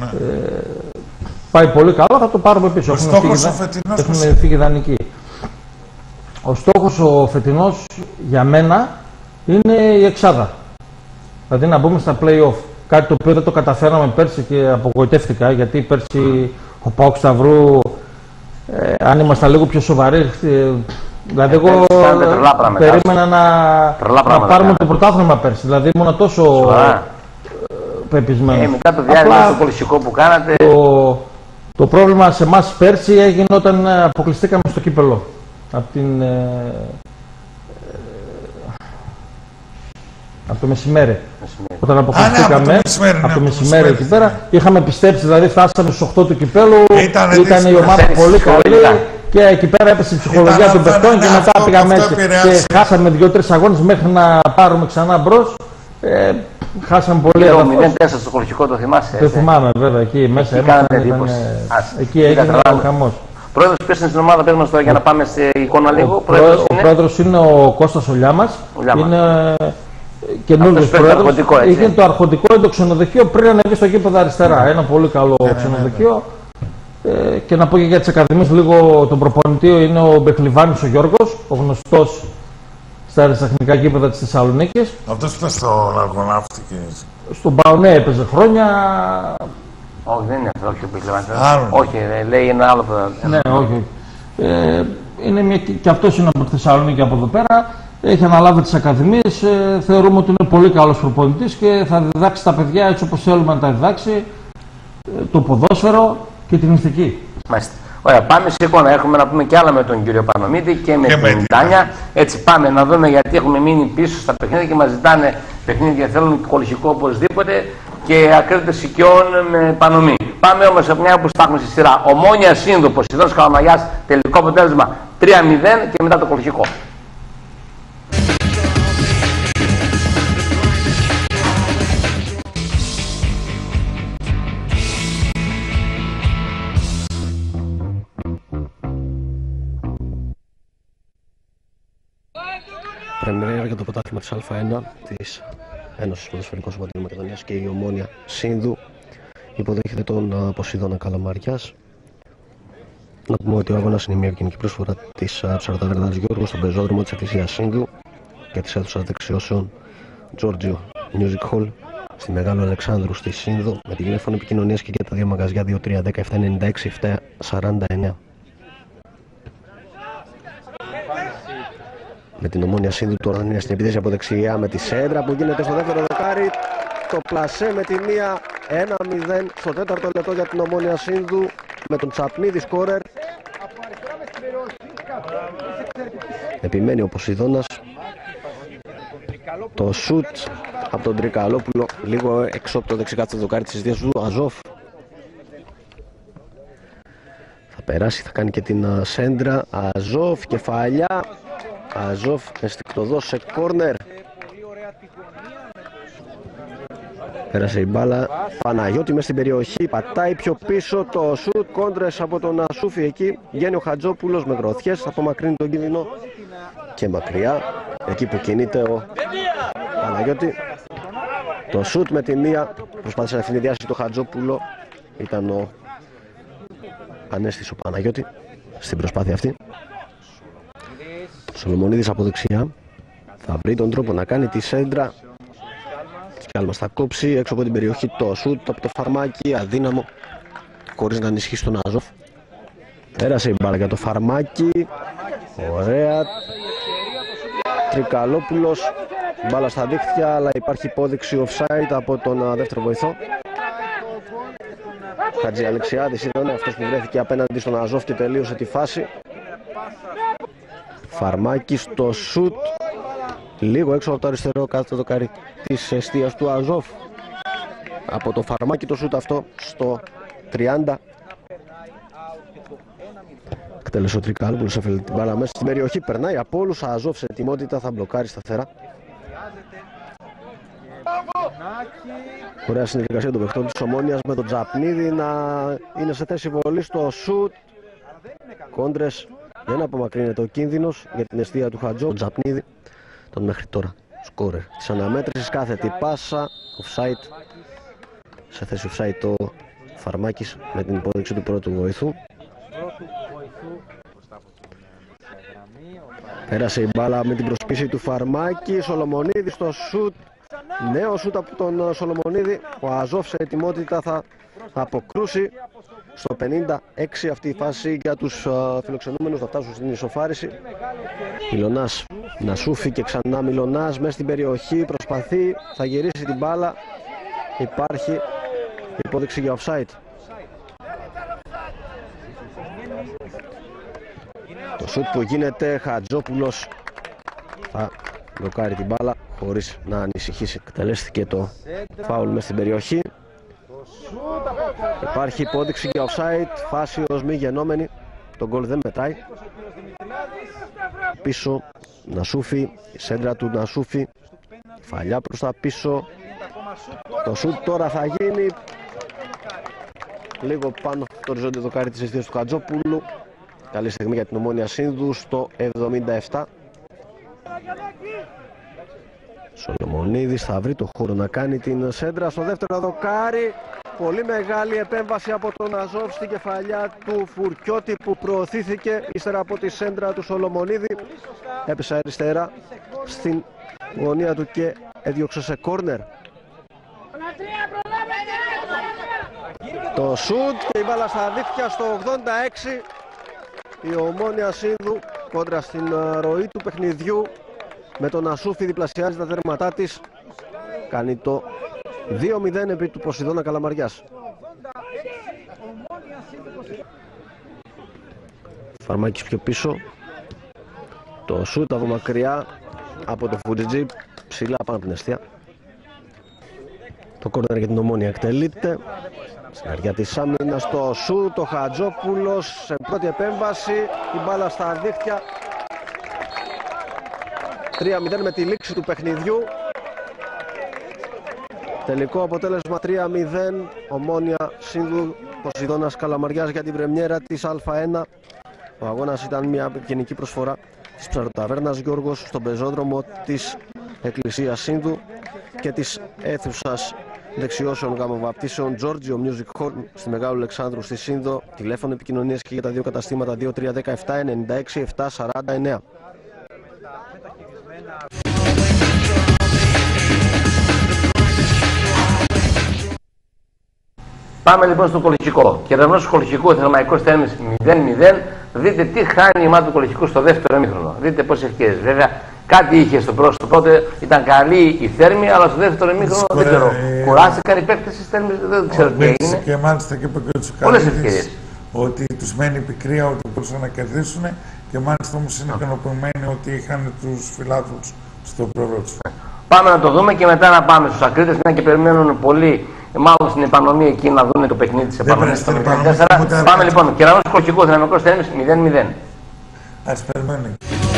πάει πολύ καλά θα το πάρουμε πίσω. Έχουμε φύγει δανεικοί. Ο στόχος ο φετινός για μένα είναι η εξάδα. Δηλαδή να μπούμε στα play-off. Κάτι το οποίο δεν το καταφέραμε πέρσι και απογοητεύτηκα, γιατί πέρσι ο ΠΑΟΚ Σταυρού, αν ήμασταν λίγο πιο σοβαροί, δηλαδή εγώ περίμενα να πάρουμε το πρωτάθλημα πέρσι. Δηλαδή ήμουν τόσο πεπισμένος. Μετά το διάλειμμα στο πολυσικό που κάνατε. Το πρόβλημα σε εμάς πέρσι έγινε όταν αποκλειστήκαμε στο κύπελο. Από το μεσημέρι. Όταν αποκλειστήκαμε από το μεσημέρι εκεί πέρα, είχαμε πιστέψει, δηλαδή φτάσαμε στους 8 του κυπέλου, ήταν η ομάδα πολύ καλή και εκεί πέρα έπεσε η ψυχολογία των παιχτών και μετά πήγαμε έτσι και χάσαμε 2-3 αγώνες μέχρι να πάρουμε ξανά μπρος. Χάσαμε πολύ έδαφος. 0-4 στο χωρικό, το θυμάσαι? Το θυμάμαι βέβαια, εκεί μέσα εκεί έγινε ο χαμός. Πρόεδρος, ποιος είναι στην ομάδα, πες μας τώρα για να πάμε σε εικόνα λίγο. Ο πρόεδρος είναι ο Κώστας ο Λιάμας. Είναι καινούργιος πρόεδρος. Είναι το αρχοντικό, είναι το ξενοδοχείο πριν ανέβει στο γήπεδο αριστερά. Ένα πολύ καλό ξενοδοχείο. Και να πω και για τις ακαδημίες λίγο, τον προπονητή είναι ο Μπεχλιβάνης ο Γιώργος, ο γνωστός στα αριστεχνικά γήπεδα της Θεσσαλονίκης. Αυτός που ήταν στον Αργοναύτη και... Στον Παονέ έπαιζε χρόνια. Όχι, δεν είναι αυτό, όχι ο Μπεχλιβάνης. Όχι, λέει ένα άλλο. Ναι, όχι. Είναι και αυτός είναι από τη Θεσσαλονίκη, από εδώ πέρα. Έχει αναλάβει τις ακαδημίες. Θεωρούμε ότι είναι πολύ καλός προπονητής και θα διδάξει τα παιδιά έτσι όπως θέλουμε να τα διδάξει. Το ποδόσφαιρο και την ηθική. Μάλιστα. Ωραία, πάμε σε εικόνα. Έχουμε να πούμε και άλλα με τον κύριο Πανομίτη και με την Τάνια. Έτσι πάμε να δούμε, γιατί έχουμε μείνει πίσω στα παιχνίδια και μας ζητάνε παιχνίδια. Θέλουν κολυσικό οπωσδήποτε. και Ακρίτες Οικειών με Πανομή. Πάμε όμως σε μια που στάχουμε στη σειρά. Ομόνια Σύνδου, Ποσειδώνας Καλαμαγιάς, τελικό αποτέλεσμα 3-0 και μετά το κολχικό. Πρεμιέρα για το πρωτάθλημα της Α1 της Ένωσης Ποδοσφαιρικών Σωματείων Μακεδονίας και η Ομόνια Σύνδου υποδέχεται τον Ποσειδώνα Καλαμαριάς. Να πούμε ότι ο αγώνας είναι μια ευγενική προσφορά της Ψαροταβέρνας Γιώργου στον πεζόδρομο της Εκκλησίας Σύνδου και της αίθουσας δεξιώσεων Giorgio Music Hall στη Μεγάλο Αλεξάνδρου στη Σύνδο, με τηλέφωνο επικοινωνίας και για τα δύο μαγαζιά 2310-796-749. Με την Ομόνια Σύνδου τώρα είναι στην επίθεση από δεξιά με τη σέντρα που γίνεται στο δεύτερο δεκάρι. Το πλασέ με τη μία 1-0 στο τέταρτο λεπτό για την Ομόνια Σύνδου με τον Τσαπνίδη σκόρερ. Επιμένει ο Ποσειδώνας. Το σουτ από τον Τρικαλόπουλο λίγο έξω από το δεξικάτω δοκάρι της εστίας του Αζόφ. Θα περάσει, θα κάνει και την σέντρα. Αζόφ, κεφαλιά. Αζόφ αισθηκτοδός σε κόρνερ. Πέρασε η μπάλα. Παναγιώτη μες στην περιοχή. Πατάει πιο πίσω το σουτ. Κόντρες από τον Ασούφη εκεί. Βγαίνει ο Χατζόπουλος με γροθιές. Απομακρύνει τον κίνδυνο. Και μακριά. Εκεί που κινείται ο Παναγιώτη. Το σουτ με τη μία. Προσπάθησε να ευνηδιάσει το Χατζόπουλο. Ήταν ο ανέστης ο Παναγιώτη στην προσπάθεια αυτή. Σολομονίδης από δεξιά θα βρει τον τρόπο να κάνει τη σέντρα. Σκιάλμας θα κόψει έξω από την περιοχή το σουτ από το Φαρμάκι, αδύναμο χωρίς να ενισχύσει τον Αζόφ. Πέρασε η μπάλα για το Φαρμάκι. Ωραία. Τρικαλόπουλος. Μπάλα στα δίχτυα, αλλά υπάρχει υπόδειξη offside από τον δεύτερο βοηθό. Χατζη Αλεξιάδης ήταν αυτός που βρέθηκε απέναντι στον Αζόφ και τελείωσε τη φάση. Φαρμάκι στο σουτ. Λίγο έξω από το αριστερό κάτω το δοκάρι της εστίας του Αζόφ. Από το Φαρμάκι το σουτ αυτό στο 30. Εκτέλεσε ο Τρικάλπουλος, έφερε την μπάλα μέσα στην περιοχή. Περνάει από όλους. Αζόφ σε ετοιμότητα, θα μπλοκάρει σταθερά. Ωραία συνεργασία των παιχτών της Ομόνιας με τον Τζαπνίδη να είναι σε θέση βολή στο σουτ. Κόντρες. Δεν απομακρύνεται ο κίνδυνος για την εστία του Χατζό. Ο Τζαπνίδη, τον μέχρι τώρα σκόρερ της αναμέτρησης, κάθετη πάσα, offside. Σε θέση offside το Φαρμάκης με την υπόδειξη του πρώτου βοηθού. Πέρασε η μπάλα με την προσπίση του Φαρμάκη. Σολομονίδη στο σουτ. Νέο σουτ από τον Σολομονίδη. Ο Αζόφ σε ετοιμότητα θα αποκρούσει. Στο 56 αυτή η φάση για τους φιλοξενούμενους, θα φτάσουν στην ισοφάριση. Μιλωνάς, Νασούφη και ξανά Μιλωνάς μέσα στην περιοχή, προσπαθεί, θα γυρίσει την μπάλα. Υπάρχει υπόδειξη για offside. Το σουτ που γίνεται, Χατζόπουλος θα μπλοκάρει την μπάλα χωρίς να ανησυχήσει. Εκτελέστηκε το φάουλ μέσα στην περιοχή. Υπάρχει υπόδειξη για offside, φάση ως μη γενόμενη, το γκολ δεν μετράει. Πίσω Νασούφη, η σέντρα του Νασούφη, φαλιά προς τα πίσω. Το σουτ τώρα θα γίνει λίγο πάνω το οριζόντιο δοκάρι της εστίας του Χατζόπουλου. Καλή στιγμή για την Ομόνια Σύνδου στο 77. Σολομονίδης θα βρει το χώρο να κάνει την σέντρα στο δεύτερο δοκάρι. Πολύ μεγάλη επέμβαση από τον Αζόφ στην κεφαλιά του Φουρκιώτη που προωθήθηκε ύστερα από τη σέντρα του Σολομονίδη. Έπεσε αριστερά στην γωνία του και έδιωξε σε κόρνερ. Το σουτ και η μπάλα στα δίχτυα στο 86. Η Ομόνια Σύνδου κόντρα στην ροή του παιχνιδιού με τον Ασούφη διπλασιάζει τα τέρματά της. Κάνει το 2-0 επί του Ποσειδώνα Καλαμαριάς. Φαρμάκης πιο πίσω. Το σούτ από μακριά από το Φουτζιτζή, ψηλά πάνω από την αιστεία. Το κόρνερ για την Ομόνια εκτελείται. Στην αργία της άμυνας το σουτ, ο Χατζόπουλος σε πρώτη επέμβαση, η μπάλα στα δίχτυα. 3-0 με τη λήξη του παιχνιδιού. Τελικό αποτέλεσμα 3-0, Ομόνια Σύνδου Ποσειδώνας Καλαμαριάς για την πρεμιέρα της Α1. Ο αγώνας ήταν μια γενική προσφορά της Ψαροταβέρνας Γιώργος στον πεζόδρομο της Εκκλησίας Σύνδου και της αίθουσας δεξιώσεων γαμοβαπτήσεων Giorgio Music Hall στη Μεγάλου Αλεξάνδρου στη Σύνδο. Τηλέφωνο επικοινωνίας και για τα δύο καταστήματα 2317 96 749. Πάμε λοιπόν στο Κολχικό. Κεραυνός του Κολχικού, Θερμαϊκός Θέρμης 0-0. Δείτε τι χάνει η ομάδα του Κολχικού στο δεύτερο ημίχρονο. Δείτε πόσες ευκαιρίες. Βέβαια κάτι είχε στο πρώτο. Πρώτο ήταν καλή η Θέρμη, αλλά στο δεύτερο ημίχρονο δεν ξέρω. Κουράστηκαν οι παίκτες της Θέρμης, δεν ξέρω τι έγινε. Και μάλιστα και είπε και ο Τσουκαλίδης ότι τους μένει πικρία ότι μπορούσαν να κερδίσουν και μάλιστα όμως είναι ικανοποιημένοι ότι είχαν τους φιλάθλους στο πρόγραμμα τους. Πάμε να το δούμε και μετά να πάμε στους ακρίτες, μια και περιμένουν πολύ, μάλλον στην επανομή εκεί να δουν το παιχνίδι της επανομής. Πάμε λοιπόν, Κεραυνός του Κολχικού, Δυναμικός Θέρμης 0-0. Ας περιμένουμε.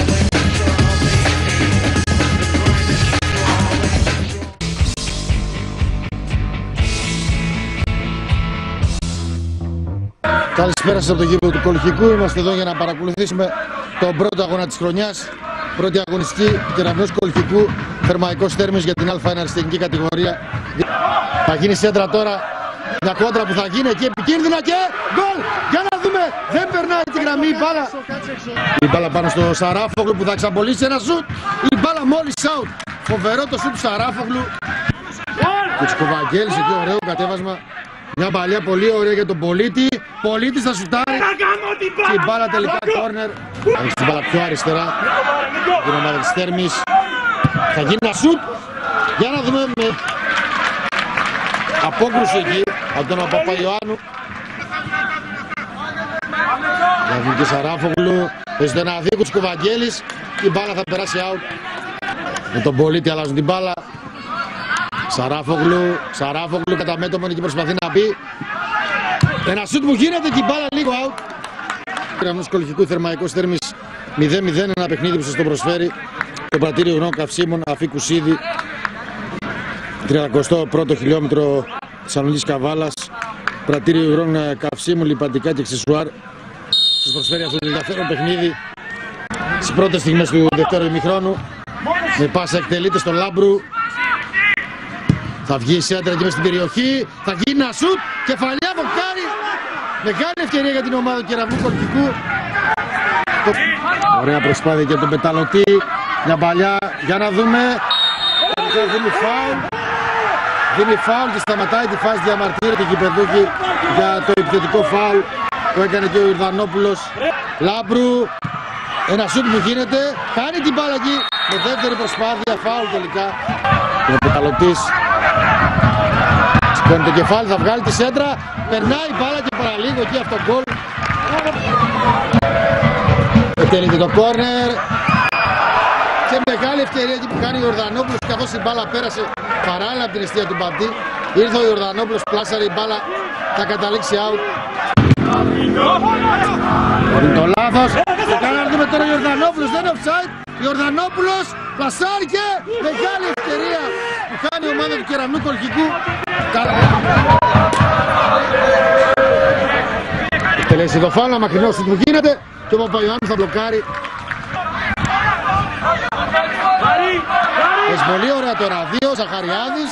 Καλησπέρα σας από το γήπεδο του Κολχικού. Είμαστε εδώ για να παρακολουθήσουμε τον πρώτο αγώνα της χρονιάς. Πρώτη αγωνιστική, Κεραυνός Κολχικού, Θερμαϊκός Θέρμης για την Α1 αριστεχνική κατηγορία. Θα γίνει σέντρα τώρα, μια κόντρα που θα γίνει εκεί επικίνδυνα και γκολ! Για να δούμε, δεν περνάει τη γραμμή η μπάλα. Η μπάλα πάνω στο Σαράφογλου που θα εξαπολύσει ένα σουτ. Η μπάλα μόλις out. Φοβερό το σουτ του Σαράφογλου. Και Τσικοβαγγέλης εκεί, ωραίο κατέβασμα. Μια παλιά πολύ ωραία για τον Πολίτη. Πολίτης θα σουτάρει. Και η μπάλα τελικά κόρνερ. Θα έχει την μπάλα πιο αριστερά. Την ομάδα της Θέρμης. Θα γίνει ένα σουτ. Για να δούμε με απόκρουση εκεί από τον Παπαϊωάννου. Για βγει και Σαράφογλου. Έχει το ένα δίκο του Κοβαγγέλης. Η μπάλα θα περάσει out. Με τον Πολίτη αλλάζουν την μπάλα. Σαράφογλου κατά μέτωπον εκεί προσπαθεί να μπει. Ένα σουτ που γίνεται και η μπάλα λίγο out. Κεραυνός Κολχικού, Θερμαϊκός Θέρμης 0-0, ένα παιχνίδι που σας το προσφέρει το πρατήριο Γνώμων Καυσίμων Αφή Κουσίδη. 31ο χιλιόμετρο Θεσσαλονίκης Καβάλας. Πρατήριο υγρών καυσίμων, λιπαντικά και αξεσουάρ. Σας προσφέρει αυτό το ενδιαφέρον παιχνίδι στις πρώτες στιγμές του δεύτερου ημιχρόνου. Με πάσα εκτελείται στο Λάμπρου. Θα βγει η σέντρα εκεί μες στην περιοχή. Θα γίνει ένα σουτ. Κεφαλιά βοκάρι. Μεγάλη ευκαιρία για την ομάδα του Κεραυνού Κολχικού. Ωραία προσπάθεια και από τον Πεταλωτή. Μια παλιά. Για να δούμε. Δίνει φάουλ και σταματάει τη φάση διαμαρτύρια του γηπεδούκη για το επιθετικό φάουλ που έκανε και ο Ιορδανόπουλος. Λάμπρου. Ένα σουτ που γίνεται. Κάνει την μπάλα εκεί. Με δεύτερη προσπάθεια. Φάουλ τελικά. Και ο Πεταλωτής σηκώνει το κεφάλι, θα βγάλει τη σέντρα. Περνάει η μπάλα και παραλίγο εκεί αυτό το γκολ. Εκτελείται το κόρνερ. Και μεγάλη ευκαιρία εκεί που κάνει ο Ιορδανόπουλος, καθώς η μπάλα πέρασε παράλληλα από την αιστεία του Μπαντή. Ήρθε ο Ιορδανόπουλος, πλάσαρε η μπάλα, θα καταλήξει out. Είναι το λάθος. Και καλά να δούμε τώρα ο Ιορδανόπουλος, δεν είναι offside. Ιορδανόπουλος πλασάρει και μεγάλη ευκαιρία που κάνει η ομάδα του Κεραυνού Κολχικού. Τελέσει το φάουλ, μακρινός που γίνεται και ο Παπαϊωάννου θα μπλοκάρει. Έχει πολύ ωραία τώρα, δύο, Ζαχαριάδης.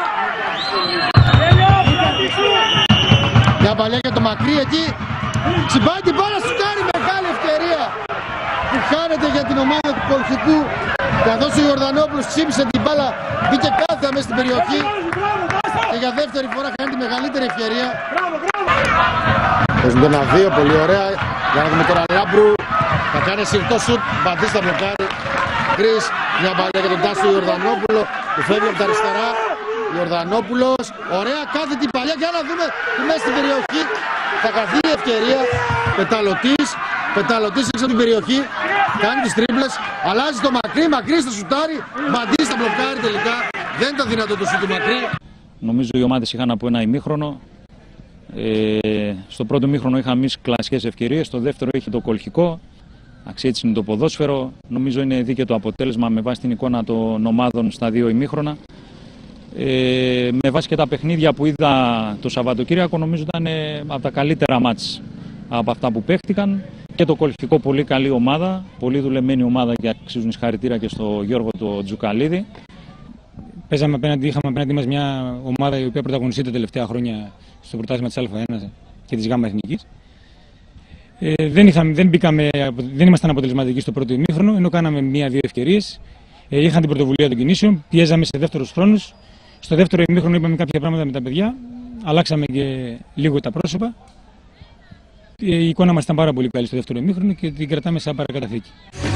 Μια παλιά για το μακρύ εκεί. Τσιμπάει την μπάλα, σουτάρει, μεγάλη ευκαιρία που χάνεται για την ομάδα του Κολχικού. Καθώς ο Ιορδανόπουλος ξύπνησε την μπάλα, μπήκε κάθετα μέσα στην περιοχή και για δεύτερη φορά χάνει τη μεγαλύτερη ευκαιρία. Παίζουν ένα δύο, πολύ ωραία. Για να δούμε τώρα Λάμπρου. Θα κάνει συρτό σουτ, Μπαντής θα μπλοκάρει. Κρίς, μια μπαλιά για τον Τάσο Ιορδανόπουλο που φεύγει από τα αριστερά. Ιορδανόπουλος, ωραία, κάθετη παλιά. Για να δούμε τη μέσα στην περιοχή. Θα καθεί η ευκαιρία. Πεταλωτής έξω από την περιοχή. Κάνει τις τρίπλες. Αλλάζει το μακρύ. Μακρύ στο σουτάρι. Μπαντής θα μπλοκάρει τελικά. Δεν ήταν δυνατό το σουτ του μακρύ. Νομίζω οι ομάδες είχαν από ένα ημίχρονο. Στο πρώτο ημίχρονο είχαμε εμείς κλασικές ευκαιρίες, στο δεύτερο είχε το κολχικό. Έτσι είναι το ποδόσφαιρο. Νομίζω είναι δίκαιο το αποτέλεσμα με βάση την εικόνα των ομάδων στα δύο ημίχρονα. Με βάση και τα παιχνίδια που είδα το Σαββατοκύριακο, νομίζω ήταν από τα καλύτερα μάτς από αυτά που παίχτηκαν. Και το κολχικό πολύ καλή ομάδα, πολύ δουλεμένη ομάδα και αξίζουν συγχαρητήρια και στο Γιώργο το Τζουκαλίδη. Είχαμε απέναντι μας μια ομάδα η οποία πρωταγωνιστεί τα τελευταία χρόνια στο πρωτάθλημα της Α1 και της ΓΑΜΑ Εθνικής. Δεν ήμασταν αποτελεσματικοί στο πρώτο ημίχρονο, ενώ κάναμε μία-δύο ευκαιρίες. Είχαν την πρωτοβουλία των κινήσεων, πιέζαμε σε δεύτερους χρόνους. Στο δεύτερο ημίχρονο είπαμε κάποια πράγματα με τα παιδιά, αλλάξαμε και λίγο τα πρόσωπα. Η εικόνα μας ήταν πάρα πολύ καλή στο δεύτερο ημίχρονο και την κρατάμε σαν παρακαταθήκη.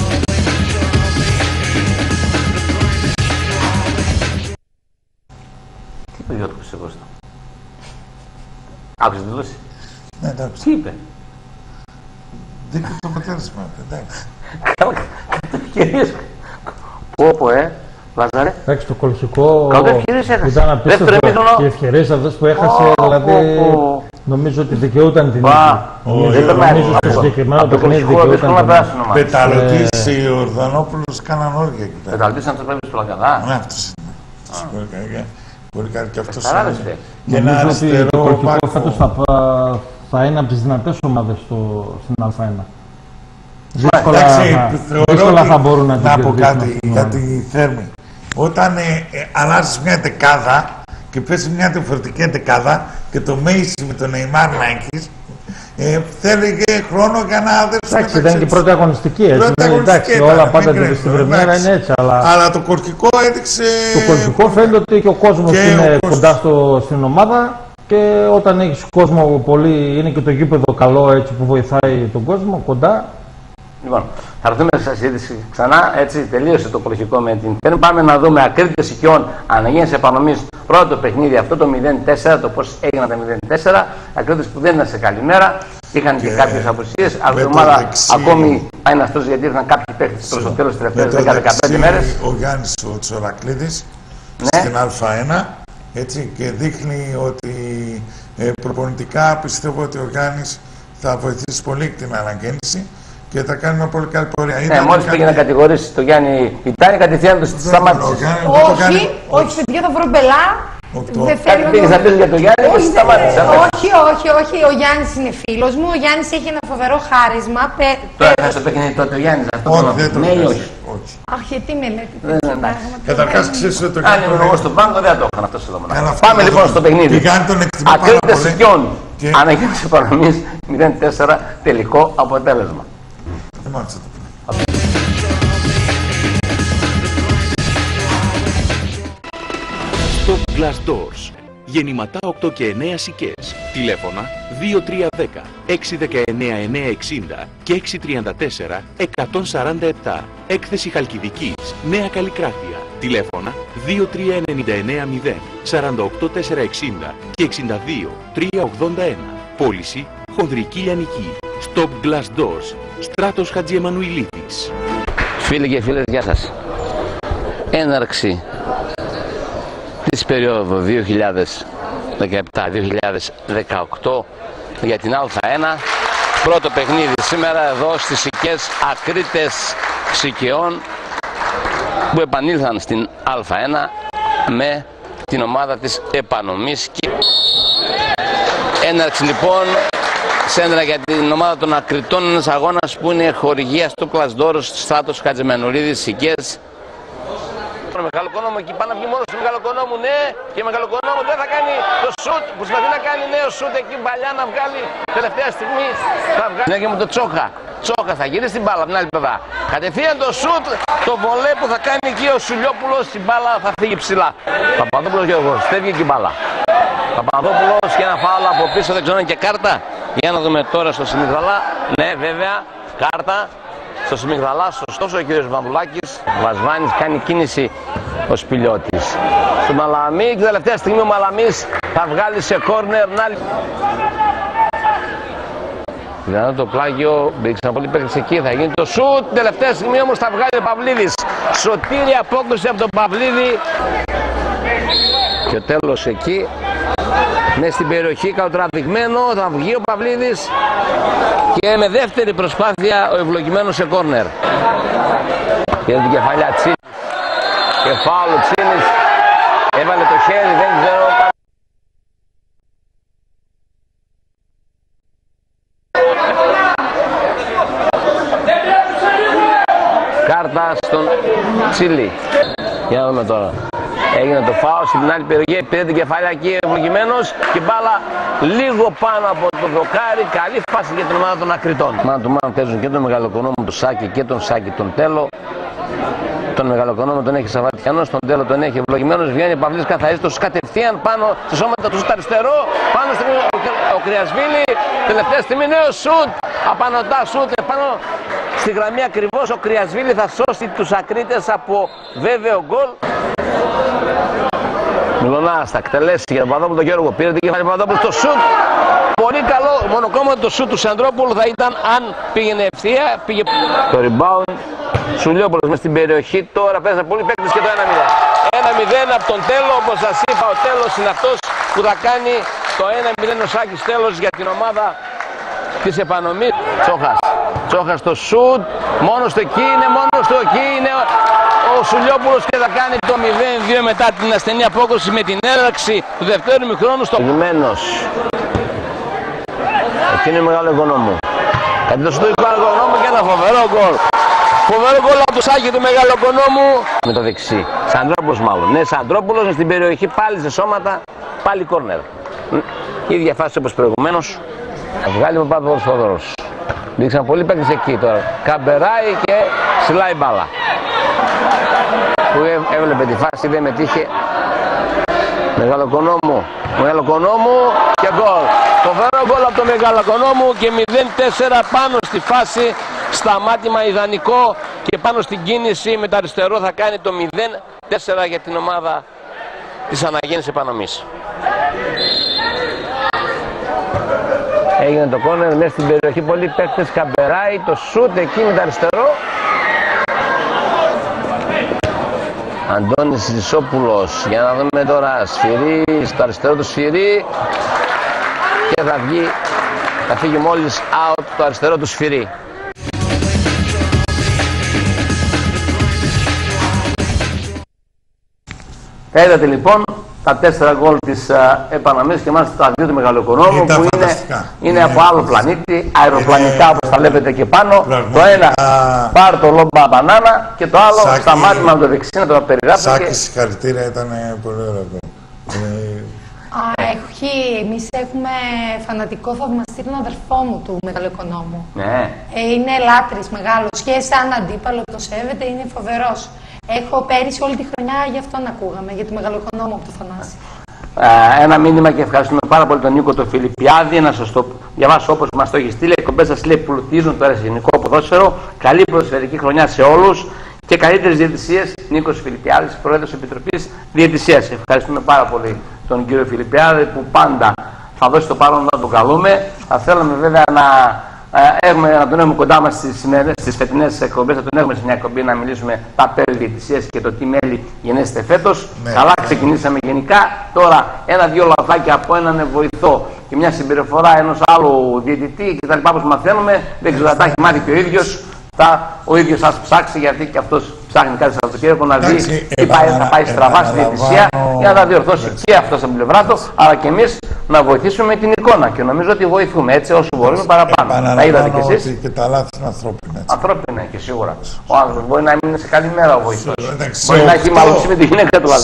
Τι είπε ο Γιώργος Κώστα? Άκουσες τη δηλώση? Ναι, εντάξει. Τι είπε? Δείχνει το αποτέλεσμα, εντάξει. Κάτω ευκαιρίες. Πόπο, Λάζαρε. Εντάξει, το κολχικό ήταν απίστευτο. Οι ευκαιρίες αυτές που έχασε, δηλαδή νομίζω ότι δικαιούταν την νίκη. Νομίζω στο συγκεκριμένο παιχνίδι δικαιούταν την νίκη. Πεταλωτής ο Ορδανόπουλος κάναν όρια εκεί πέρα. Πεταλωτής αν το πρέπει στο Λαγκαδά. Ναι, αυτός είναι. Μπορεί κάτι και αυτός είναι. Και ένα αριστερό το κολχικό φέτος θα είναι από τις δυνατές ομάδες στην Α1. Δύσκολα θα μπορούν να την κερδίσουν. Να πω κάτι για τη Θέρμη. Όταν αλλάζεις μια δεκάδα και πέσει μια διαφορετική δεκάδα και το Μέισι με τον Νεϊμάρ να έχεις, θέλει και χρόνο για να δεις. Εντάξει, ήταν και η πρώτη αγωνιστική, έτσι. Εντάξει, όλα πάντα στην πρεμιέρα είναι έτσι. Αλλά το κολχικό έδειξε. Το κολχικό φαίνεται ότι και ο κόσμος είναι κοντά στην ομάδα. Και όταν έχεις κόσμο πολύ, είναι και το γήπεδο καλό έτσι που βοηθάει τον κόσμο κοντά. Λοιπόν, θα έρθουμε σε συζήτηση ξανά. Έτσι, τελείωσε το κολχικό με την Θέρμη. Πάμε να δούμε ακρίβειες οικειών αναγέννηση επανομής. Πρώτο παιχνίδι αυτό, το 0-4, το πώς έγιναν τα 0-4. Ακρίβειες που δεν ήταν σε καλή μέρα. Είχαν και κάποιες απουσίες. Άλλη ομάδα ακόμη πάει να στρώσει γιατί ήρθαν κάποιοι παίκτες προς το τέλος της τελευταίες 10-15 μέρες. Ο Γιάννης ο Τσορακλίδης στην Α1. Έτσι, και δείχνει ότι προπονητικά πιστεύω ότι ο Γιάννης θα βοηθήσει πολύ την αναγέννηση και θα κάνει μια πολύ καλή πορεία. Ναι, μόλις πήγε να κατηγορήσει τον Γιάννη Πιτάνη, κατευθείαν το σταμάτησε. Όχι, σε ποιο θα βρω μπελά. Κάτι πήγες να πεις για τον Γιάννη και σταμάτησε. Όχι, ο Γιάννης είναι φίλος μου, ο Γιάννης έχει ένα φοβερό χάρισμα. Τώρα θα στο παιχνίδι τότε ο Γιάννης, αυτό το ναι ή όχι? Αχ, γιατί με λέτε τέτοια πράγματα. Καταρχάς ξέρεις ότι το κάνει. Αν ήμουν εγώ στον πάγκο δεν το έκανα αυτό εδώ. Πάμε λοιπόν στο παιχνίδι. Ακρίβειες οικειών αναγέννηση επανομής 0-4 τελικό αποτέλεσμα. Stop Glass Doors. Γεννηματά 8 και 9 Σικές. Τηλέφωνα 2310 619 960 και 634 147. Έκθεση Χαλκιδικής, Νέα Καλλικράτεια. Τηλέφωνα 23990 48460 και 62 381. Πώληση Χονδρική Λιανική. Stop Glass Doors. Στράτος Χατζιεμανουηλίδης. Φίλοι και φίλες, γεια σας. Έναρξη της περίοδου 2017-2018 για την Α1. Πρώτο παιχνίδι σήμερα εδώ στις Σικές Ακρίτες Σικαιών που επανήλθαν στην Α1 με την ομάδα της επανομής. Έναρξη λοιπόν σέντρα για την ομάδα των Ακριτών, ένας αγώνας που είναι χορηγία στο Κλασδόρος, Στράτος Χατζημανουρίδης, Σικές. Μεγαλοκονόμου εκεί πάνω βγει μόνο του Μεγαλοκονόμου, ναι, και Μεγαλοκονόμου δεν θα κάνει το σουτ, προσπαθεί να κάνει νέο σουτ εκεί παλιά να βγάλει τελευταία στιγμή. Θα βγάλει. Ναι, και με το Τσόχα. Τσόχα θα γυρίσει την μπάλα από την άλλη πλευρά. Κατευθείαν το σουτ, το βολέ που θα κάνει εκεί ο Σουλιόπουλος, η μπάλα θα φύγει ψηλά. Παπαδόπουλος Γιώργος, φεύγει και η μπάλα. Παπαδόπουλος και ένα φάουλ από πίσω, δεν ξέρω αν είναι και κάρτα. Για να δούμε τώρα στο Σιμιγδαλά. Ναι, βέβαια, κάρτα. Στο Σιμιγδαλά, σωστός ο κ. Βαμβουλάκης. Βασβάνης κάνει κίνηση ο Σπηλιώτης. Στο Μαλαμί, και τελευταία στιγμή ο Μαλαμής θα βγάλει σε κόρνερ. Δηλαδή το πλάγιο, μπήξαν πολύ παίκτες εκεί, θα γίνει το σουτ. Τελευταία στιγμή όμως θα βγάλει ο Παυλίδης. Σωτήρη απόκριση από τον Παυλίδη. Και ο τέλος εκεί, μέσα στην περιοχή, καλοτραβηγμένο, θα βγει ο Παυλίδης και με δεύτερη προσπάθεια ο ευλογημένος σε κόρνερ. Και την κεφαλιά Τσίνης και φάουλ Τσίνης, έβαλε το χέρι, δεν ξέρω. Κάρτα στον Τσίλι. Για να δούμε τώρα. Έγινε το φάουλ στην άλλη περιοχή, πήρε την κεφαλιά εκεί ευλογημένος και μπάλα λίγο πάνω από το δοκάρι. Καλή φάση για την ομάδα των Ακριτών. Μάνα του μάνα παίζουν και τον Μεγαλοκονόμο του Σάκη και τον Σάκη τον Τέλο. Τον Μεγαλοκονόμο τον έχει Σαββατιανός, τον Τέλο τον έχει ευλογημένος. Βγαίνει ο Παυλής, καθαρίζει το κατευθείαν πάνω σε σώματα του αριστερό. Πάνω στην ο Κρυασβίλη. Τελευταία στιγμή νέο σουτ. Απανωτά σουτ πάνω στη γραμμή ακριβώς. Ο Κρυασβίλη θα σώσει τους Ακρίτες από βέβαιο γκολ. Μιλωνάς θα εκτελέσει για τον Παπαδόπουλο τον Γιώργο. Πήρε την κεφαλή Παπαδόπουλο στο σουτ. Πολύ καλό μονοκόμματο το σουτ του Σαντρόπουλου θα ήταν αν πήγαινε ευθεία. Πήγε το rebound. Σουλιόπουλος μες στην περιοχή. Τώρα παίζανε πολλοί παίκτες και το 1-0. 1-0 από τον Τέλο. Όπως σας είπα, ο Τέλος είναι αυτός που θα κάνει το 1-0 ο Σάκης Τέλος για την ομάδα της επανομής. Τσόχας στο σουτ. Μόνος του εκεί είναι, μόνος του εκεί είναι ο Σουλιόπουλος και θα κάνει το 0-2 μετά την ασθενή απόκρουση με την έναρξη του δευτέρου ημιχρόνου στο Λιμένος. Εκεί είναι μεγάλο οικονόμου. Κάτι το σουτ του οικονόμου και ένα φοβερό γκολ. Φοβερό γκολ από το Σάκη του Μεγάλο Οικονόμου. Με το δεξί. Σαντρόπουλος μάλλον. Ναι, Σαντρόπουλος στην περιοχή πάλι σε σώματα. Πάλι κόρνερ. Ίδια φάση όπως προηγουμένως. Θα βγάλει ο Παπαδόπουλος Θόδωρος. Δείξαν πολλοί παίκτες εκεί τώρα. Καμπεράει και σιλάει μπάλα. Που έβλεπε τη φάση, δεν μετήχε. Μεγαλοκονόμου και γκολ. Φοβερό γκολ από το Μεγαλοκονόμου και 0-4 πάνω στη φάση. Σταμάτημα ιδανικό και πάνω στην κίνηση με το αριστερό θα κάνει το 0-4 για την ομάδα της Αναγέννησης Επανομής. Έγινε το κόρνερ μέσα στην περιοχή, πολλοί παίκτες, Καμπεράει το σούτ εκεί με το αριστερό. Αντώνης Ζησόπουλος, για να δούμε τώρα, Σφυρί, στο αριστερό του Σφυρί και θα φύγει μόλις out το αριστερό του Σφυρί. Είδατε λοιπόν τα 4 γκολ της Επανομής και μάλιστα τα 2 του Μεγαλοοικονόμου που είναι από άλλο πλανήτη, αεροπλανικά όπως τα βλέπετε και πάνω. Το ένα πάρ το λόμπα μπανάνα και το άλλο σταμάτημα με το δεξί να το περιγράψω. Σάκη, συγχαρητήρια, ήταν πολύ ωραίο. Εμείς έχουμε φανατικό θαυμαστή τον αδερφό μου του Μεγαλοοικονόμου. Ναι. Είναι λάτρης μεγάλος και σαν αντίπαλο το σέβεται, είναι φοβερός. Έχω πέρυσι όλη τη χρονιά γι' αυτόν ακούγαμε, για το Μεγαλοοικονόμο από το Θανάση. Ένα μήνυμα και ευχαριστούμε πάρα πολύ τον Νίκο τον Φιλιππιάδη. Να σας το διαβάσω όπως μας το έχει στείλει. Οι εκπομπές σας λέει πλουτίζουν το ελληνικό ποδόσφαιρο. Καλή ποδοσφαιρική χρονιά σε όλους και καλύτερες διαιτησίες. Νίκος Φιλιππιάδης, Πρόεδρος Επιτροπής Διαιτησίας. Ευχαριστούμε πάρα πολύ τον κύριο Φιλιππιάδη που πάντα θα δώσει το παρόν να τον καλούμε. Θα θέλαμε βέβαια να τον έχουμε κοντά μας στις φετινές εκπομπές, θα τον έχουμε σε μια εκπομπή να μιλήσουμε τα περί διαιτησίας και το τι μέλη γενέστε φέτος. Ναι. Καλά ξεκινήσαμε γενικά. Τώρα ένα-δυο λαθάκια από έναν βοηθό και μια συμπεριφορά ενός άλλου διαιτητή και τα λοιπά που μαθαίνουμε, δεν ξέρω, τα έχει μάθει και ο ίδιος. Ο ίδιος θα ψάξει, γιατί και αυτός ψάχνει κάτι Σαββατοκύριακο να δει τι θα πάει στραβά στη διαιτησία για να τα διορθώσει και αυτό από την πλευρά του, αλλά και εμείς να βοηθήσουμε την εικόνα. Και νομίζω ότι βοηθούμε έτσι όσο μπορούμε παραπάνω. Τα είδατε κι εσείς. Και τα λάθη είναι ανθρώπινα. Ανθρώπινα και σίγουρα. Ο άνθρωπος μπορεί να μην είναι σε καλή μέρα ο βοηθός. Μπορεί να έχει μαλώσει με τη γυναίκα του.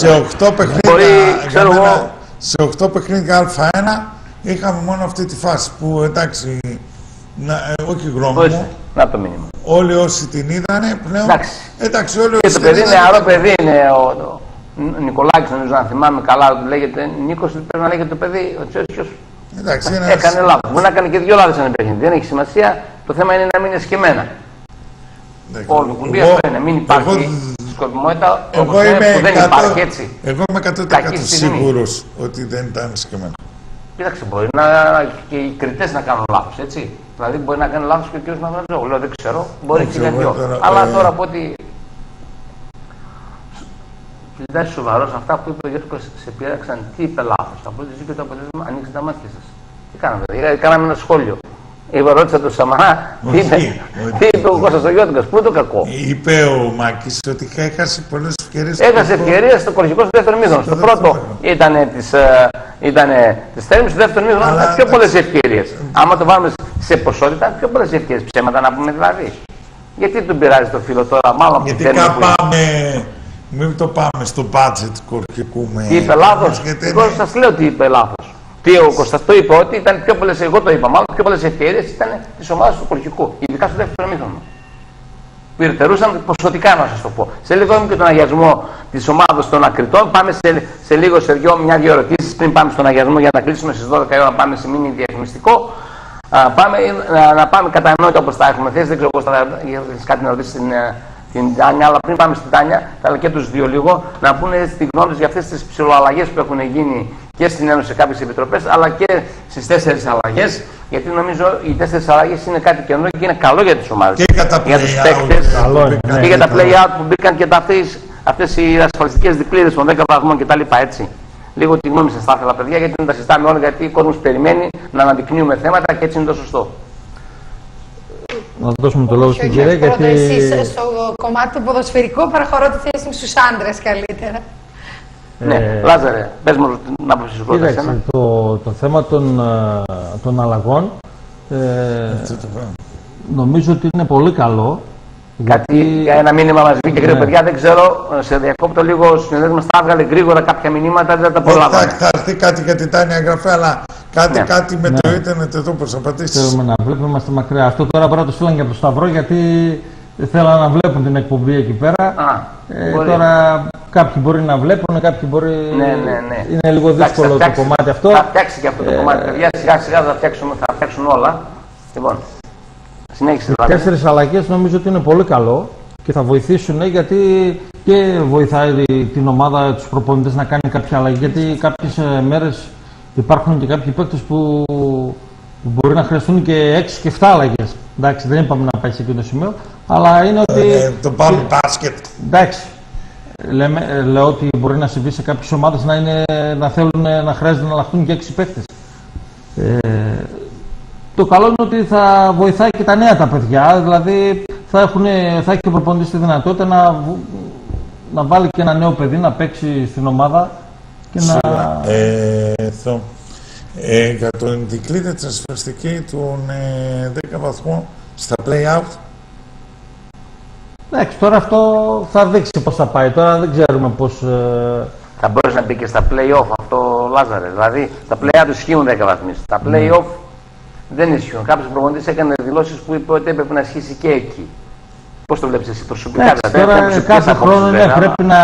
Σε 8 παιχνίδια Α1 είχαμε μόνο αυτή τη φάση που εντάξει. Όχι γνώμη μου. Να το μήνυμα. Όλοι όσοι την είδανε πλέον. Εντάξει, όλοι όσοι. Και το παιδί είναι νεαρό παιδί, είναι ο Νικολάκης, νομίζω να θυμάμαι καλά ότι λέγεται. Νίκος, πρέπει να λέγεται το παιδί, ο Τσέσιος. Έκανε λάθος. Μπορεί να κάνει και 2 λάθος ένα παιχνίδι. Δεν έχει σημασία. Το θέμα είναι να μην είναι σκεμμένα. Όλο το κουμπί αυτό είναι. Μην υπάρχει σκοπιμότητα όπως δεν υπάρχει έτσι. Εγώ είμαι 100% σίγουρος ότι δεν ήταν σκεμμένα. Κοίταξε, μπορεί και οι κριτές να κάνουν λάθος, έτσι. Δηλαδή μπορεί να κάνει λάθος και ο κ. Μαυραντζόγλου. Λέω δεν ξέρω, μπορεί και για δυο. Αλλά τώρα από ό,τι Συζητάει σοβαρό αυτά που είπε ο Γιώργος, σε πειράξαν, τι είπε λάθος. Από ό,τι ζήτησε το αποτέλεσμα, ανοίξτε τα μάτια σας. Τι κάναμε, κάναμε ένα σχόλιο. Ρώτησα τον Σαμαρά, τι είπε ο Κώστας ο Γιώργος, πού είναι το κακό. Είπε ο Μάκης ότι έχασε πολλές ευκαιρίες. Έχασε ευκαιρίες στο Κορχικό στο δεύτερο μήχρονο. Στο πρώτο ήταν της Θέρμης, στο δεύτερο μήχρονο ήταν πιο πολλές ευκαιρίες. Άμα το βάλουμε σε ποσότητα, πιο πολλές ευκαιρίες. Ψέματα να πούμε δηλαδή. Γιατί τον πειράζει το φίλο τώρα, μάλλον από γιατί μην το πάμε στο budget του Κορχικού με... Τι είπε λάθος, εγώ σας λέω τι είπε λάθος. Τι ο Κώστας το είπε ότι ήταν πιο πολλές, εγώ το είπα μάλλον, πιο πολλές ευκαιρίες ήταν της ομάδας του Κορχικού, ειδικά στο δεύτερο μήχρονο. Πυρτερούσαν ποσοτικά να σας το πω. Σε λίγο έχουμε και τον αγιασμό της ομάδας των ακριτών. Πάμε σε λίγο σε μια-δυο ερωτήσεις πριν πάμε στον αγιασμό για να κλείσουμε στις 12 η ώρα. Πάμε σε μήνυ διαφημιστικό. Να πάμε κατά ενότητα όπως τα έχουμε θέσει. Δεν ξέρω πώς θα έχεις κάτι να ρωτήσεις την Τάνια, αλλά πριν πάμε στην Τάνια, θα και τους δύο λίγο, να πούνε τη γνώμη τους για αυτές τις ψιλοαλλαγές που έχουν γίνει και στην Ένωση σε κάποιες επιτροπές, αλλά και στις 4 αλλαγές. Γιατί νομίζω οι 4 αλλαγές είναι κάτι καινούργιο και είναι καλό για τις ομάδες. Για τους παίκτες και για τα play-out που μπήκαν και αυτές οι ασφαλιστικές δικλείδες των 10 βαθμών κτλ. Έτσι. Λίγο τη γνώμη σας θα ήθελα, παιδιά, γιατί δεν τα συζητάμε όλα, γιατί ο κόσμος περιμένει να αναδεικνύουμε θέματα και έτσι είναι το σωστό. Να δώσουμε το λόγο στην κυρία, γιατί... Εσείς στο κομμάτι του ποδοσφαιρικού παραχωρώ τη θέση μου στους άντρες καλύτερα. Ναι, Λάζαρε, πες μου να πω σου πρώτα εσένα. Το θέμα των αλλαγών νομίζω ότι είναι πολύ καλό. Γιατί ένα μήνυμα μας βγήκε γρήγορα, παιδιά, δεν ξέρω, σε διακόπτω λίγο, συνεδρίες μας τα έβγαλε γρήγορα κάποια μηνύματα, δεν τα προλάβαμε. Θα έρθει κάτι για την Τάνια Εγγραφή, αλλά κάτι με το ίντερνετ εδώ πώς θα πατήσεις. Θέλουμε να βλέπουμε, είμαστε μακριά. Αυτό τώρα πρέπει να το στείλαν και από το Σταυρό, γιατί θέλαν να βλέπουν την εκπομπή εκεί πέρα. Τώρα κάποιοι μπορεί να βλέπουν, κάποιοι μπορεί... Ναι. Είναι λίγο δύσκολο το κομμάτι αυτό. Θα φτιάξει και αυτό το κομμάτι, παιδιά, σιγά σιγά θα φτιάξουν όλα. Λοιπόν. Οι 4 αλλαγές νομίζω ότι είναι πολύ καλό και θα βοηθήσουν, γιατί και βοηθάει την ομάδα, τους προπονητές να κάνει κάποια αλλαγή, γιατί κάποιες μέρες υπάρχουν και κάποιοι παίκτες που μπορεί να χρειαστούν και 6 και 7 αλλαγές. Εντάξει, δεν είπαμε να πάει σε εκείνο το σημείο, αλλά είναι ότι... το πάμε μπάσκετ. Εντάξει, λέω ότι μπορεί να συμβεί σε κάποιες ομάδες να θέλουν να χρειάζεται να αλλάχτούν και 6 παίκτες. Το καλό είναι ότι θα βοηθάει και τα νέα τα παιδιά, δηλαδή θα έχει ο προπονητής τη δυνατότητα να βάλει και ένα νέο παιδί να παίξει στην ομάδα και για την δικλείδα της ασφαλιστική των 10 βαθμών στα play-out. Εντάξει, τώρα αυτό θα δείξει πώς θα πάει, τώρα δεν ξέρουμε πώς... Θα μπορείς να μπει και στα play-off αυτό, Λάζαρε, δηλαδή τα play-out ισχύουν 10 βαθμίσεις, τα play-off δεν ισχύουν. Κάποιος προπονητής έκανε δηλώσεις που είπε ότι έπρεπε να ισχύσει και εκεί. Πώς το βλέπεις εσύ προσωπικά? Τώρα κάθε χρόνο πρέπει να...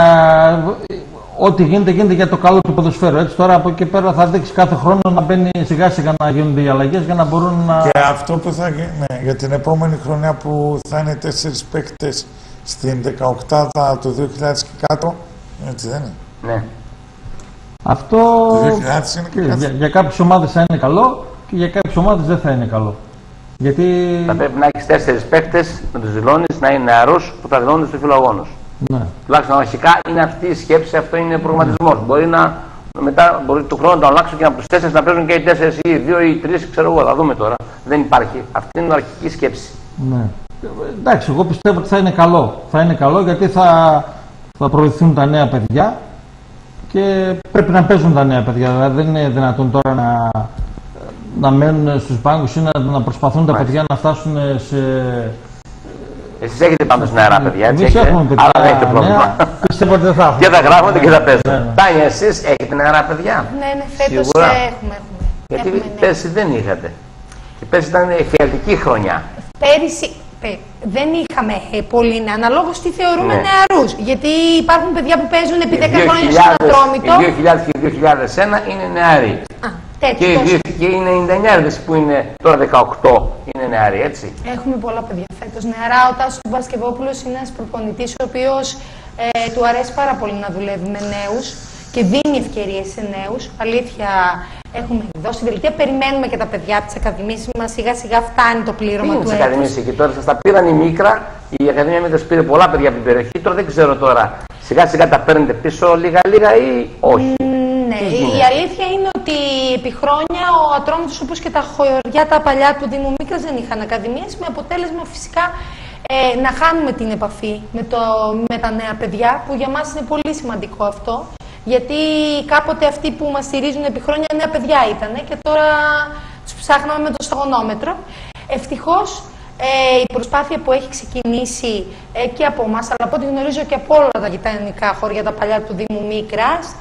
Ό,τι γίνεται για το καλό του ποδοσφαίρου. Έτσι, τώρα από εκεί πέρα θα δείξει κάθε χρόνο να μπαίνει σιγά σιγά να γίνονται οι αλλαγές για να μπορούν να... Και αυτό που θα γίνει για την επόμενη χρονιά που θα είναι 4 παίκτες στην 18η του 2000 και κάτω, έτσι δεν είναι? Ναι. Αυτό είναι για κάποιες ομάδες θα είναι καλό και για κάποιες ομάδες δεν θα είναι καλό. Γιατί... Θα πρέπει να έχεις 4 παίκτες, να τους δηλώνεις, να είναι νεαρούς που θα δηλώνουν στους φιλοαγόνους. Ναι. Τουλάχιστον αρχικά είναι αυτή η σκέψη, αυτό είναι προγραμματισμός. Μετά μπορεί του χρόνου να αλλάξουν και από τους 4 να παίζουν και οι 4 ή 2 ή 3, ξέρω εγώ, θα δούμε τώρα. Δεν υπάρχει. Αυτή είναι η αρχική σκέψη. Ναι. Εντάξει, εγώ πιστεύω ότι θα είναι καλό. Θα είναι καλό γιατί θα προωθηθούν τα νέα παιδιά και πρέπει να παίζουν τα νέα παιδιά. Δηλαδή δεν είναι δυνατόν τώρα να μένουν στους πάγκους ή να προσπαθούν τα παιδιά να φτάσουν σε... Εσείς έχετε πάντως νεαρά παιδιά, έτσι? Εμείς έχουμε παιδιά, αλλά δεν έχετε πρόβλημα. Πιστεύω ότι δεν θα έχουμε. Και θα γράφονται και θα παίζουν. Τάνια, εσείς έχετε νεαρά παιδιά? Ναι, φέτος έχουμε. Γιατί πέρσι δεν είχατε. Και πέρσι ήταν εφιαλτική χρονιά. Πέρυσι δεν είχαμε πολύ νέα, αναλόγως τι θεωρούμε νεαρούς. Γιατί υπάρχουν παιδιά που παίζουν επί 10 χρόνια στον Ατρόμητο. Οι 2000 και 2001 είναι νεαροί. Και οι 99 που είναι τώρα 18 είναι νεαροί, έτσι. Έχουμε πολλά παιδιά φέτος νεαρά. Ο Τάσος Μπασκεβόπουλος είναι ένας προπονητής ο οποίος του αρέσει πάρα πολύ να δουλεύει με νέους και δίνει ευκαιρίες σε νέους. Αλήθεια, έχουμε δώσει δελτία. Περιμένουμε και τα παιδιά της Ακαδημίας μας. Σιγά σιγά φτάνει το πλήρωμα του έτους. Ακαδημίες εκεί τώρα σας τα πήραν η Μίκρα. Η Ακαδημία Μήτρας πήρε πολλά παιδιά από την περιοχή. Τώρα δεν ξέρω τώρα Σιγά σιγά τα παίρνετε πίσω λίγα-λίγα ή όχι? Ναι, η αλήθεια είναι ότι επί χρόνια ο Ατρόμητος, όπως και τα χωριά τα παλιά του Δήμου Μίκρας, δεν είχαν ακαδημίες, με αποτέλεσμα φυσικά να χάνουμε την επαφή με τα νέα παιδιά, που για μας είναι πολύ σημαντικό αυτό, γιατί κάποτε αυτοί που μας στηρίζουν επί χρόνια νέα παιδιά ήταν και τώρα τους ψάχναμε με το σταγονόμετρο. Ευτυχώς η προσπάθεια που έχει ξεκινήσει και από εμάς, αλλά από ό,τι γνωρίζω και από όλα τα γειτονικά χωριά τα παλιά του Δήμου Μίκρας,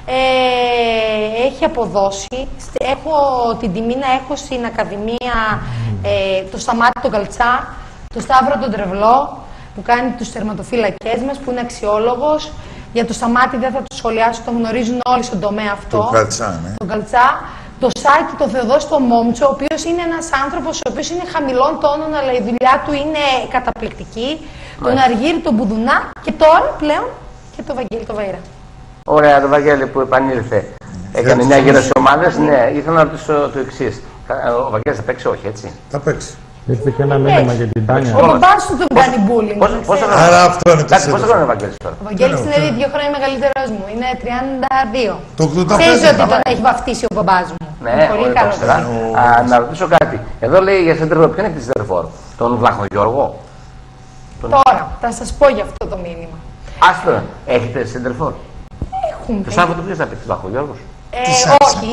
έχει αποδώσει. Έχω την τιμή να έχω στην Ακαδημία το Σταμάτη τον Καλτσά, το Σταύρο τον Τρευλό, που κάνει τους τερματοφύλακές μας, που είναι αξιόλογος. Για το Σταμάτη δεν θα το σχολιάσω, το γνωρίζουν όλοι στον τομέα αυτό. Τον Καλτσά, ναι. Τον Καλτσά. Το Σάκη, τον Θεοδόση, τον Μόμτσο, ο οποίος είναι ένας άνθρωπος, ο οποίος είναι χαμηλών τόνων, αλλά η δουλειά του είναι καταπληκτική. Τον Αργύρη, τον Μπουδουνά και τώρα πλέον και τον Βαγγέλη τον Βαϊρά. Ωραία, το Βαγγέλη που επανήλθε. Έκανε μια γύρω στις ομάδες. Ναι, ήθελα να ρωτήσω το εξής. Ο Βαγγέλης θα παίξει, όχι έτσι? Θα παίξει. Ήρθε και ένα μήνυμα για την Τάνια. Ο μπαμπάς του τον κάνει bullying. Άρα αυτό είναι το Πόσο χρόνο είναι ο Βαγγέλης τώρα? Ο Βαγγέλης είναι 2 χρόνια μεγαλύτερος μου. Είναι 32. Το 85. Ξέρεις ότι τον έχει βαφτίσει ο μπαμπάς μου. Ναι, πολύ καλό. Να ρωτήσω κάτι. Εδώ λέει για σεντερφόρ. Ποιον έχει τη σεντερφόρ? Τον Βλαχογιώργο? Τώρα, θα σας πω για αυτό το μήνυμα. Άστο, έχετε σεντερφόρ? Έχουμε. Το Σάββατο ποιος θα παίξει, Βλαχογιώργος? Όχι,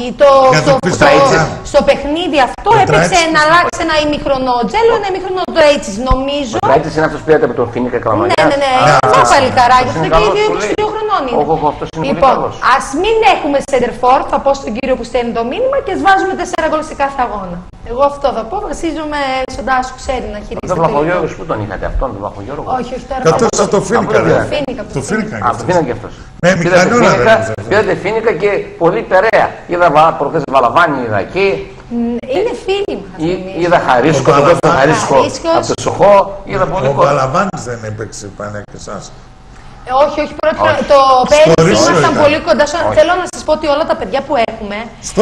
στο παιχνίδι αυτό έπαιξε να αλλάξει ένα ημιχρονό Τζέλο, ένα ημιχρονό το Έτσις, νομίζω. Ο Έτσις είναι αυτός που πήρατε από τον Φίνικα Καλαμαγιάς? Ναι, αυτό παλικαράκι, αυτό και 22 χρονών είναι. Λοιπόν, ας μην έχουμε σεντερφόρ, θα πω στον κύριο που στέλνει το μήνυμα, και ας βάζουμε 4 γκολ σε κάθε αγώνα. Εγώ αυτό θα πω, βασίζομαι στον Τάσο, ξέρει να χειρίζεται. Τον Βλαχογιώργος που τον είχατε, αυτόν τον Βλαχογιώργο? Όχι, τώρα. Αυτός από το Φίνικα. Το Φίνικα και αυτός. Ναι, μηχανιόλα δεν πήρατε Φίνικα και πολύ περαία. Είδα προχθές Βαλαβάνη, είδα εκεί. Είναι φίλοι μας. Είδα Χαρίσκο, τον Χαρίσκο από το Σοχό. Είδα πολύ κόσμο. Ο Βαλαβάνης δεν έπαιξε πάνω και εσάς? Όχι, το πέρυσι ήμασταν πολύ κοντά. Θέλω να σας πω ότι όλα τα παιδιά που έχουμε,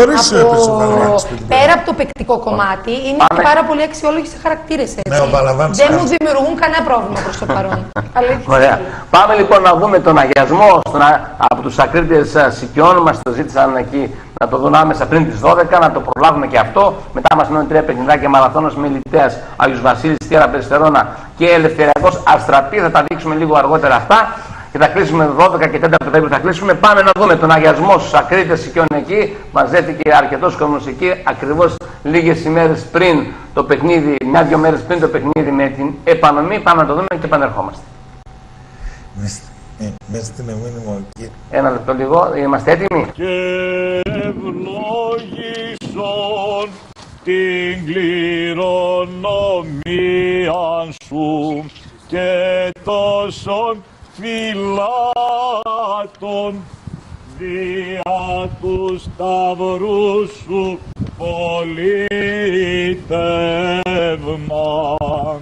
πέρα από το παικτικό κομμάτι, είναι πάρα πολύ αξιόλογοι σε χαρακτήρες. Δεν μου δημιουργούν κανένα πρόβλημα προς το παρόν. Ωραία. Πάμε λοιπόν να δούμε τον αγιασμό από τους ακρίτες Σικιών. Μας το ζήτησαν εκεί να το δουν άμεσα πριν τις 12, να το προλάβουμε και αυτό. Μετά μας μένουν 3 παιχνιδάκια: Μαραθώνος Μιλιτέας, Άγιος Βασίλης, Τιέρα Περιστερώνα και Ελευθεριακός Αστραπή. Θα τα δείξουμε λίγο αργότερα αυτά. Και θα κλείσουμε 12 και 4 περίπου. Θα κλείσουμε. Πάμε να δούμε τον αγιασμό στους ακρίτες Σικιών εκεί. Μαζεύτηκε αρκετός κόσμος εκεί, ακριβώς λίγες ημέρες πριν το παιχνίδι, 1-2 μέρες πριν το παιχνίδι με την επανομή. Πάμε να το δούμε και επανερχόμαστε. Μέσα στην μήνυμα εκεί. Ένα λεπτό λίγο, είμαστε έτοιμοι? Και ευλόγησον την κληρονομία σου και τόσον φυλάτων δια του σταυρού σου πολίτευμα.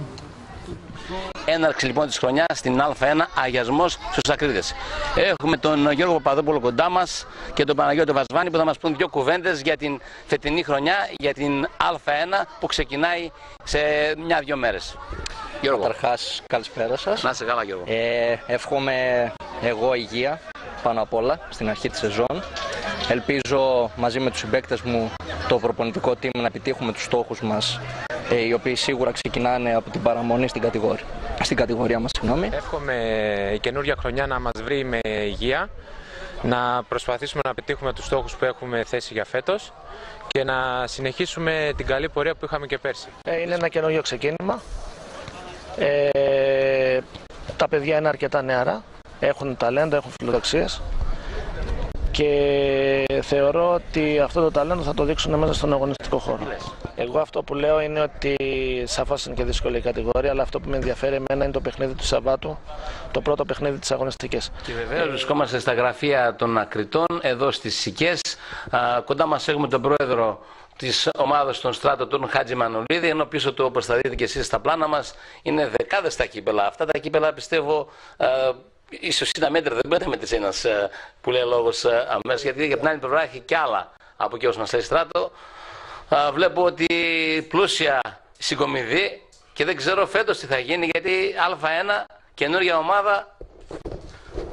Έναρξη λοιπόν της χρονιάς στην Α1, αγιασμός στους ακρίτες. Έχουμε τον Γιώργο Παπαδόπουλο κοντά μας και τον Παναγιώτη Βασβάνη που θα μας πούν 2 κουβέντες για την φετινή χρονιά, για την Α1 που ξεκινάει σε 1-2 μέρες. Γιώργο. Καταρχάς, καλησπέρα σας. Να είσαι καλά, Γιώργο. Εύχομαι εγώ υγεία πάνω απ' όλα στην αρχή της σεζόν. Ελπίζω μαζί με τους συμπαίκτες μου το προπονητικό team να επιτύχουμε τους στόχους μας, οι οποίοι σίγουρα ξεκινάνε από την παραμονή στην κατηγορία μας. Εύχομαι η καινούργια χρονιά να μας βρει με υγεία, να προσπαθήσουμε να πετύχουμε τους στόχους που έχουμε θέσει για φέτος και να συνεχίσουμε την καλή πορεία που είχαμε και πέρσι. Είναι ένα καινούργιο ξεκίνημα. Τα παιδιά είναι αρκετά νεαρά, έχουν ταλέντα, έχουν φιλοδοξίες και θεωρώ ότι αυτό το ταλέντο θα το δείξουν μέσα στον αγωνιστικό χώρο. Εγώ αυτό που λέω είναι ότι σαφώς είναι και δύσκολη η κατηγορία, αλλά αυτό που με ενδιαφέρει εμένα είναι το παιχνίδι του Σαββάτου, το πρώτο παιχνίδι της αγωνιστικής. Και βεβαίως βρισκόμαστε στα γραφεία των Ακριτών, εδώ στις Σικές. Κοντά μας έχουμε τον πρόεδρο της ομάδας των Στράτο, τον Χάτζη Μανουλίδη, ενώ πίσω του, όπως θα δείτε και εσείς στα πλάνα μας, είναι δεκάδες τα κύπελα. Αυτά τα κύπελα πιστεύω ίσως είναι μέτρα, δεν μπορεί να μετρήσει ένας που λέει λόγος αμέσως, γιατί για την άλλη πλευρά έχει κι άλλα από εκεί όσοι μας λέει Στράτο. Βλέπω ότι πλούσια συγκομιδή και δεν ξέρω φέτος τι θα γίνει, γιατί Α1 καινούργια ομάδα.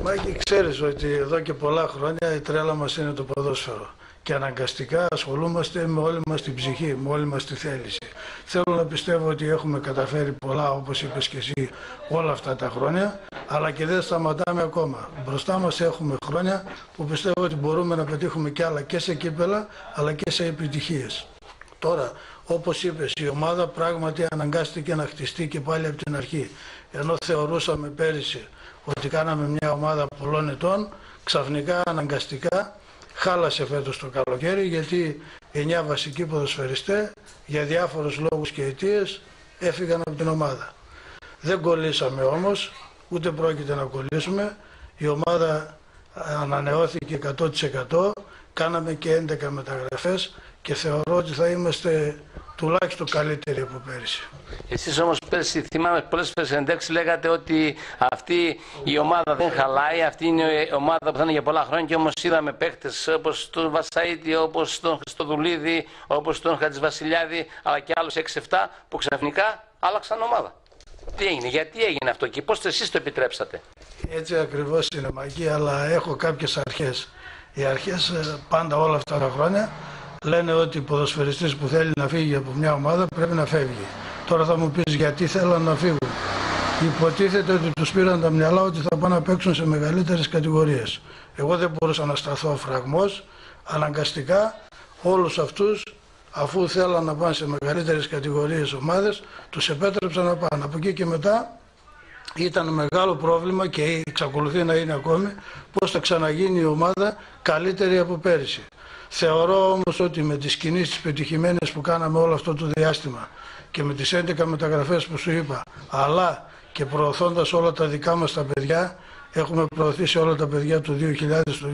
Μάκη, ξέρεις ότι εδώ και πολλά χρόνια η τρέλα μας είναι το ποδόσφαιρο και αναγκαστικά ασχολούμαστε με όλη μας την ψυχή, με όλη μας τη θέληση. Θέλω να πιστεύω ότι έχουμε καταφέρει πολλά, όπως είπες και εσύ, όλα αυτά τα χρόνια, αλλά και δεν σταματάμε ακόμα. Μπροστά μας έχουμε χρόνια που πιστεύω ότι μπορούμε να πετύχουμε κι άλλα και σε κύπελα, αλλά και σε επιτυχίες. Τώρα, όπως είπες, η ομάδα πράγματι αναγκάστηκε να χτιστεί και πάλι από την αρχή. Ενώ θεωρούσαμε πέρυσι ότι κάναμε μια ομάδα πολλών ετών, ξαφνικά αναγκαστικά χάλασε φέτος το καλοκαίρι, γιατί 9 βασικοί ποδοσφαιριστές για διάφορους λόγους και αιτίες έφυγαν από την ομάδα. Δεν κολλήσαμε όμως, ούτε πρόκειται να κολλήσουμε. Η ομάδα ανανεώθηκε 100%, κάναμε και 11 μεταγραφές και θεωρώ ότι θα είμαστε τουλάχιστον καλύτεροι από πέρυσι. Εσείς όμως πέρσι, θυμάμαι πολλές φορές συνεντεύξεις, λέγατε ότι αυτή η ομάδα δεν χαλάει, αυτή είναι η ομάδα που θα είναι για πολλά χρόνια, και όμως είδαμε παίχτες όπως τον Βασαΐτη, όπως τον Χριστοδουλίδη, όπως τον Χατζηβασιλιάδη, αλλά και άλλους 6-7 που ξαφνικά άλλαξαν ομάδα. Τι έγινε, γιατί έγινε αυτό και πώς εσείς το επιτρέψατε? Έτσι ακριβώς είναι, Μάκη, αλλά έχω κάποιες αρχές. Οι αρχές πάντα όλα αυτά τα χρόνια λένε ότι ο ποδοσφαιριστής που θέλει να φύγει από μια ομάδα πρέπει να φεύγει. Τώρα θα μου πεις γιατί θέλαν να φύγουν. Υποτίθεται ότι τους πήραν τα μυαλά ότι θα πάνε να παίξουν σε μεγαλύτερες κατηγορίες. Εγώ δεν μπορούσα να σταθώ φραγμός. Αναγκαστικά όλους αυτούς, αφού θέλαν να πάνε σε μεγαλύτερες κατηγορίες ομάδες, τους επέτρεψαν να πάνε. Από εκεί και μετά ήταν μεγάλο πρόβλημα και εξακολουθεί να είναι ακόμη πώς θα ξαναγίνει η ομάδα καλύτερη από πέρυσι. Θεωρώ όμως ότι με τις κινήσεις πετυχημένες που κάναμε όλο αυτό το διάστημα και με τις 11 μεταγραφές που σου είπα, αλλά και προωθώντας όλα τα δικά μας τα παιδιά, έχουμε προωθήσει όλα τα παιδιά του 2000 του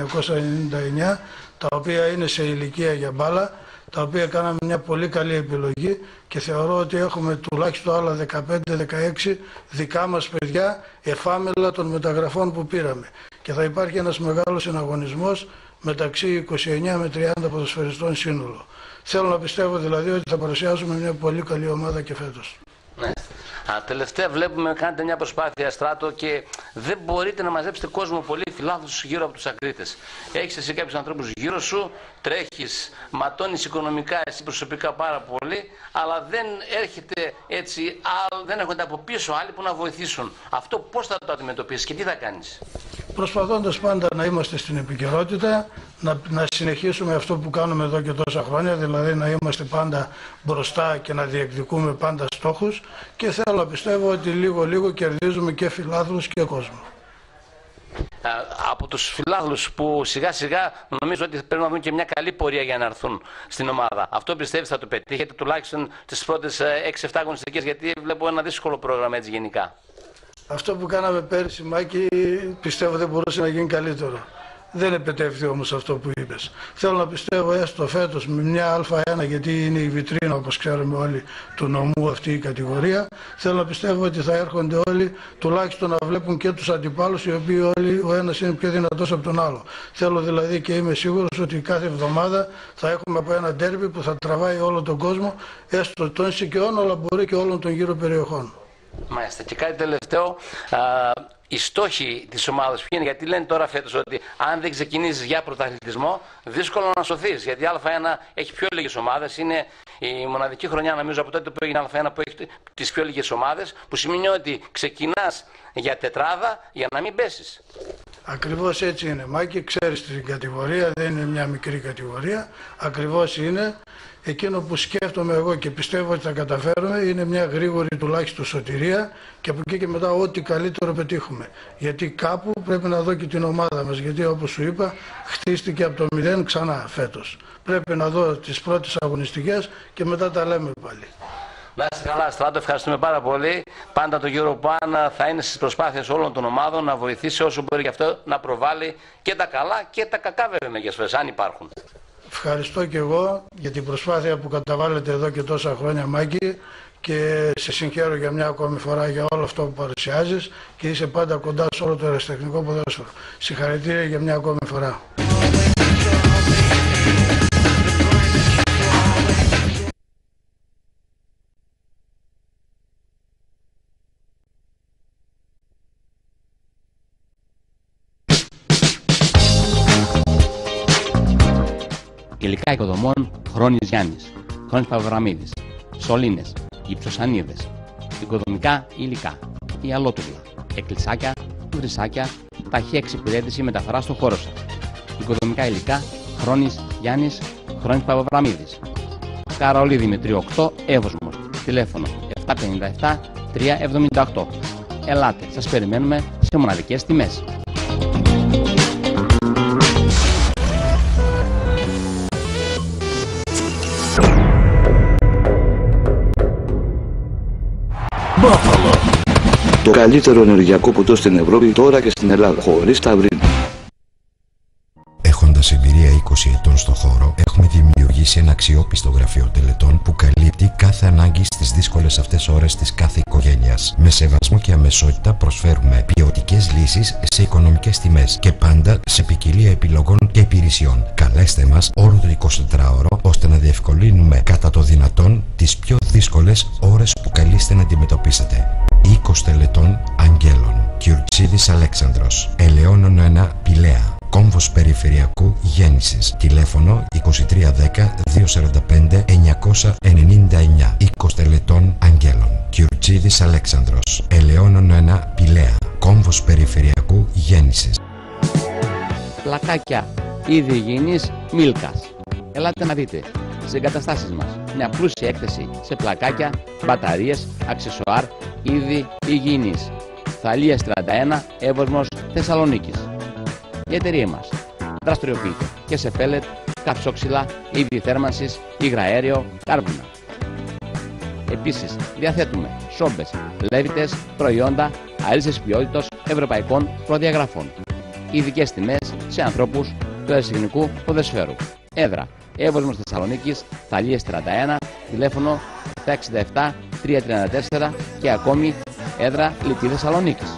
1999, τα οποία είναι σε ηλικία για μπάλα, τα οποία κάναμε μια πολύ καλή επιλογή και θεωρώ ότι έχουμε τουλάχιστον άλλα 15-16 δικά μας παιδιά εφάμελα των μεταγραφών που πήραμε. Και θα υπάρχει ένας μεγάλος συναγωνισμός μεταξύ 29 με 30 ποδοσφαιριστών σύνολο. Θέλω να πιστεύω δηλαδή ότι θα παρουσιάσουμε μια πολύ καλή ομάδα και φέτος. Ναι. Τελευταία βλέπουμε κάνετε μια προσπάθεια, Στράτο, και δεν μπορείτε να μαζέψετε κόσμο πολύ φιλάθλους γύρω από τους ακρίτες. Έχεις εσύ κάποιους ανθρώπους γύρω σου, τρέχεις, ματώνεις οικονομικά εσύ προσωπικά πάρα πολύ, αλλά δεν έρχεται έτσι, δεν έρχονται από πίσω άλλοι που να βοηθήσουν. Αυτό πώς θα το αντιμετωπίσεις και τι θα κάνεις? Προσπαθώντας πάντα να είμαστε στην επικαιρότητα, να συνεχίσουμε αυτό που κάνουμε εδώ και τόσα χρόνια, δηλαδή να είμαστε πάντα μπροστά και να διεκδικούμε πάντα στόχους, και θέλω να πιστεύω ότι λίγο κερδίζουμε και φιλάθλους και κόσμο. Από τους φιλάθλους που σιγά σιγά νομίζω ότι πρέπει να δουν και μια καλή πορεία για να έρθουν στην ομάδα. Αυτό πιστεύεις θα το πετύχετε τουλάχιστον τις πρώτες 6-7 αγωνιστικές, γιατί βλέπω ένα δύσκολο πρόγραμμα έτσι γενικά. Αυτό που κάναμε πέρσι, Μάκη, πιστεύω δεν μπορούσε να γίνει καλύτερο. Δεν επετεύχθη όμως αυτό που είπες. Θέλω να πιστεύω έστω φέτος με μια Α1, γιατί είναι η βιτρίνα όπως ξέρουμε όλοι του νομού αυτή η κατηγορία. Θέλω να πιστεύω ότι θα έρχονται όλοι τουλάχιστον να βλέπουν και τους αντιπάλους, οι οποίοι όλοι ο ένας είναι πιο δυνατός από τον άλλο. Θέλω δηλαδή και είμαι σίγουρος ότι κάθε εβδομάδα θα έχουμε από ένα ντέρμπι που θα τραβάει όλο τον κόσμο, έστω των Σικαιών, αλλά μπορεί και όλων των γύρω περιοχών. Μάλιστα. Και κάτι τελευταίο, οι στόχοι της ομάδας ποιοι είναι? Γιατί λένε τώρα φέτος ότι αν δεν ξεκινήσεις για πρωταθλητισμό, δύσκολο να σωθείς. Γιατί η Α1 έχει πιο λίγες ομάδες, είναι η μοναδική χρονιά νομίζω από τότε που έγινε η Α1 που έχει τις πιο λίγες ομάδες, που σημαίνει ότι ξεκινάς για τετράδα για να μην πέσεις. Ακριβώς έτσι είναι, Μάκη. Ξέρεις, την κατηγορία δεν είναι μια μικρή κατηγορία. Ακριβώς είναι. Εκείνο που σκέφτομαι εγώ και πιστεύω ότι θα καταφέρουμε είναι μια γρήγορη τουλάχιστον σωτηρία, και από εκεί και μετά ό,τι καλύτερο πετύχουμε. Γιατί κάπου πρέπει να δω και την ομάδα μας, γιατί όπως σου είπα χτίστηκε από το 0 ξανά φέτος. Πρέπει να δω τις πρώτες αγωνιστικές και μετά τα λέμε πάλι. Να είστε καλά, Στράτο, ευχαριστούμε πάρα πολύ. Πάντα το Europan θα είναι στις προσπάθειες όλων των ομάδων να βοηθήσει όσο μπορεί, γι' αυτό να προβάλλει και τα καλά και τα κακά βέβαια μερικές φορές, αν υπάρχουν. Ευχαριστώ και εγώ για την προσπάθεια που καταβάλλετε εδώ και τόσα χρόνια, Μάκη, και σε συγχαίρω για μια ακόμη φορά για όλο αυτό που παρουσιάζεις και είσαι πάντα κοντά σε όλο το αεραστεχνικό ποδόσφαιρο. Συγχαρητήρια για μια ακόμη φορά. Υλικά οικοδομών Χρόνης Γιάννης, Χρόνης Παπαβραμίδης, σωλήνες, υψοσανίδες, οικοδομικά υλικά, ιαλότουλα, εκκλησάκια, βρυσάκια, ταχεία εξυπηρέτηση μεταφορά στο χώρο σας. Οικοδομικά υλικά Χρόνης Γιάννης, Χρόνης Παπαβραμίδης. Καραολί Δημητρίου 8, Εύωσμος. Τηλέφωνο 757 378. Ελάτε, σας περιμένουμε σε μοναδικές τιμές. Το καλύτερο ενεργειακό ποτό στην Ευρώπη, τώρα και στην Ελλάδα, χωρίς ταυρίνη. Έχοντας εμπειρία 20 ετών στο χώρο, έχουμε δημιουργήσει ένα αξιόπιστο γραφείο τελετών που καλύπτει κάθε ανάγκη στις δύσκολες αυτές ώρες της κάθε οικογένειας. Με σεβασμό και αμεσότητα προσφέρουμε ποιοτικές λύσεις σε οικονομικές τιμές και πάντα σε ποικιλία επιλογών και υπηρεσιών. Καλέστε μας όλο το 24ωρο ώστε να διευκολύνουμε κατά το δυνατόν τις πιο δύσκολες ώρες που καλείστε να αντιμετωπίσετε. Οίκος τελετών Αγγέλων, Κιουρτσίδης Αλέξανδρος, Ελαιώνων 1, Πηλαία. Κόμβος Περιφερειακού Γέννησης. Τηλέφωνο 2310 245 999. Οίκος τελετών Αγγέλων, Κιουρτσίδης Αλέξανδρος, Ελαιώνων 1, Πηλαία. Κόμβος Περιφερειακού Γέννησης. Πλακάκια είδη υγιεινής Μίλκας. Ελάτε να δείτε στις εγκαταστάσεις μας μια πλούσια έκθεση σε πλακάκια, μπαταρίες, αξεσουάρ, είδη υγιεινής. Θαλίας 31, Εύωσμος, Θεσσαλονίκης. Η εταιρεία μας δραστηριοποιείται και σε πέλετ, καψόξυλα, είδη θέρμανσης, υγραέριο, κάρβουνα. Επίσης, διαθέτουμε σόμπες, λέβητες, προϊόντα αέλισσης ποιότητας ευρωπαϊκών προδιαγραφών. Ειδικές τιμές σε ανθρώπους του ερασιτεχνικού ποδοσφαίρου. Έδρα Εύωσμος Θεσσαλονίκης, Θαλίας 31, τηλέφωνο 767 334 και ακόμη έδρα Λυτή Θεσσαλονίκης.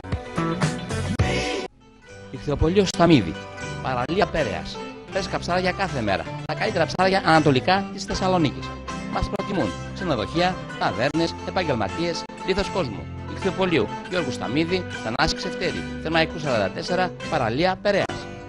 Ιχθυοπωλείο Σταμίδη, παραλία Πέραιας. Φρέσκα ψάρια κάθε μέρα. Τα καλύτερα ψάρια ανατολικά της Θεσσαλονίκης. Μας προτιμούν ξενοδοχεία, ταβέρνες, επαγγελματίες, λίθος κόσμου. Ιχθυοπωλείου Γιώργου Σταμίδη, Θανάση Ξεφτέρη, Θερμαϊκού 44, παραλία Πέραιας.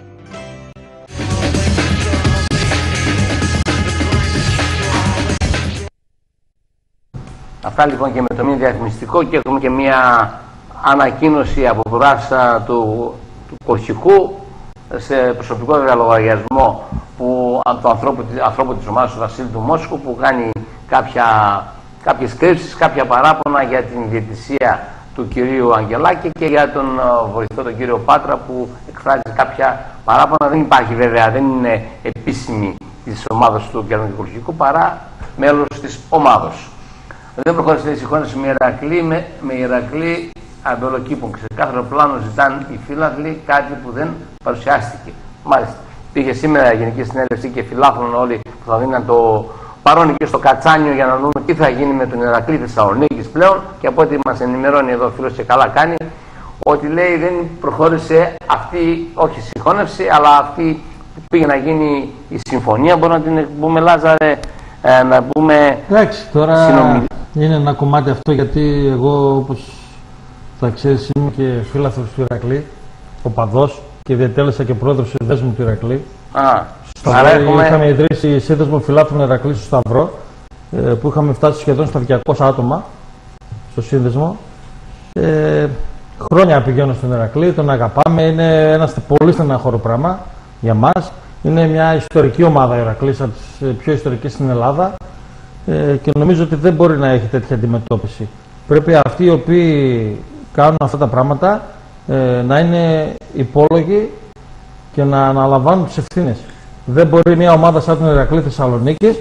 Αυτά λοιπόν και με το μήνυμα διαφημιστικό, και έχουμε και μια ανακοίνωση από πλευράς του Κορχικού σε προσωπικό βέβαια λογαριασμό του ανθρώπου της ομάδας του Βασίλη του Μόσχου, που κάνει κάποιες κρύψεις, κάποια παράπονα για την διαιτησία του κυρίου Αγγελάκη και για τον βοηθό τον κύριο Πάτρα, που εκφράζει κάποια παράπονα. Δεν υπάρχει βέβαια, δεν είναι επίσημη της ομάδας του κ. Κορχικού, παρά μέλος της ομάδος. Δεν προχώρησε η συγχώνευση με Ηρακλή Αμπελοκήπων. Ξεκάθαρο πλάνο ζητάνε οι φύλαθλοι, κάτι που δεν παρουσιάστηκε. Μάλιστα, πήγε σήμερα η Γενική Συνέλευση και φιλάθλων όλοι που θα δίναν το παρόν και στο Κατσάνιο για να δούμε τι θα γίνει με τον Ηρακλή Θεσσαλονίκης πλέον. Και από ό,τι μας ενημερώνει εδώ ο φίλος και καλά κάνει, ότι λέει δεν προχώρησε αυτή, όχι η συγχώνευση, αλλά αυτή που πήγε να γίνει η συμφωνία. Μπορούμε να την πούμε, Λάζαρε, να πούμε. Εντάξει, τώρα είναι ένα κομμάτι αυτό, γιατί εγώ, όπως θα ξέρεις, είμαι και φίλαθλος του Ηρακλή, οπαδός, και διατέλεσα και πρόεδρος του Δέσμου του Ηρακλή. Είχαμε ιδρύσει σύνδεσμο φιλάθλων Ηρακλή στο Σταυρό, που είχαμε φτάσει σχεδόν στα 200 άτομα στο σύνδεσμο. Χρόνια πηγαίνω στον Ηρακλή, τον αγαπάμε, είναι ένα πολύ στενάχωρο πράγμα για μας. Είναι μια ιστορική ομάδα Ηρακλής, από τις πιο ιστορικές στην Ελλάδα, και νομίζω ότι δεν μπορεί να έχει τέτοια αντιμετώπιση. Πρέπει αυτοί οι οποίοι κάνουν αυτά τα πράγματα να είναι υπόλογοι και να αναλαμβάνουν τις ευθύνες. Δεν μπορεί μια ομάδα σαν τον Ηρακλή Θεσσαλονίκης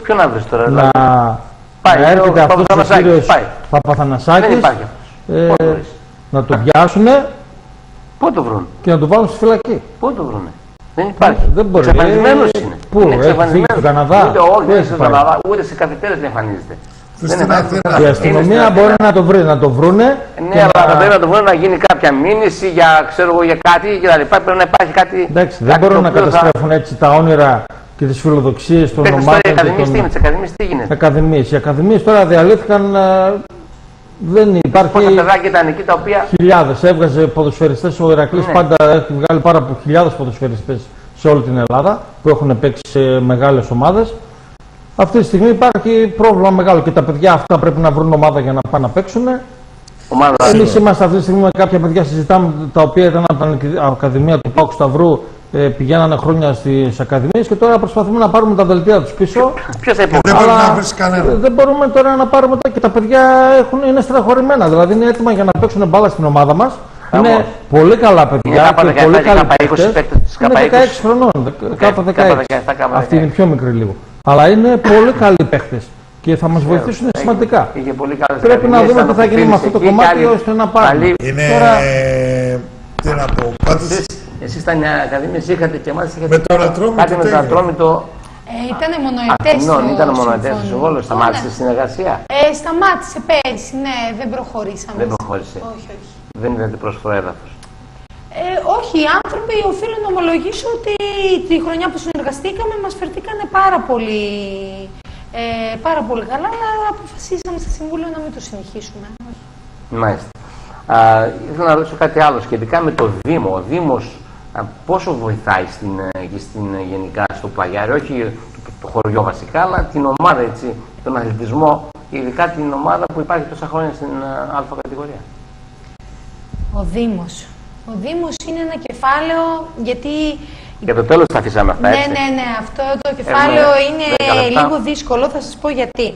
να έρχεται αυτός ο κύριος Παπαθανασάκης να τον πιάσουν και να τον βάλουν στη φυλακή. Πού το βρούνε? Δεν υπάρχει. Δεν μπορεί. Εξαφανισμένος είναι. Πού, έχει φύγει στον Καναδά? Ούτε στον Καναδά, ούτε σε καφετέρες δεν εμφανίζεται. Η αστυνομία μπορεί να το βρει, να το βρούνε. Ναι, αλλά θα πρέπει να το βρούνε, να γίνει κάποια μήνυση για, ξέρω εγώ, για κάτι και τα λοιπά. Πρέπει να υπάρχει κάτι. Εντάξει, δεν μπορούν να καταστρέφουν έτσι τα όνειρα και τις φιλοδοξίες των ομάδων. Οι ακαδημίες τι γίνεται? Οι ακαδημίες τώρα διαλύθηκαν. Δεν υπάρχει. Πόσα παιδάκια ήταν εκεί τα οποία. Χιλιάδες. Έβγαζε ποδοσφαιριστές. Ο Ηρακλής πάντα έχει βγάλει πάρα από χιλιάδες ποδοσφαιριστές σε όλη την Ελλάδα που έχουν παίξει σε μεγάλες ομάδες. Αυτή τη στιγμή υπάρχει πρόβλημα μεγάλο και τα παιδιά αυτά πρέπει να βρουν ομάδα για να πάνε να παίξουν. Εμείς είμαστε αυτή τη στιγμή με κάποια παιδιά, συζητάμε, τα οποία ήταν από την Ακαδημία του ΠΑΟΚ Σταυρού, πηγαίνανε χρόνια στις ακαδημίες και τώρα προσπαθούμε να πάρουμε τα δελτία τους πίσω. Δεν μπορούμε τώρα να πάρουμε και τα παιδιά είναι στεναχωρημένα, δηλαδή είναι έτοιμα για να παίξουν μπάλα στην ομάδα μας. Είναι πολύ καλά παιδιά και πολύ καλοί παίκτες. Είναι 16 χρονών, κάπου 16. Αυτή είναι πιο μικρή λίγο. Αλλά είναι πολύ καλοί παίκτες και θα μας βοηθήσουν σημαντικά. Πρέπει να δούμε τι θα γίνει με αυτό το κομμάτι ώστε να πάρουμε. Τι να πω, εσείς στα Ακαδημίες είχατε και εμάς είχατε με τον Ατρόμητο. Κάτι με τον Ατρόμητο. Ήταν μονοετές. Ήταν μονοετές ο Βόλος, σταμάτησε η συνεργασία. Σταμάτησε πέρυσι, ναι, δεν προχωρήσαμε. Δεν προχώρησε. Όχι. Δεν είδατε πρόσφορο έδαφος. Όχι, οι άνθρωποι οφείλουν να ομολογήσω ότι τη χρονιά που συνεργαστήκαμε μας φερθήκανε πάρα πολύ καλά, αλλά αποφασίσαμε στο Συμβούλιο να μην το συνεχίσουμε. Μάλιστα. Ήθελα να ρωτήσω κάτι άλλο σχετικά με το Δήμο. Ο Δήμος πόσο βοηθάει γενικά στο Πλαγιάρι, όχι το χωριό βασικά, αλλά την ομάδα, έτσι, τον αθλητισμό, ειδικά την ομάδα που υπάρχει τόσα χρόνια στην Α κατηγορία. Ο Δήμος είναι ένα κεφάλαιο, γιατί... Για το τέλος θα αφήσαμε αυτά, έτσι. Ναι, αυτό το κεφάλαιο είναι λίγο δύσκολο, θα σας πω γιατί.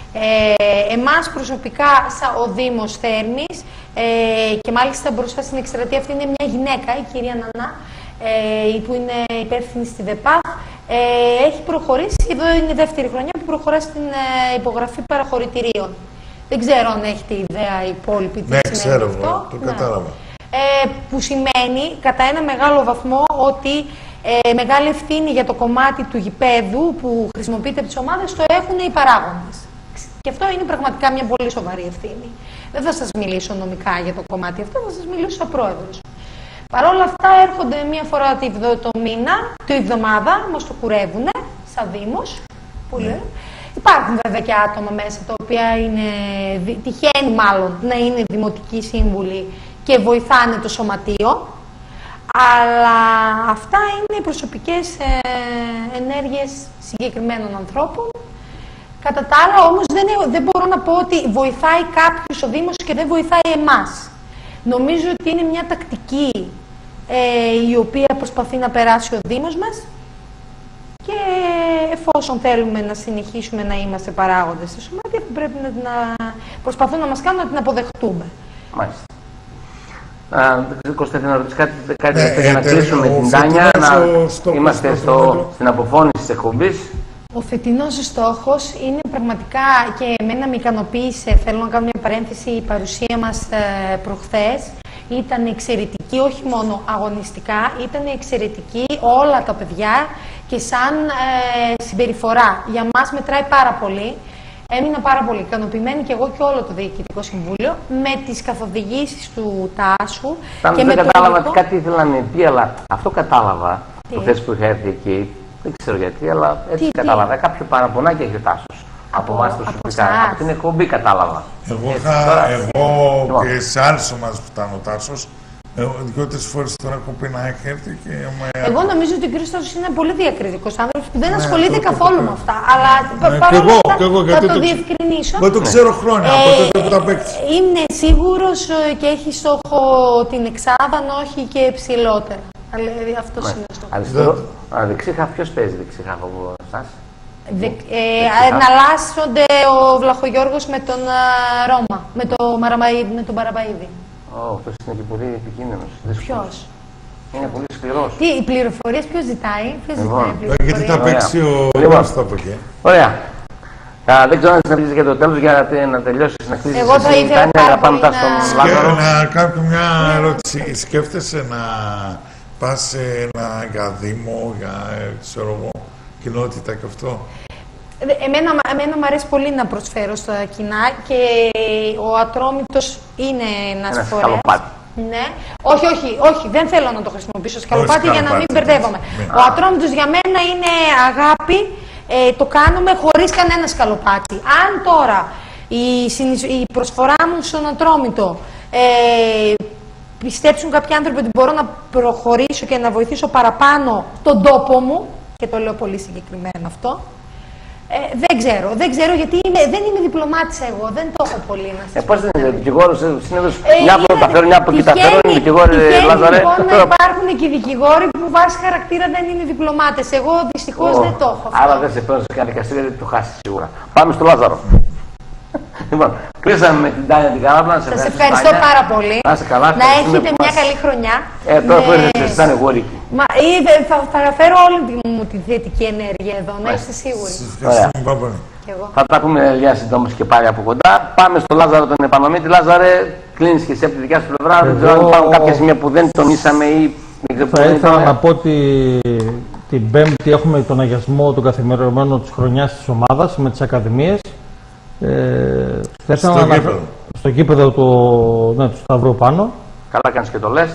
Εμάς προσωπικά, ο Δήμος Θέρμης, και μάλιστα μπροστά στην εκστρατεία αυτή είναι μια γυναίκα, η κυρία Νανά, που είναι υπεύθυνη στη ΔΕΠΑΘ, έχει προχωρήσει, εδώ είναι η δεύτερη χρονιά που προχωρά στην υπογραφή παραχωρητηρίων. Δεν ξέρω αν έχετε ιδέα οι υπόλοιποι τι σημαίνει αυτό. Το κατάλαβα. Που σημαίνει κατά ένα μεγάλο βαθμό ότι μεγάλη ευθύνη για το κομμάτι του γηπέδου που χρησιμοποιείται από τις ομάδες το έχουν οι παράγοντες. Και αυτό είναι πραγματικά μια πολύ σοβαρή ευθύνη. Δεν θα σας μιλήσω νομικά για το κομμάτι αυτό, θα σας μιλήσω σαν πρόεδρος. Παρ' όλα αυτά έρχονται μία φορά το μήνα, τη εβδομάδα, μας το κουρεύουνε, σαν Δήμος. Πολύ ωραία. Υπάρχουν βέβαια και άτομα μέσα τα οποία τυχαίνει μάλλον να είναι δημοτικοί σύμβουλοι και βοηθάνε το σωματείο. Αλλά αυτά είναι προσωπικές ενέργειες συγκεκριμένων ανθρώπων. Κατά τα άλλα όμως δεν μπορώ να πω ότι βοηθάει κάποιος ο Δήμος και δεν βοηθάει εμάς. Νομίζω ότι είναι μια τακτική η οποία προσπαθεί να περάσει ο Δήμος μας και εφόσον θέλουμε να συνεχίσουμε να είμαστε παράγοντες στη σωματεία πρέπει να προσπαθούν να μας κάνουν να την αποδεχτούμε. Μάλιστα. Δεν ξέρω, Κώστα, να ρωτήσεις κάτι για να κλείσουμε την Τάνια, να είμαστε στην αποφώνηση της εκπομπής. Ο φετινός στόχος είναι πραγματικά και εμένα με ικανοποίησε, θέλω να κάνω μια παρένθεση, η παρουσία μας προχθές ήταν εξαιρετική, όχι μόνο αγωνιστικά, ήταν εξαιρετική όλα τα παιδιά και σαν συμπεριφορά. Για μας μετράει πάρα πολύ. Έμεινα πάρα πολύ ικανοποιημένη και εγώ και όλο το Διοικητικό Συμβούλιο με τις καθοδηγήσεις του Τάσου. Δεν κατάλαβα κάτι ήθελα να πει, αλλά αυτό κατάλαβα προχθές που είχα έρθει εκεί. Δεν ξέρω γιατί, αλλά έτσι κατάλαβα. Κάποιο παραπονάκι έχει ο Τάσος. Από εμάς προσωπικά. Από την εκπομπή κατάλαβα. Εγώ και σε άλλες ομάδες που ήταν ο Τάσος, δύο-τρεις φορές τώρα έχω πει να έχει έρθει και εγώ νομίζω ότι ο κ. Τάσος είναι πολύ διακριτικός άνθρωπος που δεν ασχολείται καθόλου με αυτά. Αλλά παρόλα αυτά θα το διευκρινίσω. Μα το ξέρω χρόνια, από τότε που τα παίξεις. Είναι σίγουρος και έχει στόχο την εξάδαν, όχι και ψηλότερα. Αυτό είναι ο στόχος. Δεξίχα, ποιος παίζει δεξίχα από εσάς? Εναλλάσσονται ο Βλαχογιώργος με τον Ρώμα, με τον Παραμπαΐδη. Αυτός είναι και πολύ επικίνδυνος. Ποιος? Είναι πολύ σκληρός. Τι, οι πληροφορίες ποιος ζητάει? Γιατί θα παίξει ο Ρώμας από εκεί. Ωραία. Δεν ξέρω αν θα πεις για το τέλος για να τελειώσεις, να κλείσεις. Εγώ θα ήθελα πάρα πολύ να κάνω μια ερώτηση. Σκέφτεσαι να πας σε ένα Δήμο, ξέρω εγώ, κοινότητα και αυτό? Εμένα μου αρέσει πολύ να προσφέρω στα κοινά και ο Ατρόμητος είναι ένας φορέας. Σκαλοπάτι. Ναι. Όχι, δεν θέλω να το χρησιμοποιήσω σκαλοπάτι για να μην μπερδεύομαι. Ο Ατρόμητος για μένα είναι αγάπη, το κάνουμε χωρίς κανένα σκαλοπάτι. Αν τώρα η προσφορά μου στον Ατρόμητο πιστέψουν κάποιοι άνθρωποι ότι μπορώ να προχωρήσω και να βοηθήσω παραπάνω τον τόπο μου, και το λέω πολύ συγκεκριμένο αυτό. Δεν ξέρω γιατί δεν είμαι διπλωμάτησα εγώ, δεν το έχω πολύ να σας πω. Πώς δεν είναι δικηγόρος, συνήθως μια που τα φέρουν, μια που τα φέρουν, οι δικηγόροι, Λάζαρε. Λοιπόν, να υπάρχουν και δικηγόροι που βάσει χαρακτήρα δεν είναι διπλωμάτες. Εγώ δυστυχώς δεν το έχω. Άρα δεν σε παίρνω σε κανένα δικαστήριο, γιατί το χάσεις σίγουρα. Πάμε στο Λάζαρο. Λοιπόν, κλείσαμε με την Τάνια την Καράπλα. Σας ευχαριστώ πάρα πολύ. Να έχετε μια καλή χρονιά. Τώρα που έρχεστε, εσείς ήταν γόρικοι. Θα φέρω όλη μου τη θετική ενέργεια εδώ, να είστε σίγουροι. Θα τα πούμε μια συντόμως και πάλι από κοντά. Πάμε στο Λάζαρο τον Επανομίτη. Λάζαρε, κλείνεις και εσύ από τη δικιά σου πλευρά. Δεν ξέρω αν υπάρχουν κάποια σημεία που δεν τονίσαμε ή δεν ξέρω. Θα ήθελα να πω ότι την Πέμπτη έχουμε τον αγιασμό των καθημερινών της χρονιάς της ομάδας με τις ακαδημίες. Στο γήπεδο του Σταυρού πάνω. Καλά κάνεις και το λες.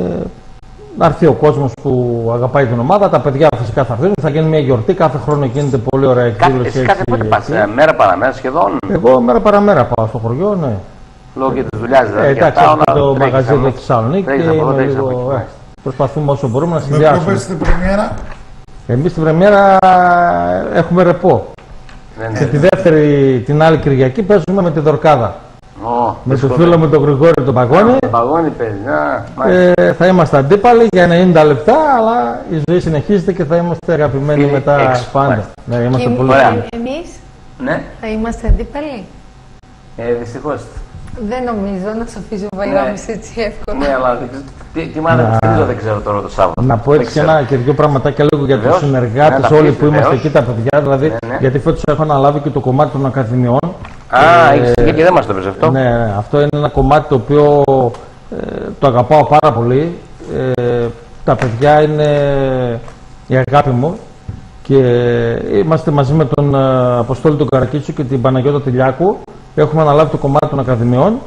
Να έρθει ο κόσμος που αγαπάει την ομάδα, τα παιδιά φυσικά θα έρθουν, θα γίνει μια γιορτή, κάθε χρόνο γίνεται πολύ ωραία εκδήλωση. Εσύ κάθε πότε πας, μέρα παραμέρα σχεδόν? Εγώ μέρα παραμέρα πάω στο χωριό, ναι. Λόγω και της δουλειάς δηλαδή. Εντάξει, έχουμε το μαγαζί εδώ στη Θεσσαλονίκη και προσπαθούμε όσο μπορούμε να συνδυάσουμε. Με πού στην πρεμιέρα? Εμείς στην πρεμιέρα έχουμε ρεπό. Και τη δεύτερη, την άλλη Κυριακή, παίζουμε με τη Δορκάδα. Με τον φίλο μου τον Γρηγόρη τον Παγώνη. Παγώνη παίζει, θα είμαστε αντίπαλοι για 90 λεπτά, αλλά η ζωή συνεχίζεται και θα είμαστε αγαπημένοι μετά πάντα. Ναι, είμαστε πολύ ωραία. Εμείς θα είμαστε αντίπαλοι. Δυστυχώς. Δεν νομίζω να σοφίζει ο Βαγιώμης έτσι εύκολα. Ναι, αλλά τι μάλλον δεν ξέρω τώρα το Σάββατο. Να πω έτσι και δύο πραγματάκια λίγο για τους συνεργάτες όλοι που είμαστε εκεί, τα παιδιά. Δηλαδή, γιατί φέτος έχω αναλάβει και το κομμάτι των ακαδημιών. Και δεν μας το πες αυτό. Ναι, αυτό είναι ένα κομμάτι το οποίο το αγαπάω πάρα πολύ. Τα παιδιά είναι η αγάπη μου και είμαστε μαζί με τον Αποστόλη τον Καρακίτσο και την Παναγιώτα Τηλιάκου. Έχουμε αναλάβει το κομμάτι των ακαδημιών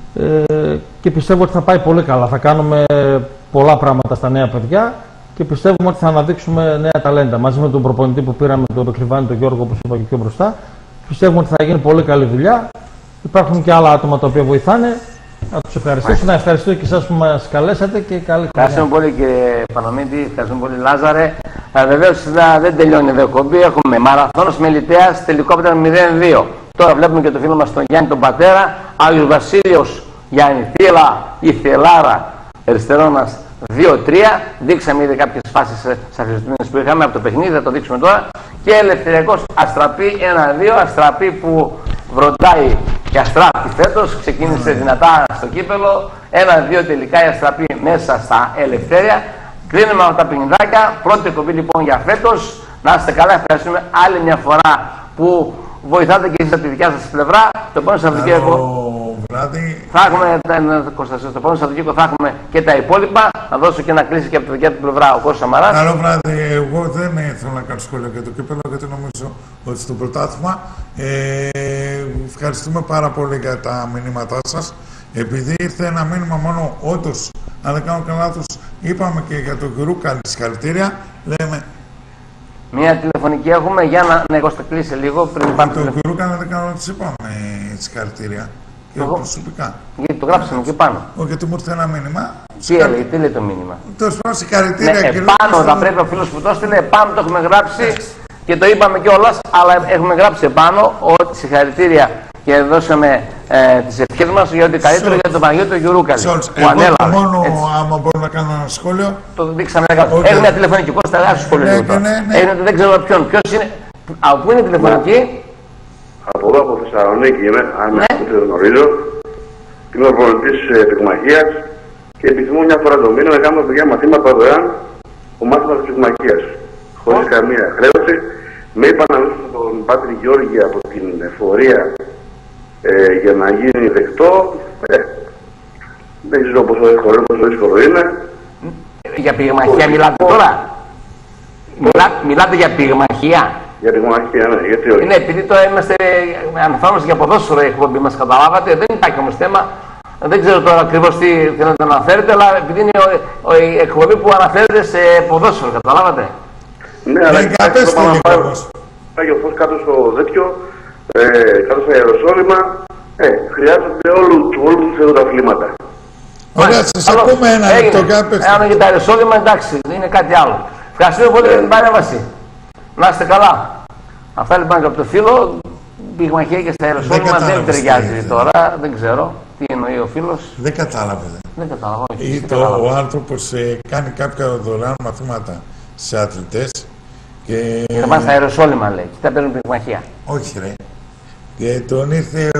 και πιστεύω ότι θα πάει πολύ καλά. Θα κάνουμε πολλά πράγματα στα νέα παιδιά και πιστεύουμε ότι θα αναδείξουμε νέα ταλέντα. Μαζί με τον προπονητή που πήραμε, τον Πεκριβάνη, τον Γιώργο, όπως είπα και πιο μπροστά, πιστεύουμε ότι θα γίνει πολύ καλή δουλειά. Υπάρχουν και άλλα άτομα τα οποία βοηθάνε. Να τους ευχαριστήσω. Να ευχαριστώ και εσάς που μας καλέσατε και καλή χρονιά. Ευχαριστούμε πολύ κύριε Πανομίτη, ευχαριστούμε πολύ Λάζαρε. Βεβαίως δεν τελειώνει εδώ η εκπομπή. Έχουμε μαραθώνος Μελιτέας, τελικό από 0-2. Τώρα βλέπουμε και το φίλο μας τον Γιάννη τον πατέρα. Άγιος Βασίλειος Γιάννη Θήλα ή Θελάρα Αριστερώνας 2-3. Δείξαμε ήδη κάποιες φάσεις σε αυτές που είχαμε από το παιχνίδι, θα το δείξουμε τώρα. Και Ελευθεριακός Αστραπή 1-2. Αστραπή που βροντάει και Αστράπη φέτος, ξεκίνησε δυνατά στο κύπελο. 1-2 τελικά η Αστραπή μέσα στα Ελευθέρια. Κλείνουμε από τα παιχνιδάκια. Πρώτη εκπομπή λοιπόν για φέτος. Να είστε καλά, ευχαριστούμε άλλη μια φορά που βοηθάτε και εσείς από τη δικιά σας πλευρά. Το επόμενο Σαββατοκύριακο θα έχουμε, το επόμενο Σαββατοκύριακο θα έχουμε και τα υπόλοιπα. Να δώσω και να κλείσει και από τη δικιά του πλευρά ο Κώστας Σαμαράς. Καλό βράδυ. Εγώ δεν θέλω να κάνω σχόλια για το κύπελο, γιατί νομίζω ότι στο πρωτάθλημα ευχαριστούμε πάρα πολύ για τα μηνύματά σας. Επειδή ήρθε ένα μήνυμα μόνο, όντως, αν δεν κάνω καλά λάθος, είπαμε και για τον Γιουρούκαλη συγχαρητήρια. Λέμε. Μία τηλεφωνική έχουμε για να κλείσει λίγο πριν πάμε. Το Γιουρούκαλη, αν δεν κάνω λάθος, είπαμε συγχαρητήρια. Και προσωπικά. Γιατί το γράψαμε και πάνω. Όχι, γιατί μου ήρθε ένα μήνυμα. Τι λέει το μήνυμα? Τέλος πάντων, συγχαρητήρια. Επάνω θα πρέπει ο φίλος που το έστειλε, επάνω το έχουμε γράψει και το είπαμε κιόλας, αλλά έχουμε γράψει επάνω ότι συγχαρητήρια και δώσαμε τις ευχές μας για ότι καλύτερο για τον Παναγιώτη Γιουρούκαλη. Που ανέλαβε. Μόνο άμα μπορώ να κάνω ένα σχόλιο. Το δείξαμε. Έχει μια τηλεφωνική. Κώστα, γράψει σχόλιο. Δεν ξέρω ποιον. Ποιος είναι. Από πού είναι η τηλεφωνική? Από εδώ, από Θεσσαλονίκη είμαι, αν δεν το γνωρίζω. Είμαι ο προπονητής πυγμαχίας και επιθυμώ μια φορά το μήνα να κάνουμε παιδιά μαθήματα δωρεάν ο μάθημα της πυγμαχίας. Χωρίς καμία χρέωση. Με είπα να μιλήσω τον Πάτρη Γιώργη από την εφορία για να γίνει δεκτό. Δεν ξέρω πόσο δύσκολο είναι. Για πυγμαχία μιλάτε τώρα? Μιλάτε για πυγμαχία? Για πυγμαχία, ναι, γιατί όχι. Ναι, επειδή τώρα είμαστε αναφερόμαστε για ποδόσφαιρο η εκπομπή μας, καταλάβατε, δεν υπάρχει όμως θέμα. Δεν ξέρω τώρα ακριβώς τι θέλετε να αναφέρετε, αλλά επειδή είναι η εκπομπή που αναφέρεται σε ποδόσφαιρο, καταλάβατε. Ναι, αλλά πάει ο φως κάτω στο τέτοιο, κάτω στα Ιεροσόλυμα, χρειάζονται όλου του τα αθλήματα. Ωραία, σας ακούμε ένα λεπτό κάποιος. Εάν για τα αεροσόλυμα, εντάξει, είναι κάτι άλλο. Ευχαριστούμε πολύ για την παρέμβαση. Να είστε καλά. Αυτά λοιπόν από το φίλο. Πυγμαχία και στα αεροσόλυμα δεν ταιριάζει τώρα. Δεν ξέρω τι εννοεί ο φίλος. Δεν κατάλαβε. Δεν κατάλαβα. Ο άνθρωπος κάνει κάποια δωρεάν μαθήματα σε αθλητές. Θα πάνε στα αεροσόλυμα, λέει. Και τα παίρνουν πυγμαχία. Όχι, ρε. Και τον ήρθε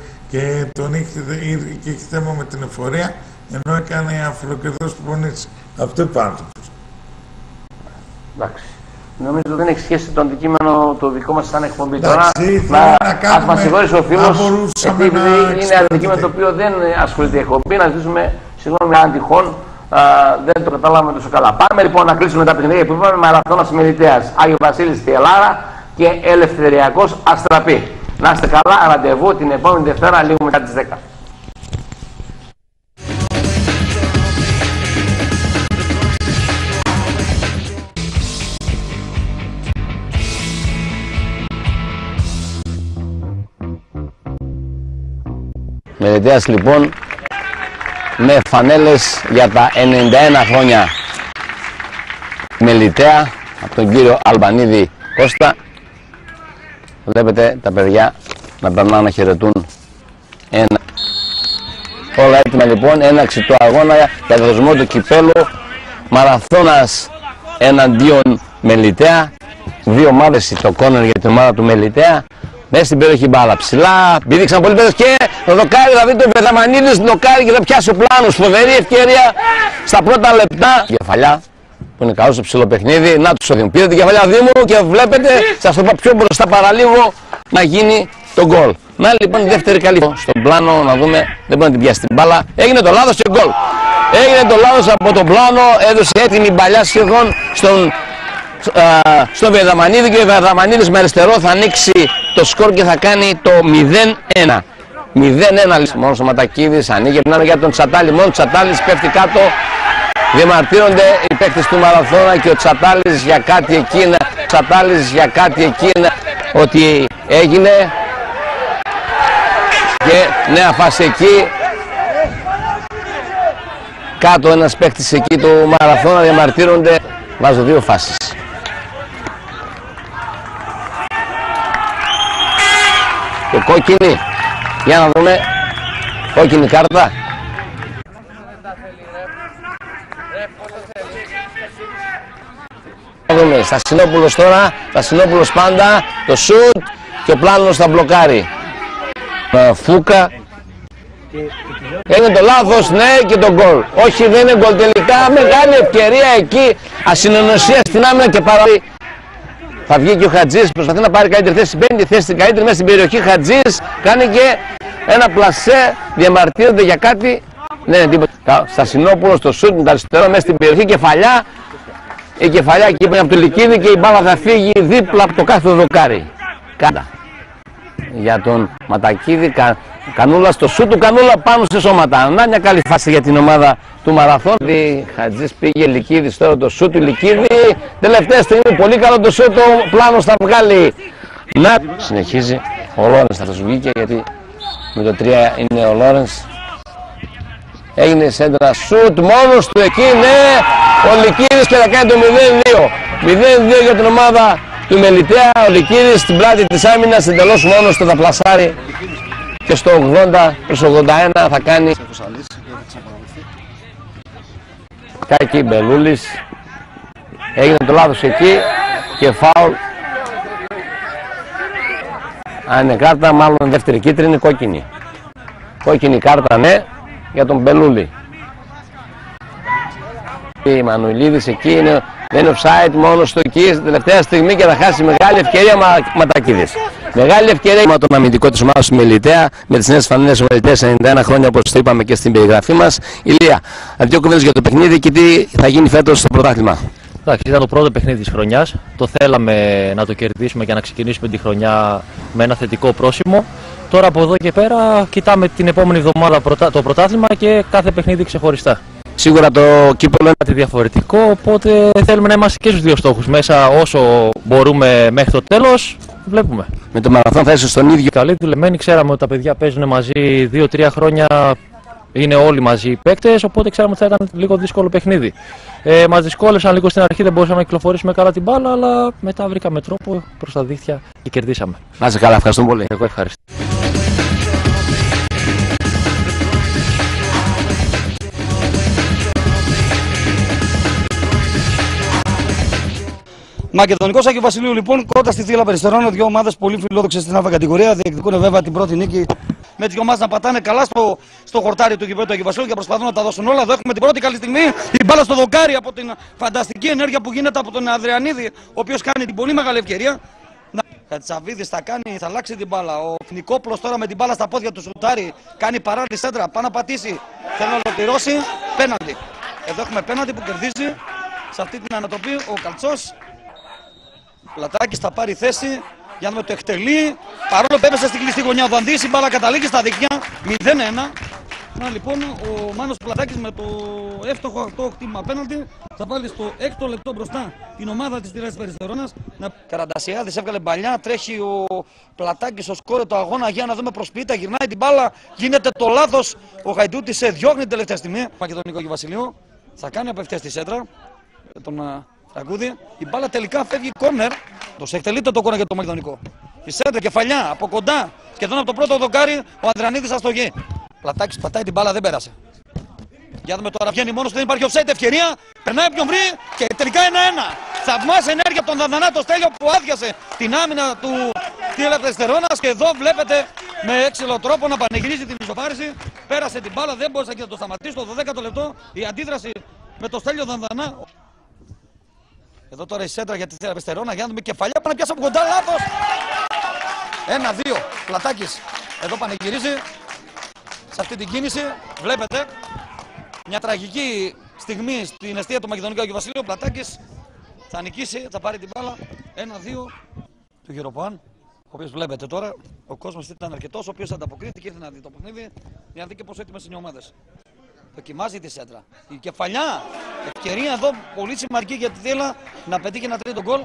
και έχει θέμα με την εφορία, ενώ έκανε αφιλοκερδός προπονήσεις. Αυτό είπε ο άνθρωπος. Εντάξει. Νομίζω ότι δεν έχει σχέση το αντικείμενο το δικό μας σαν εκπομπή. Τώρα, ας μας συγχωρήσει ο φίλος, επειδή είναι αντικείμενο το οποίο δεν ασχολείται η εκπομπή, να ζητήσουμε συγγνώμη αν τυχόν δεν το κατάλαβαμε τόσο καλά. Πάμε λοιπόν να κλείσουμε τα παιχνίδια που είπαμε. Μαραθώνας Μελιτέας, Άγιο Βασίλης Τιελάρα και Ελευθεριακός Αστραπή. Να είστε καλά, ραντεβού την επόμενη Δευτέρα λίγο μετά τις 10. Μελιτέας λοιπόν με φανέλες για τα 91 χρόνια Μελιτέα από τον κύριο Αλμπανίδη Κώστα. Βλέπετε τα παιδιά να περνάνε να χαιρετούν ένα. Όλα έτοιμα λοιπόν, έναρξη του αγώνα για το δοσμό του κυπέλου. Μαραθώνας εναντίον Μελιτέα. Δύο ομάδες, το κόρνερ για την ομάδα του Μελιτέα. Μέσα στην περιοχή μπάλα ψηλά, πήδηξαν πολύ πέρα και το δοκάρι, δηλαδή το Βεδαμανίδης δοκάρι και θα πιάσει ο πλάνος. Φοβερή ευκαιρία στα πρώτα λεπτά. Κεφαλιά που είναι καλό στο ψηλό παιχνίδι, να τους οδηγούν. Πήρε την κεφαλιά Δήμου και βλέπετε, σας το είπα πιο μπροστά παραλίγο, να γίνει το γκολ. Να λοιπόν η δεύτερη καλή στον πλάνο, να δούμε, δεν μπορεί να την πιάσει την μπάλα. Έγινε το λάθος και γκολ. Έγινε το λάθος από τον πλάνο, έδωσε έτοιμη μπαλιά σχεδόν στον Βεδαμανίδη και ο Βεδαμανίδης με αριστερό θα ανοίξει το σκορ και θα κάνει το 0-1. 0-1 μόνο ο Ματακίδης, ανοίγει για τον Τσατάλη, μόνο ο Τσατάλης πέφτει κάτω. Διαμαρτύρονται οι παίκτες του Μαραθώνα και ο Τσατάλης για κάτι εκείνα, ότι έγινε και νέα φάση εκεί. Κάτω ένας παίκτης εκεί του Μαραθώνα, διαμαρτύρονται, βάζω δύο φάσεις. Και κόκκινη, για να δούμε, κόκκινη κάρτα. Να δούμε, Στασινόπουλος τώρα, Στασινόπουλος πάντα, το σουτ και ο Πλάνος θα μπλοκάρει. Φούκα. Έγινε το λάθος, ναι, και το γκολ. Όχι, δεν είναι γκολ τελικά, μεγάλη ευκαιρία εκεί, ασυνενωσία στην άμυνα και παραλύει. Θα βγει και ο Χατζής, προσπαθεί να πάρει καλύτερη θέση, μπαίνει τη θέση την καλύτερη μέσα στην περιοχή. Χατζής κάνει και ένα πλασέ, διαμαρτύρονται για κάτι. Ναι, τίποτα. Στασινόπουλος στο σουτ με τα αριστερό μέσα στην περιοχή, κεφαλιά. Η κεφαλιά εκεί είναι από το Λυκίδη και η μπάλα θα φύγει δίπλα από το κάθε δοκάρι. Κάτα. Για τον Ματακίδη, Κανούλα στο σουτ του, Κανούλα πάνω σε σώματα. Να μια καλή φάση για την ομάδα του Μαραθών. Χατζής πήγε, Λυκίδης τώρα το σουτ του Λυκίδη. Τελευταία στιγμή πολύ καλό το σουτ, ο Πλάνος θα βγάλει. Να συνεχίζει, ο Λόρενς θα σου βγήκε γιατί με το 3 είναι ο Λόρενς. Έγινε σέντρα σουτ μόνος του εκεί, ναι, ο Λυκίδης και θα κάνει το 0-2. 0-2 για την ομάδα του Μελιτέα. Ο Λυκίδης στην πλάτη της άμυνας εντελώς μόνος του θα πλασάρει και στο 80 προς 81 θα κάνει Κάκη Μπελούλης. Έγινε το λάθος εκεί και φάουλ. Αν είναι κάρτα, μάλλον δεύτερη κίτρινη, κόκκινη. Κόκκινη κάρτα, ναι, για τον Μπελούλη. Η Μανουηλίδης εκεί είναι, δεν είναι offside, μόνος του εκεί στην τελευταία στιγμή και θα χάσει μεγάλη ευκαιρία Ματακίδης. Μεγάλη ευκαιρία με τον αμυντικό της ομάδας του Μελιτέα, με τις νέες φανέλες του Μελιτέα 91 χρόνια, όπως το είπαμε και στην περιγραφή μας. Ηλία, δύο κουβέντες για το παιχνίδι και τι θα γίνει φέτος στο πρωτάθλημα. Εντάξει, ήταν το πρώτο παιχνίδι της χρονιάς. Το θέλαμε να το κερδίσουμε και να ξεκινήσουμε τη χρονιά με ένα θετικό πρόσημο. Τώρα από εδώ και πέρα κοιτάμε την επόμενη εβδομάδα το πρωτάθλημα και κάθε παιχνίδι ξεχωριστά. Σίγουρα το κύπελλο είναι κάτι διαφορετικό, οπότε θέλουμε να είμαστε και στους δύο στόχους μέσα όσο μπορούμε μέχρι το τέλος. Βλέπουμε. Με το Μαραθών θα είσαι στον ίδιο. Καλή δουλεμένη, ξέραμε ότι τα παιδιά παίζουν μαζί 2-3 χρόνια είναι όλοι μαζί οι παίκτες, οπότε ξέραμε ότι θα ήταν λίγο δύσκολο παιχνίδι. Μας δυσκόλεψαν λίγο στην αρχή, δεν μπορούσαμε να κυκλοφορήσουμε καλά την μπάλα, αλλά μετά βρήκαμε τρόπο προς τα δίχτυα και κερδίσαμε. Να είσαι καλά, ευχαριστώ πολύ. Εγώ ευχαριστώ. Μακεδονικός Άγιο Βασιλείου λοιπόν, κότα στη Θήλα Περιστερώνα, δύο ομάδες πολύ φιλόδοξες στην Α κατηγορία. Διεκδικούν βέβαια την πρώτη νίκη με τις δύο ομάδες να πατάνε καλά στο χορτάρι του γηπέδου του Αγίου Βασιλείου και προσπαθούν να τα δώσουν όλα. Εδώ έχουμε την πρώτη καλή στιγμή. Η μπάλα στο δοκάρι από την φανταστική ενέργεια που γίνεται από τον Ανδριανίδη, ο οποίος κάνει την πολύ μεγάλη ευκαιρία. Κατσαβίδης θα αλλάξει την μπάλα. Ο Νικόπουλος τώρα με την μπάλα στα πόδια του σουτάρι κάνει παράλληλη σέντρα. Πάει να πατήσει. Θέλει να ολοκληρώσει. Πέναλτι. Εδώ έχουμε πέναλτι που κερδίζει σε αυτή την ανατροπή ο Καλτσός. Πλατάκης θα πάρει θέση για να δούμε το εκτελεί. Παρόλο που έπεσε στην κλειστή γωνιά ο Δανδύης, η μπάλα καταλήγει στα δίκτυα 0-1. Να λοιπόν ο Μάνος Πλατάκης με το εύστοχο αυτό χτύπημα πέναλτι θα βάλει στο 6ο λεπτό μπροστά την ομάδα της Θήλας Περιστερώνας. Καραντασιάδης έβγαλε παλιά, τρέχει ο Πλατάκης στο σκόρε του αγώνα για να δούμε προσποιείται, γυρνάει την μπάλα, γίνεται το λάθος. Ο Χαϊντούτης σε διώχνει την τελευταία στιγμή. Μακεδονικό Αγίου Βασιλείου θα κάνει απευθείας τη σέντρα. Τραγούδι. Η μπάλα τελικά φεύγει κόρνερ. Το εκτελείται το κόρνερ για το Μακεδονικό. Η σέντρα κεφαλιά από κοντά, σχεδόν από το πρώτο δοκάρι, ο Ανδρανίδης αστογεί. Πλατάκης πατάει την μπάλα, δεν πέρασε. Για δούμε τώρα, βγαίνει μόνος του, δεν υπάρχει offside, ευκαιρία. Περνάει όποιον βρει και τελικά 1-1. Θαυμάσια ενέργεια από τον Δανδανά, το Στέλιο που άδειασε την άμυνα του Θήλας Περιστερώνας και εδώ βλέπετε με έξαλλο τρόπο να πανηγυρίζει την ισοφάριση. Πέρασε την μπάλα, δεν μπορούσε να το σταματήσει. Το 12ο λεπτό η αντίδραση με το Στέλιο Δανδανά. Εδώ τώρα η σέντρα για τη Θήλα Περιστερώνα, για να δούμε κεφαλιά, πάνε να πιάσει από κοντά, λάθος. 1-2, Πλατάκης εδώ πανηγυρίζει σε αυτή την κίνηση. Βλέπετε μια τραγική στιγμή στην εστία του Μακεδονικού Αγίου Βασιλείου. Πλατάκης θα νικήσει, θα πάρει την μπάλα. 1-2 του Γεροποάν, ο οποίος βλέπετε τώρα, ο κόσμος ήταν αρκετός, ο οποίος ανταποκρίθηκε, ήρθε να δει το παιχνίδι, για να δει και πόσο έτοιμες είναι οι ομάδες. Δοκιμάζει τη σέντρα. Η κεφαλιά. Ευκαιρία εδώ πολύ σημαντική για τη Θήλα να πετύχει ένα τρίτο γκολ.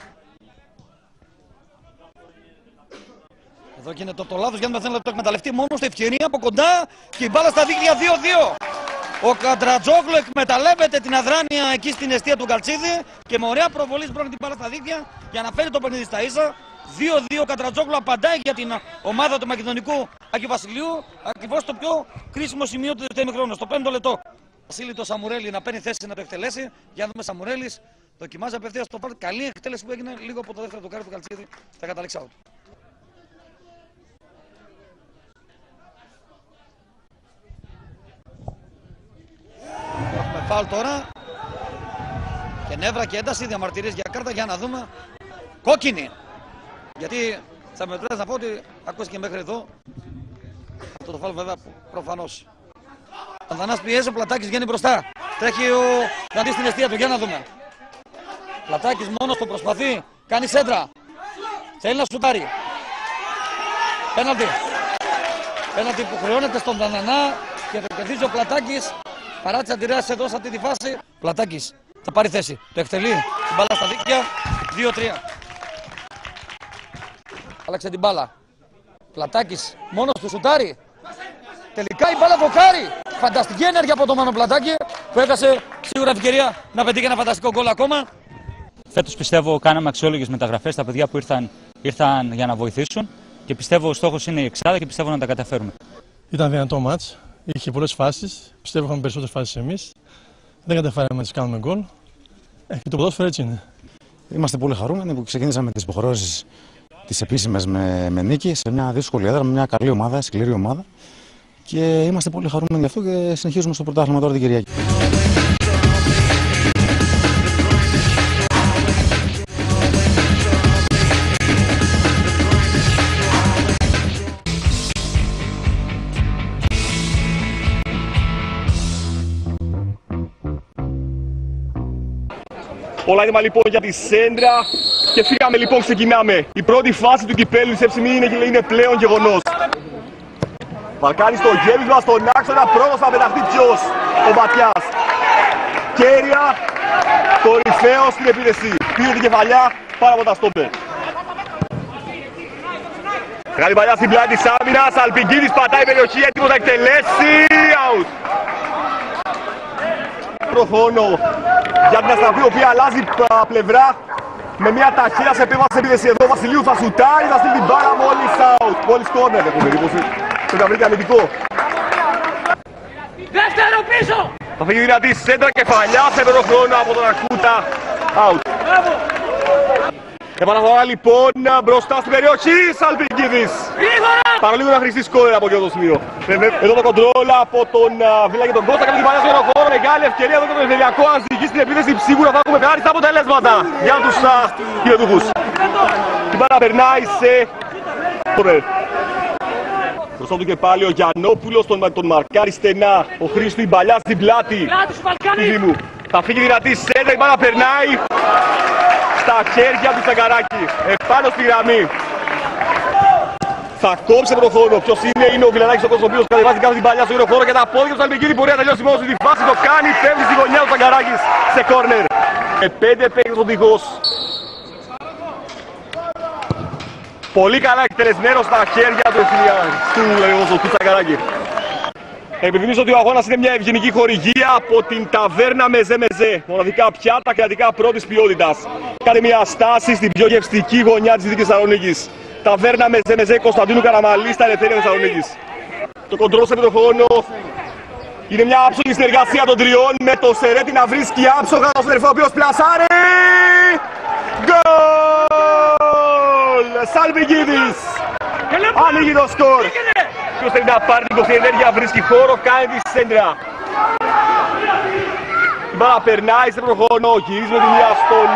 Εδώ γίνεται το λάθος για να θέλει να το εκμεταλλευτεί μόνο στη ευκαιρία από κοντά και η μπάλα στα δίκτυα 2-2. Ο Καντρατζόγλου εκμεταλλεύεται την αδράνεια εκεί στην εστία του Καλτσίδη και με ωραία προβολή σπρώχνει την μπάλα στα δίκτυα για να φέρει το παιχνίδι στα ίσα. 2-2 ο Καντρατζόγλου απαντάει για την ομάδα του Μακεδονικού Αγίου Βασιλείου. Ακριβώς το πιο κρίσιμο σημείο του δεύτερου ημιχρόνου. Στο 5ο λεπτό. Βασίλη το Σαμουρέλη να παίρνει θέση να το εκτελέσει. Για να δούμε Σαμουρέλης. Δοκιμάζει απευθείας το πάρτι. Καλή εκτέλεση που έγινε λίγο από το δεύτερο δοκάρι του Καλτσίδη. Θα καταλήξει out. Έχουμε φάουλ τώρα. Και νεύρα και ένταση. Διαμαρτυρίες για κάρτα. Για να δούμε. Κόκκινη. Γιατί θα με επιτρέψει να πω ότι ακούστηκε μέχρι εδώ. Αυτό το φάουλ βέβαια προφανώς. Ο Δανάς πιέζει, ο Πλατάκης βγαίνει μπροστά. Τρέχει ο Δαντής στην αιστεία του, για να δούμε. Πλατάκης μόνος του προσπαθεί, κάνει σέντρα. Θέλει να σουτάρει. Πέναλτι. Πέναλτι που χρεώνεται στον Δανανά και το κερδίζει ο Πλατάκης. Παρά τις αντιδράσεις εδώ σε αυτή τη φάση. Πλατάκης θα πάρει θέση. Το εκτελεί. Την μπάλα στα δίκτυα. 2-3. Άλλαξε την μπάλα. Πλατάκης μόνος του σουτάρει. Τελικά η μπάλα δοκάρει. Φανταστική ενέργεια από τον Μάνο Πλατάκη που έχασε σίγουρα ευκαιρία να πετύχει ένα φανταστικό γκολ ακόμα. Φέτος πιστεύω κάναμε αξιόλογες μεταγραφές. Τα παιδιά που ήρθαν για να βοηθήσουν και πιστεύω ο στόχος είναι η εξάδα και πιστεύω να τα καταφέρουμε. Ήταν δυνατό μάτς. Είχε πολλές φάσεις. Πιστεύω είχαμε περισσότερες φάσεις εμείς. Δεν καταφέραμε να τις κάνουμε γκολ. Και το ποδόσφαιρο έτσι είναι. Είμαστε πολύ χαρούμενοι που ξεκινήσαμε τις υποχρεώσεις τις επίσημες με νίκη σε μια δύσκολη έδρα, με μια καλή ομάδα, σκληρή ομάδα. Και είμαστε πολύ χαρούμενοι γι' αυτό και συνεχίζουμε στο πρωτάθλημα τώρα την Κυριακή. Όλα έτοιμα λοιπόν για τη σέντρα και φύγαμε λοιπόν, ξεκινάμε. Η πρώτη φάση του κυπέλλου της ΕΦΣΙΜΗ είναι πλέον γεγονός. Βαλκάνει στο γέμισμα, στον άξονα, πρώτος θα πεταχτεί ποιος, ο Ματιάς. Κέρια, κορυφαίος στην επίθεση. Πήρε την κεφαλιά πάνω από τα στόπερ. Καλή παλιά στην πλάτη της άμυνας, Αλπιγκίδης πατάει περιοχή, έτοιμος να εκτελέσει, out. πρώτο χρόνο για την Αστραπή, η οποία αλλάζει πλευρά με μια ταχεία σε επέμβαση επίθεση εδώ. Βασιλείου θα σουτάρει, θα στείλει την μπάλα μόλις out. Μόλις κόρνερ έχουμε εντύπωση. Πρέπει να βρει και αμυντικό. Δεύτερο πίσω! Θα φύγει δυνατή σέντρα, κεφαλιά σε πρώτο χρόνο από τον Αρκούτα. Out. Επαναφορά λοιπόν μπροστά στην περιοχή, Σαλπικίδης. Παραλίγο να χρηστεί σκόρερ από αυτό το σημείο. Εδώ το κοντρόλ από τον Βίλα και τον Κώστα. Κάνει την παλιά στο χώρο. Μεγάλη ευκαιρία εδώ το περιφερειακό. Αν ζυγεί στην επίθεση, σίγουρα θα έχουμε άριστα αποτελέσματα για τους χειροτούχους. Την μπάλα περνάει σε σκόρερ. Μπροστά του και πάλι ο Γιαννόπουλος, τον μαρκάρει στενά. Ο Χρήστου η παλιά στην πλάτη του Δήμου. Θα φύγει δυνατή σέντρα, η μπάλα περνάει στα χέρια του Τσαγκαράκη. Επάνω στη γραμμή. Θα κόψει τον χρόνο. Ποιος είναι ο Βιλανάκης ο οποίος κατεβάζει κάθε την παλιά στο γύρο χώρο και τα πόδια του Σαλπικίδη μπορεί να τελειώσει μόνο στη φάση. Το κάνει, φεύγει στη γωνιά του Τσαγκαράκης σε κόρνερ. Με 5 παίκτες ο τυχός. Πολύ καλά εκτελεσμένο στα χέρια του Τσαγκαράκη. Επιθυμίζω ότι ο αγώνας είναι μια ευγενική χορηγία από την ταβέρνα Μεζέ Μεζέ. Μοναδικά πιάτα κρατικά πρώτης ποιότητας. Κάντε μια στάση στην πιο γευστική γωνιά της Δυτικής Θεσσαλονίκης. Ταβέρνα Μεζέ Μεζέ Κωνσταντίνου Καραμαλή στα Ελευθερία Θεσσαλονίκης. Το κοντρόλ σε χρόνο είναι μια άψογη συνεργασία των τριών με το Σερέτη να βρίσκει άψογα τον συνεργό ο οποίος πλασάρει. Γκολ! Σαλπικίδης! Ανοίγει το σκορ. Ποιος θέλει να πάρει την κοφή ενέργεια, βρίσκει χώρο, κάνει τη σέντρα. Η μπάλα περνάει σε προχόνο, γυρίζει με τη μία στον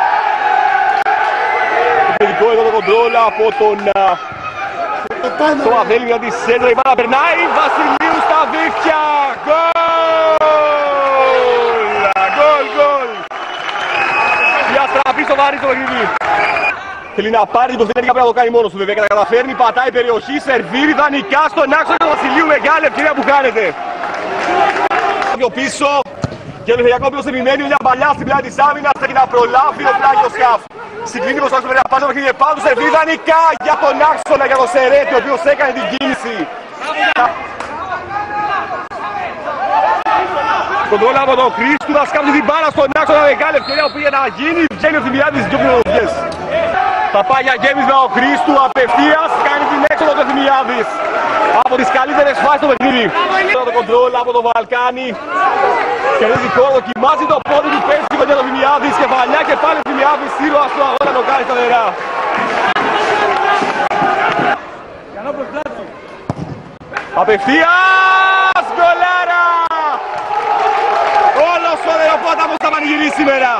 επιθετικό εδώ το κοντρόλ από τον Μαδέλη για τη σέντρα. Η μπάλα περνάει, Βασιλείου στα δίχτυα. Γκολ! Γκολ, γκολ! Η Αστραπή στο βάρη στο παιχνίδι. Θέλει να πάρει την υποθέτηκα, πρέπει να το κάνει μόνος του βέβαια. Καταφέρνει, πατάει περιοχή, σερβίρει δανεικά στον άξονα του Βασιλείου. Μεγάλη ευκαιρία που κάνετε. Πιο πίσω και ο Ελευθεριακό οποίος επιμένει μια παλιά στην πλάτη της άμυνας. Θέλει να προλάβει ο πλάγιο σκάφ. Συγκλίνει προς το άξονα, πρέπει να πάρει το παιχνίδι πάνω του. Σερβίρει δανεικά για τον άξονα, για τον Σερέτη, ο οποίος έκανε την κίνηση. Κοντρόλα από τον Χρήστου, θα σκάψει την μπάλα στον άξονα. Μεγάλη ευκαιρία που πήγε να γίνει. Βγαίνει ο Θημιάδης, δύο πληρωδιές. Θα πάει για γέμισμα ο Χρήστου, απευθείας κάνει την έξοδο του Θημιάδης. Από τις καλύτερες φάσεις στο παιχνίδι. Το κοντρόλ από τον Βαλκάνη. Κερδίζει χώρο, δοκιμάζει το πόδι του, πέσει στη γωνιά του Θημιάδης. Κεφαλιά και πάλι Θημιάδης, ήρωας του αγώνα, το κάνει σταθερά. Απευθείας, γκολάρα! Όλος ο Νεοπόταμος θα πανηγυρίσει σήμερα.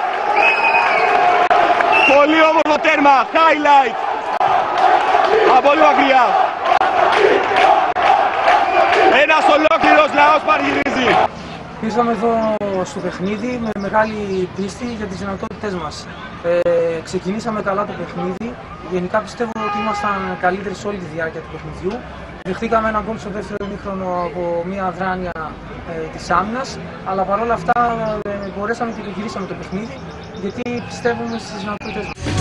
Πολύ όμορφο τέρμα, highlight. Από πολύ μακριά. Ένας ολόκληρος λαός πανηγυρίζει. Ήρθαμε εδώ στο παιχνίδι με μεγάλη πίστη για τις δυνατότητές μας. Ξεκινήσαμε καλά το παιχνίδι. Γενικά πιστεύω ότι ήμασταν καλύτεροι σε όλη τη διάρκεια του παιχνιδιού. Δεχτήκαμε ένα γκολ στο δεύτερο ημίχρονο από μια αδράνεια της άμυνας, αλλά παρόλα αυτά μπορέσαμε και το γυρίσαμε το παιχνίδι, γιατί πιστεύουμε στις δυνατότητες μας.